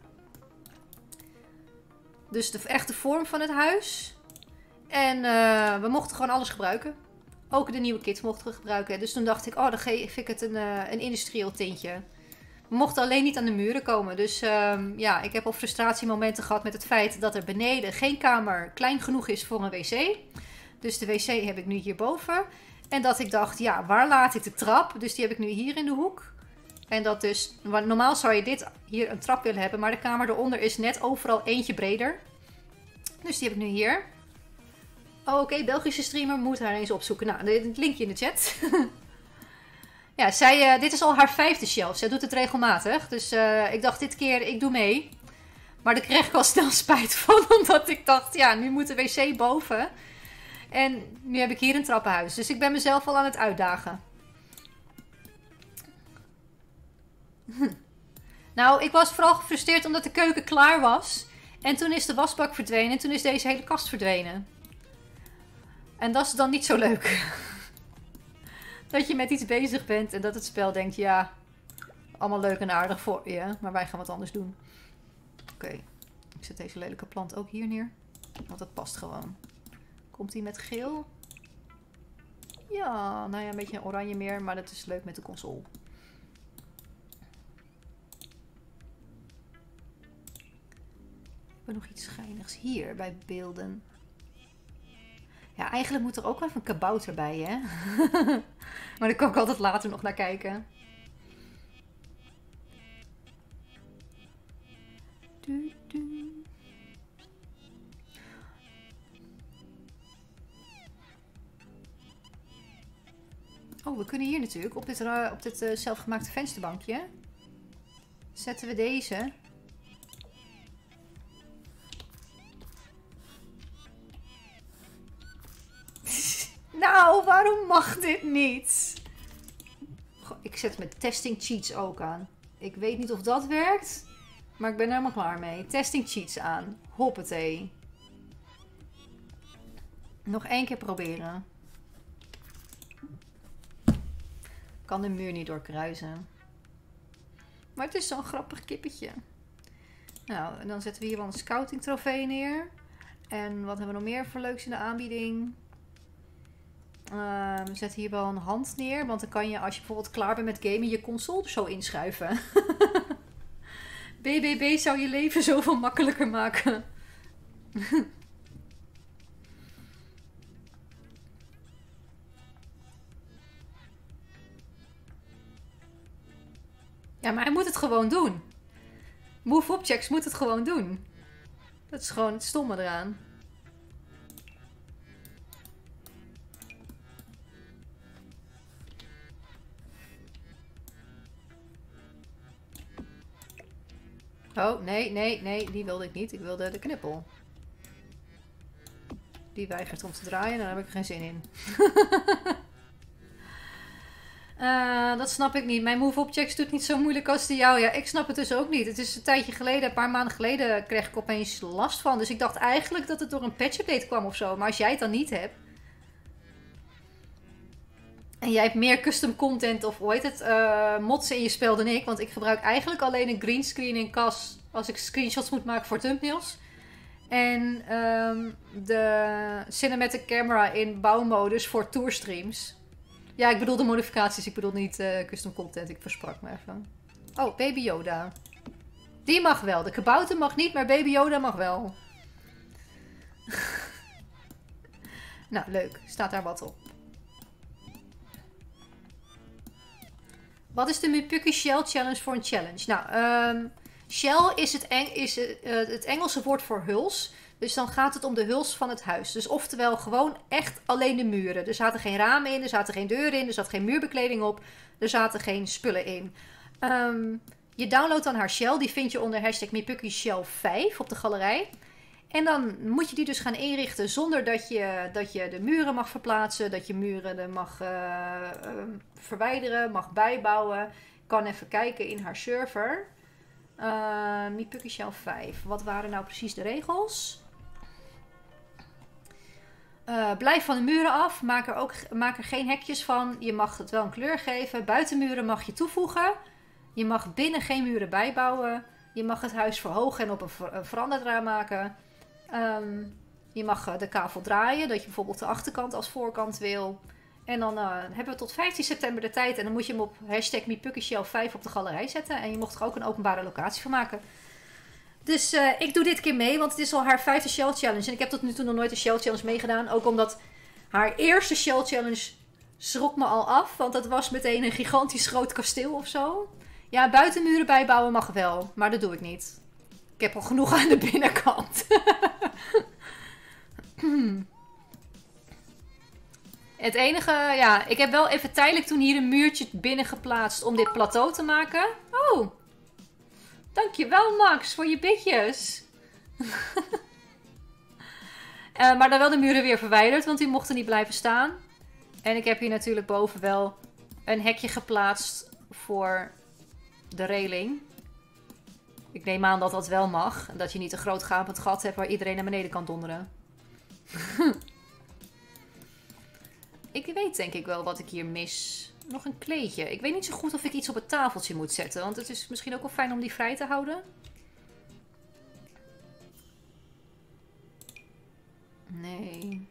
Dus de echte vorm van het huis. En we mochten gewoon alles gebruiken. Ook de nieuwe kit mochten we gebruiken. Dus toen dacht ik, oh, dan geef ik het een industrieel tintje. We mochten alleen niet aan de muren komen. Dus ja, ik heb al frustratiemomenten gehad met het feit dat er beneden geen kamer klein genoeg is voor een wc. Dus de wc heb ik nu hierboven. En dat ik dacht, ja, waar laat ik de trap? Dus die heb ik nu hier in de hoek. En dat dus, normaal zou je hier een trap willen hebben. Maar de kamer eronder is net overal eentje breder. Dus die heb ik nu hier. Oh, oké, Belgische streamer moet haar eens opzoeken. Nou, het linkje in de chat. Ja, dit is al haar 5e shell. Zij doet het regelmatig. Dus ik dacht dit keer, ik doe mee. Maar daar kreeg ik al snel spijt van. Omdat ik dacht, ja, nu moet de wc boven. En nu heb ik hier een trappenhuis. Dus ik ben mezelf al aan het uitdagen. Nou, ik was vooral gefrustreerd omdat de keuken klaar was. En toen is de wasbak verdwenen. En toen is deze hele kast verdwenen. En dat is dan niet zo leuk. Dat je met iets bezig bent en dat het spel denkt, ja, allemaal leuk en aardig voor je, maar wij gaan wat anders doen. Oké, ik zet deze lelijke plant ook hier neer, want dat past gewoon. Komt die met geel? Ja, nou ja, een beetje oranje meer, maar dat is leuk met de console. We hebben nog iets schijnigs hier bij beelden. Ja, eigenlijk moet er ook wel even een kabouter bij, hè? Maar daar kan ik altijd later nog naar kijken. Oh, we kunnen hier natuurlijk op dit zelfgemaakte vensterbankje. Zetten we deze. Nou, waarom mag dit niet? Goh, ik zet mijn testing cheats ook aan. Ik weet niet of dat werkt. Maar ik ben er helemaal klaar mee. Testing cheats aan. Hoppatee. Nog 1 keer proberen. Kan de muur niet doorkruisen. Maar het is zo'n grappig kippetje. Nou, en dan zetten we hier wel een scouting trofee neer. En wat hebben we nog meer voor leuks in de aanbieding? We zetten hier wel een hand neer. Want dan kan je, als je bijvoorbeeld klaar bent met gamen, je console er zo inschuiven. BBB zou je leven zoveel makkelijker maken. Ja, maar hij moet het gewoon doen. Move Objects moet het gewoon doen. Dat is gewoon het stomme eraan. Oh, nee, die wilde ik niet. Ik wilde de knippel. Die weigert om te draaien, daar heb ik er geen zin in. Dat snap ik niet. Mijn Move Objects doet niet zo moeilijk als die jou. Ja, ik snap het dus ook niet. Het is een tijdje geleden, een paar maanden geleden, kreeg ik opeens last van. Dus ik dacht eigenlijk dat het door een patch update kwam of zo. Maar als jij het dan niet hebt. En jij hebt meer custom content of hoe heet het, mods in je spel dan ik. Want ik gebruik eigenlijk alleen een greenscreen in CAS als ik screenshots moet maken voor thumbnails. En de cinematic camera in bouwmodus voor tourstreams. Ja, ik bedoel de modificaties. Ik bedoel niet custom content. Ik versprak me even. Oh, Baby Yoda. Die mag wel. De kabouter mag niet, maar Baby Yoda mag wel. Nou, leuk. Staat daar wat op. Wat is de Mipukki Shell Challenge voor een challenge? Nou, shell is het Engelse woord voor huls. Dus dan gaat het om de huls van het huis. Dus oftewel gewoon echt alleen de muren. Er zaten geen ramen in, er zaten geen deuren in, er zat geen muurbekleding op. Er zaten geen spullen in. Je downloadt dan haar shell. Die vind je onder hashtag Mipukki Shell 5 op de galerij. En dan moet je die dus gaan inrichten zonder dat je de muren mag verplaatsen. Dat je muren mag verwijderen, mag bijbouwen. Ik kan even kijken in haar server. Mipukki Shell 5. Wat waren nou precies de regels? Blijf van de muren af. Maak er geen hekjes van. Je mag het wel een kleur geven. Buitenmuren mag je toevoegen. Je mag binnen geen muren bijbouwen. Je mag het huis verhogen en op een veranderdraad maken. Je mag de kavel draaien. Dat je bijvoorbeeld de achterkant als voorkant wil. En dan hebben we tot 15 september de tijd. En dan moet je hem op hashtag Mipukki 5 op de galerij zetten. En je mocht er ook een openbare locatie van maken. Dus ik doe dit keer mee. Want het is al haar 5e Shell Challenge. En ik heb tot nu toe nog nooit een Shell Challenge meegedaan. Ook omdat haar eerste Shell Challenge schrok me al af. Want dat was meteen een gigantisch groot kasteel of zo. Ja, buitenmuren bijbouwen mag wel. Maar dat doe ik niet. Ik heb al genoeg aan de binnenkant. Het enige, ja, ik heb wel even tijdelijk toen hier een muurtje binnen geplaatst om dit plateau te maken. Oh, dankjewel Max voor je bitjes. Maar dan wel de muren weer verwijderd, want die mochten niet blijven staan. En ik heb hier natuurlijk boven wel een hekje geplaatst voor de reling. Ik neem aan dat dat wel mag. Dat je niet een groot gapend gat hebt waar iedereen naar beneden kan donderen. Ik weet denk ik wel wat ik hier mis. Nog een kleedje. Ik weet niet zo goed of ik iets op het tafeltje moet zetten. Want het is misschien ook wel fijn om die vrij te houden. Nee.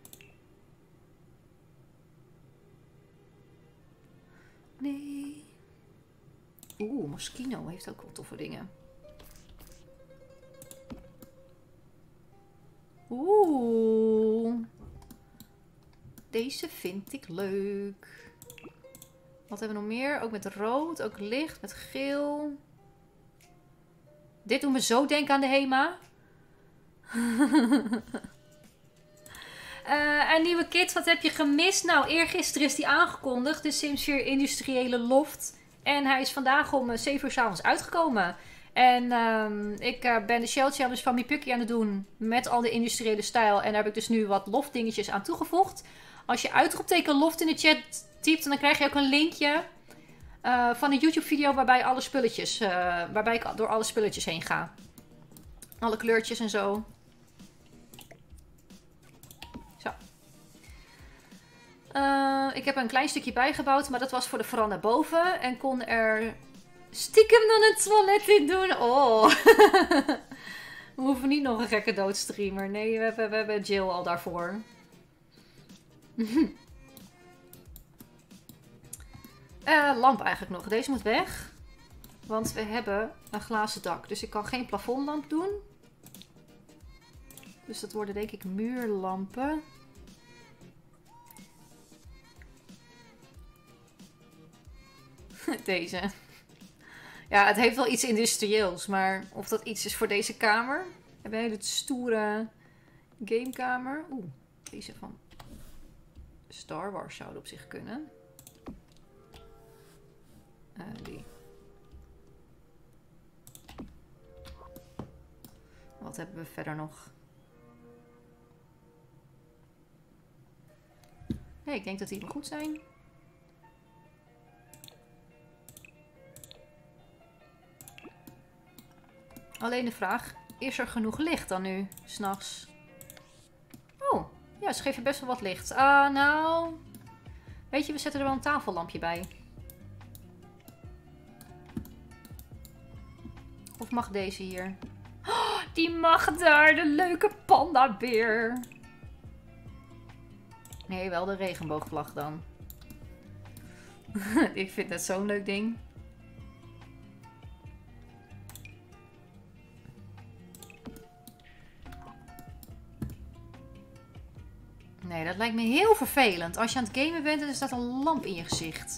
Nee. Oeh, Moschino heeft ook wel toffe dingen. Oeh. Deze vind ik leuk. Wat hebben we nog meer? Ook met rood, ook licht, met geel. Dit doet me zo denken aan de Hema. Een nieuwe kit, wat heb je gemist? Nou, eergisteren is die aangekondigd. De Sims 4 Industriële Loft. En hij is vandaag om 7 uur 's avonds uitgekomen. En ik ben de Shell Challenge van Mipukki aan het doen met al de industriële stijl. En daar heb ik dus nu wat loft dingetjes aan toegevoegd. Als je uitroepteken loft in de chat typt, dan krijg je ook een linkje van een YouTube video waarbij waarbij ik door alle spulletjes heen ga. Alle kleurtjes en zo. Zo. Ik heb er een klein stukje bijgebouwd, maar dat was voor de veranda boven. En kon er stiekem dan een toilet in doen. Oh. We hoeven niet nog een gekke doodstreamer. Nee, we hebben Jill al daarvoor. Lamp eigenlijk nog. Deze moet weg. Want we hebben een glazen dak. Dus ik kan geen plafondlamp doen. Dus dat worden denk ik muurlampen. Deze. Ja, het heeft wel iets industrieels. Maar of dat iets is voor deze kamer. We hebben een hele stoere gamekamer. Oeh, deze van Star Wars zou op zich kunnen. Die. Wat hebben we verder nog? Nee, ik denk dat die wel goed zijn. Alleen de vraag, is er genoeg licht dan nu, 's nachts? Oh, ja, ze geven best wel wat licht. Nou, weet je, we zetten er wel een tafellampje bij. Of mag deze hier? Oh, die mag daar, de leuke pandabeer. Nee, wel de regenboogvlag dan. Ik vind dat zo'n leuk ding. Nee, dat lijkt me heel vervelend. Als je aan het gamen bent en er staat een lamp in je gezicht.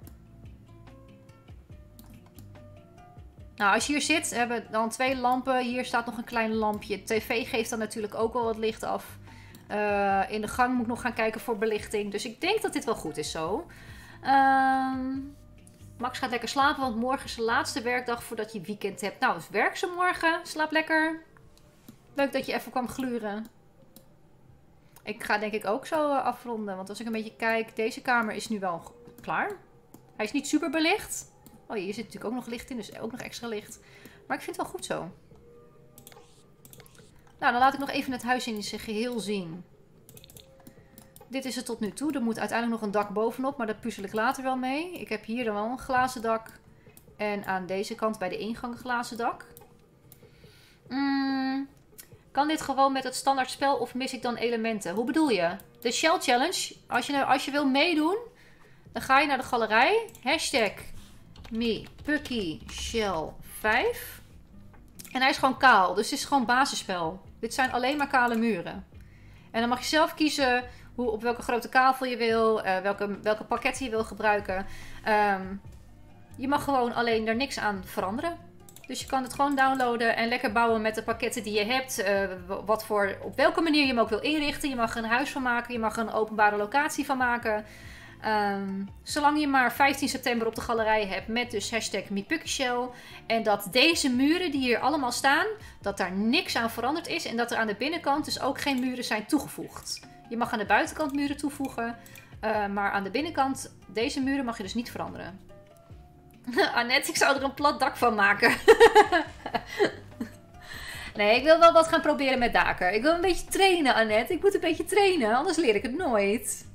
Nou, als je hier zit, hebben we dan 2 lampen. Hier staat nog een klein lampje. TV geeft dan natuurlijk ook wel wat licht af. In de gang moet ik nog gaan kijken voor belichting. Dus ik denk dat dit wel goed is zo. Max gaat lekker slapen, want morgen is de laatste werkdag voordat je weekend hebt. Nou, dus werk ze morgen. Slaap lekker. Leuk dat je even kwam gluren. Ik ga denk ik ook zo afronden. Want als ik een beetje kijk, deze kamer is nu wel klaar. Hij is niet super belicht. Oh, hier zit natuurlijk ook nog licht in, dus ook nog extra licht. Maar ik vind het wel goed zo. Nou, dan laat ik nog even het huis in zijn geheel zien. Dit is het tot nu toe. Er moet uiteindelijk nog een dak bovenop, maar dat puzzel ik later wel mee. Ik heb hier dan wel een glazen dak. En aan deze kant bij de ingang een glazen dak. Kan dit gewoon met het standaard spel of mis ik dan elementen? Hoe bedoel je? De Shell Challenge. Als je wil meedoen, dan ga je naar de galerij. Hashtag MePuckyShell5. En hij is gewoon kaal. Dus het is gewoon basisspel. Dit zijn alleen maar kale muren. En dan mag je zelf kiezen op welke grote kavel je wil. Welke pakketten je wil gebruiken. Je mag gewoon alleen er niks aan veranderen. Dus je kan het gewoon downloaden en lekker bouwen met de pakketten die je hebt. Op welke manier je hem ook wil inrichten. Je mag er een huis van maken. Je mag er een openbare locatie van maken. Zolang je maar 15 september op de galerij hebt met dus hashtag MePuckyShell. En dat deze muren die hier allemaal staan, dat daar niks aan veranderd is. En dat er aan de binnenkant dus ook geen muren zijn toegevoegd. Je mag aan de buitenkant muren toevoegen. Maar aan de binnenkant, deze muren mag je dus niet veranderen. Annette, ik zou er een plat dak van maken. Nee, ik wil wel wat gaan proberen met daken. Ik wil een beetje trainen, Annette. Ik moet een beetje trainen, anders leer ik het nooit.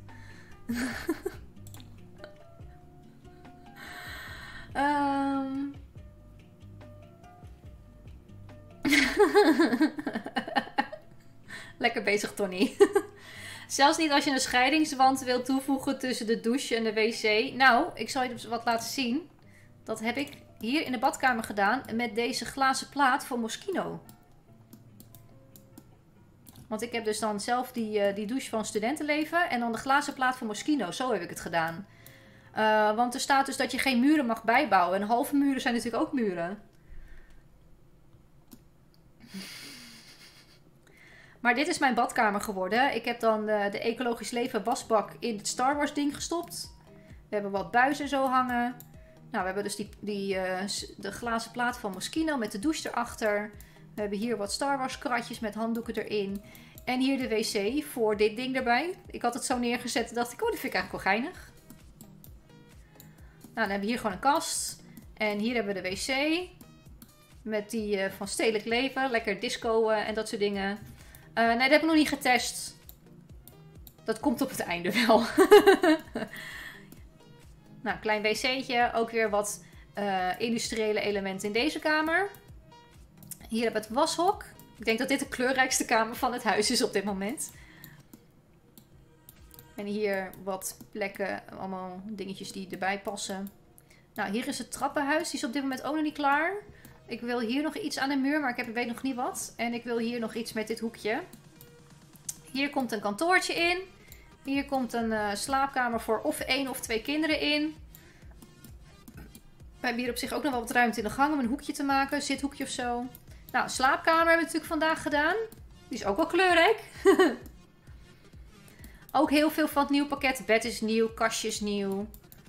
Lekker bezig, Tony. Zelfs niet als je een scheidingswand wilt toevoegen tussen de douche en de wc. Nou, ik zal je wat laten zien. Dat heb ik hier in de badkamer gedaan met deze glazen plaat voor Moschino. Want ik heb dus dan zelf die douche van Studentenleven en dan de glazen plaat voor Moschino. Zo heb ik het gedaan. Want er staat dus dat je geen muren mag bijbouwen. En halve muren zijn natuurlijk ook muren. Maar dit is mijn badkamer geworden. Ik heb dan de Ecologisch Leven wasbak in het Star Wars ding gestopt. We hebben wat buizen zo hangen. Nou, we hebben dus de glazen plaat van Moschino met de douche erachter. We hebben hier wat Star Wars kratjes met handdoeken erin. En hier de wc voor dit ding erbij. Ik had het zo neergezet en dacht ik, oh, dat vind ik eigenlijk wel geinig. Nou, dan hebben we hier gewoon een kast. En hier hebben we de wc. Met die van Stedelijk Leven. Lekker disco en dat soort dingen. Nee, dat heb ik nog niet getest. Dat komt op het einde wel. Nou, klein wc'tje. Ook weer wat industriële elementen in deze kamer. Hier hebben we het washok. Ik denk dat dit de kleurrijkste kamer van het huis is op dit moment. En hier wat plekken, allemaal dingetjes die erbij passen. Nou, hier is het trappenhuis. Die is op dit moment ook nog niet klaar. Ik wil hier nog iets aan de muur, maar ik weet nog niet wat. En ik wil hier nog iets met dit hoekje. Hier komt een kantoortje in. Hier komt een slaapkamer voor of 1 of 2 kinderen in. We hebben hier op zich ook nog wel wat ruimte in de gang om een hoekje te maken. Zithoekje of zo. Nou, slaapkamer hebben we natuurlijk vandaag gedaan. Die is ook wel kleurrijk. Ook heel veel van het nieuw pakket. Bed is nieuw, kastje is nieuw.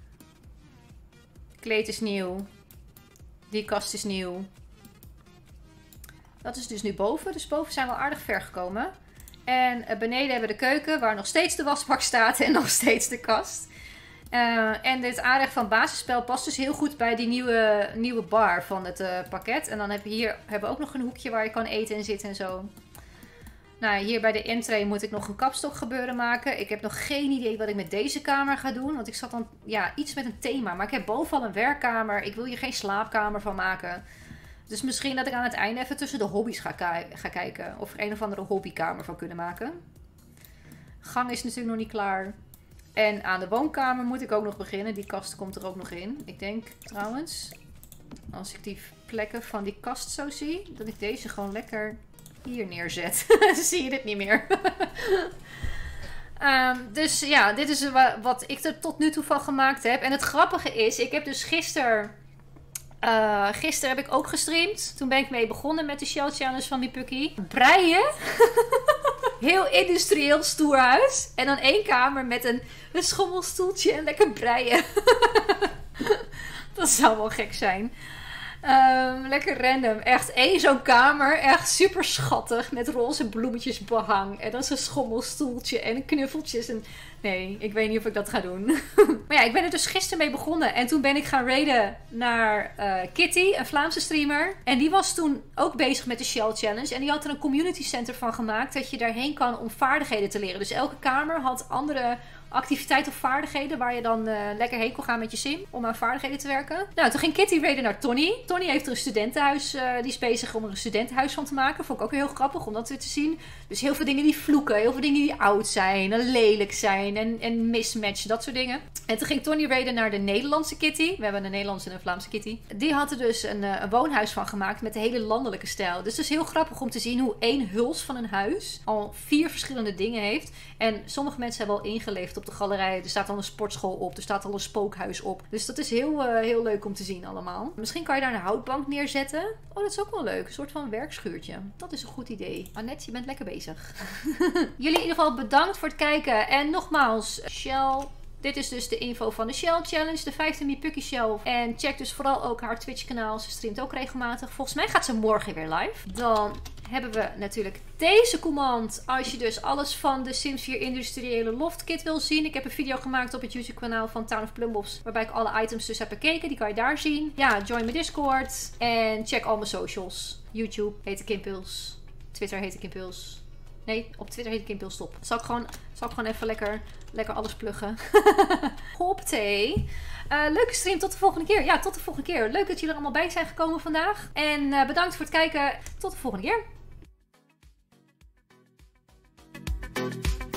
Kleed is nieuw. Die kast is nieuw. Dat is dus nu boven. Dus boven zijn we al aardig ver gekomen. En beneden hebben we de keuken, waar nog steeds de wasbak staat en nog steeds de kast. En dit aanrecht van basisspel past dus heel goed bij die nieuwe bar van het pakket. En dan hebben we ook nog een hoekje waar je kan eten en zitten en zo. Nou, hier bij de entree moet ik nog een kapstok gebeuren maken. Ik heb nog geen idee wat ik met deze kamer ga doen. Want ik zat dan, ja, iets met een thema. Maar ik heb bovenal een werkkamer. Ik wil hier geen slaapkamer van maken. Dus misschien dat ik aan het einde even tussen de hobby's ga kijken. Of er een of andere hobbykamer van kunnen maken. Gang is natuurlijk nog niet klaar. En aan de woonkamer moet ik ook nog beginnen. Die kast komt er ook nog in. Ik denk trouwens, als ik die plekken van die kast zo zie, dat ik deze gewoon lekker hier neerzet. Dan zie je dit niet meer. Dus ja, dit is wat ik er tot nu toe van gemaakt heb. En het grappige is, ik heb dus gisteren heb ik ook gestreamd. Toen ben ik mee begonnen met de Shell Challenge van Mipukkie. Breien. Heel industrieel stoerhuis. En dan 1 kamer met een schommelstoeltje en lekker breien. Dat zou wel gek zijn. Lekker random. Echt 1 zo'n kamer. Echt super schattig. Met roze bloemetjes behang. En dan zo'n schommelstoeltje en knuffeltjes. En nee, ik weet niet of ik dat ga doen. Maar ja, ik ben er dus gisteren mee begonnen. En toen ben ik gaan raiden naar Kitty, een Vlaamse streamer. En die was toen ook bezig met de Shell Challenge. En die had er een community center van gemaakt. Dat je daarheen kan om vaardigheden te leren. Dus elke kamer had andere activiteiten of vaardigheden waar je dan lekker heen kon gaan met je sim om aan vaardigheden te werken. Nou, toen ging Kitty raiden naar Tony. Tony heeft er een studentenhuis, die is bezig om er een studentenhuis van te maken. Vond ik ook heel grappig om dat weer te zien. Dus heel veel dingen die vloeken, heel veel dingen die oud zijn en lelijk zijn en mismatchen, dat soort dingen. En toen ging Tony raiden naar de Nederlandse Kitty. We hebben een Nederlandse en een Vlaamse Kitty. Die had er dus een woonhuis van gemaakt met een hele landelijke stijl. Dus het is heel grappig om te zien hoe 1 huls van een huis al 4 verschillende dingen heeft. En sommige mensen hebben al ingeleefd op de galerij. Er staat al een sportschool op. Er staat al een spookhuis op. Dus dat is heel leuk om te zien allemaal. Misschien kan je daar een houtbank neerzetten. Oh, dat is ook wel leuk. Een soort van werkschuurtje. Dat is een goed idee. Annette, je bent lekker bezig. Jullie in ieder geval bedankt voor het kijken. En nogmaals, Shell. Dit is dus de info van de Shell Challenge. De 5e Mipukkie Shell. En check dus vooral ook haar Twitch kanaal. Ze streamt ook regelmatig. Volgens mij gaat ze morgen weer live. Dan hebben we natuurlijk deze command. Als je dus alles van de Sims 4 industriële loft kit wil zien. Ik heb een video gemaakt op het YouTube kanaal van Town of Plumbos. Waarbij ik alle items dus heb bekeken. Die kan je daar zien. Ja, join mijn Discord. En check al mijn socials. YouTube heet ik Kimpuls. Twitter heet ik Impuls. Nee, op Twitter heet ik Impuls Stop. Zal ik gewoon even lekker alles pluggen. Hoppatee. Leuke stream. Tot de volgende keer. Ja, tot de volgende keer. Leuk dat jullie er allemaal bij zijn gekomen vandaag. En bedankt voor het kijken. Tot de volgende keer.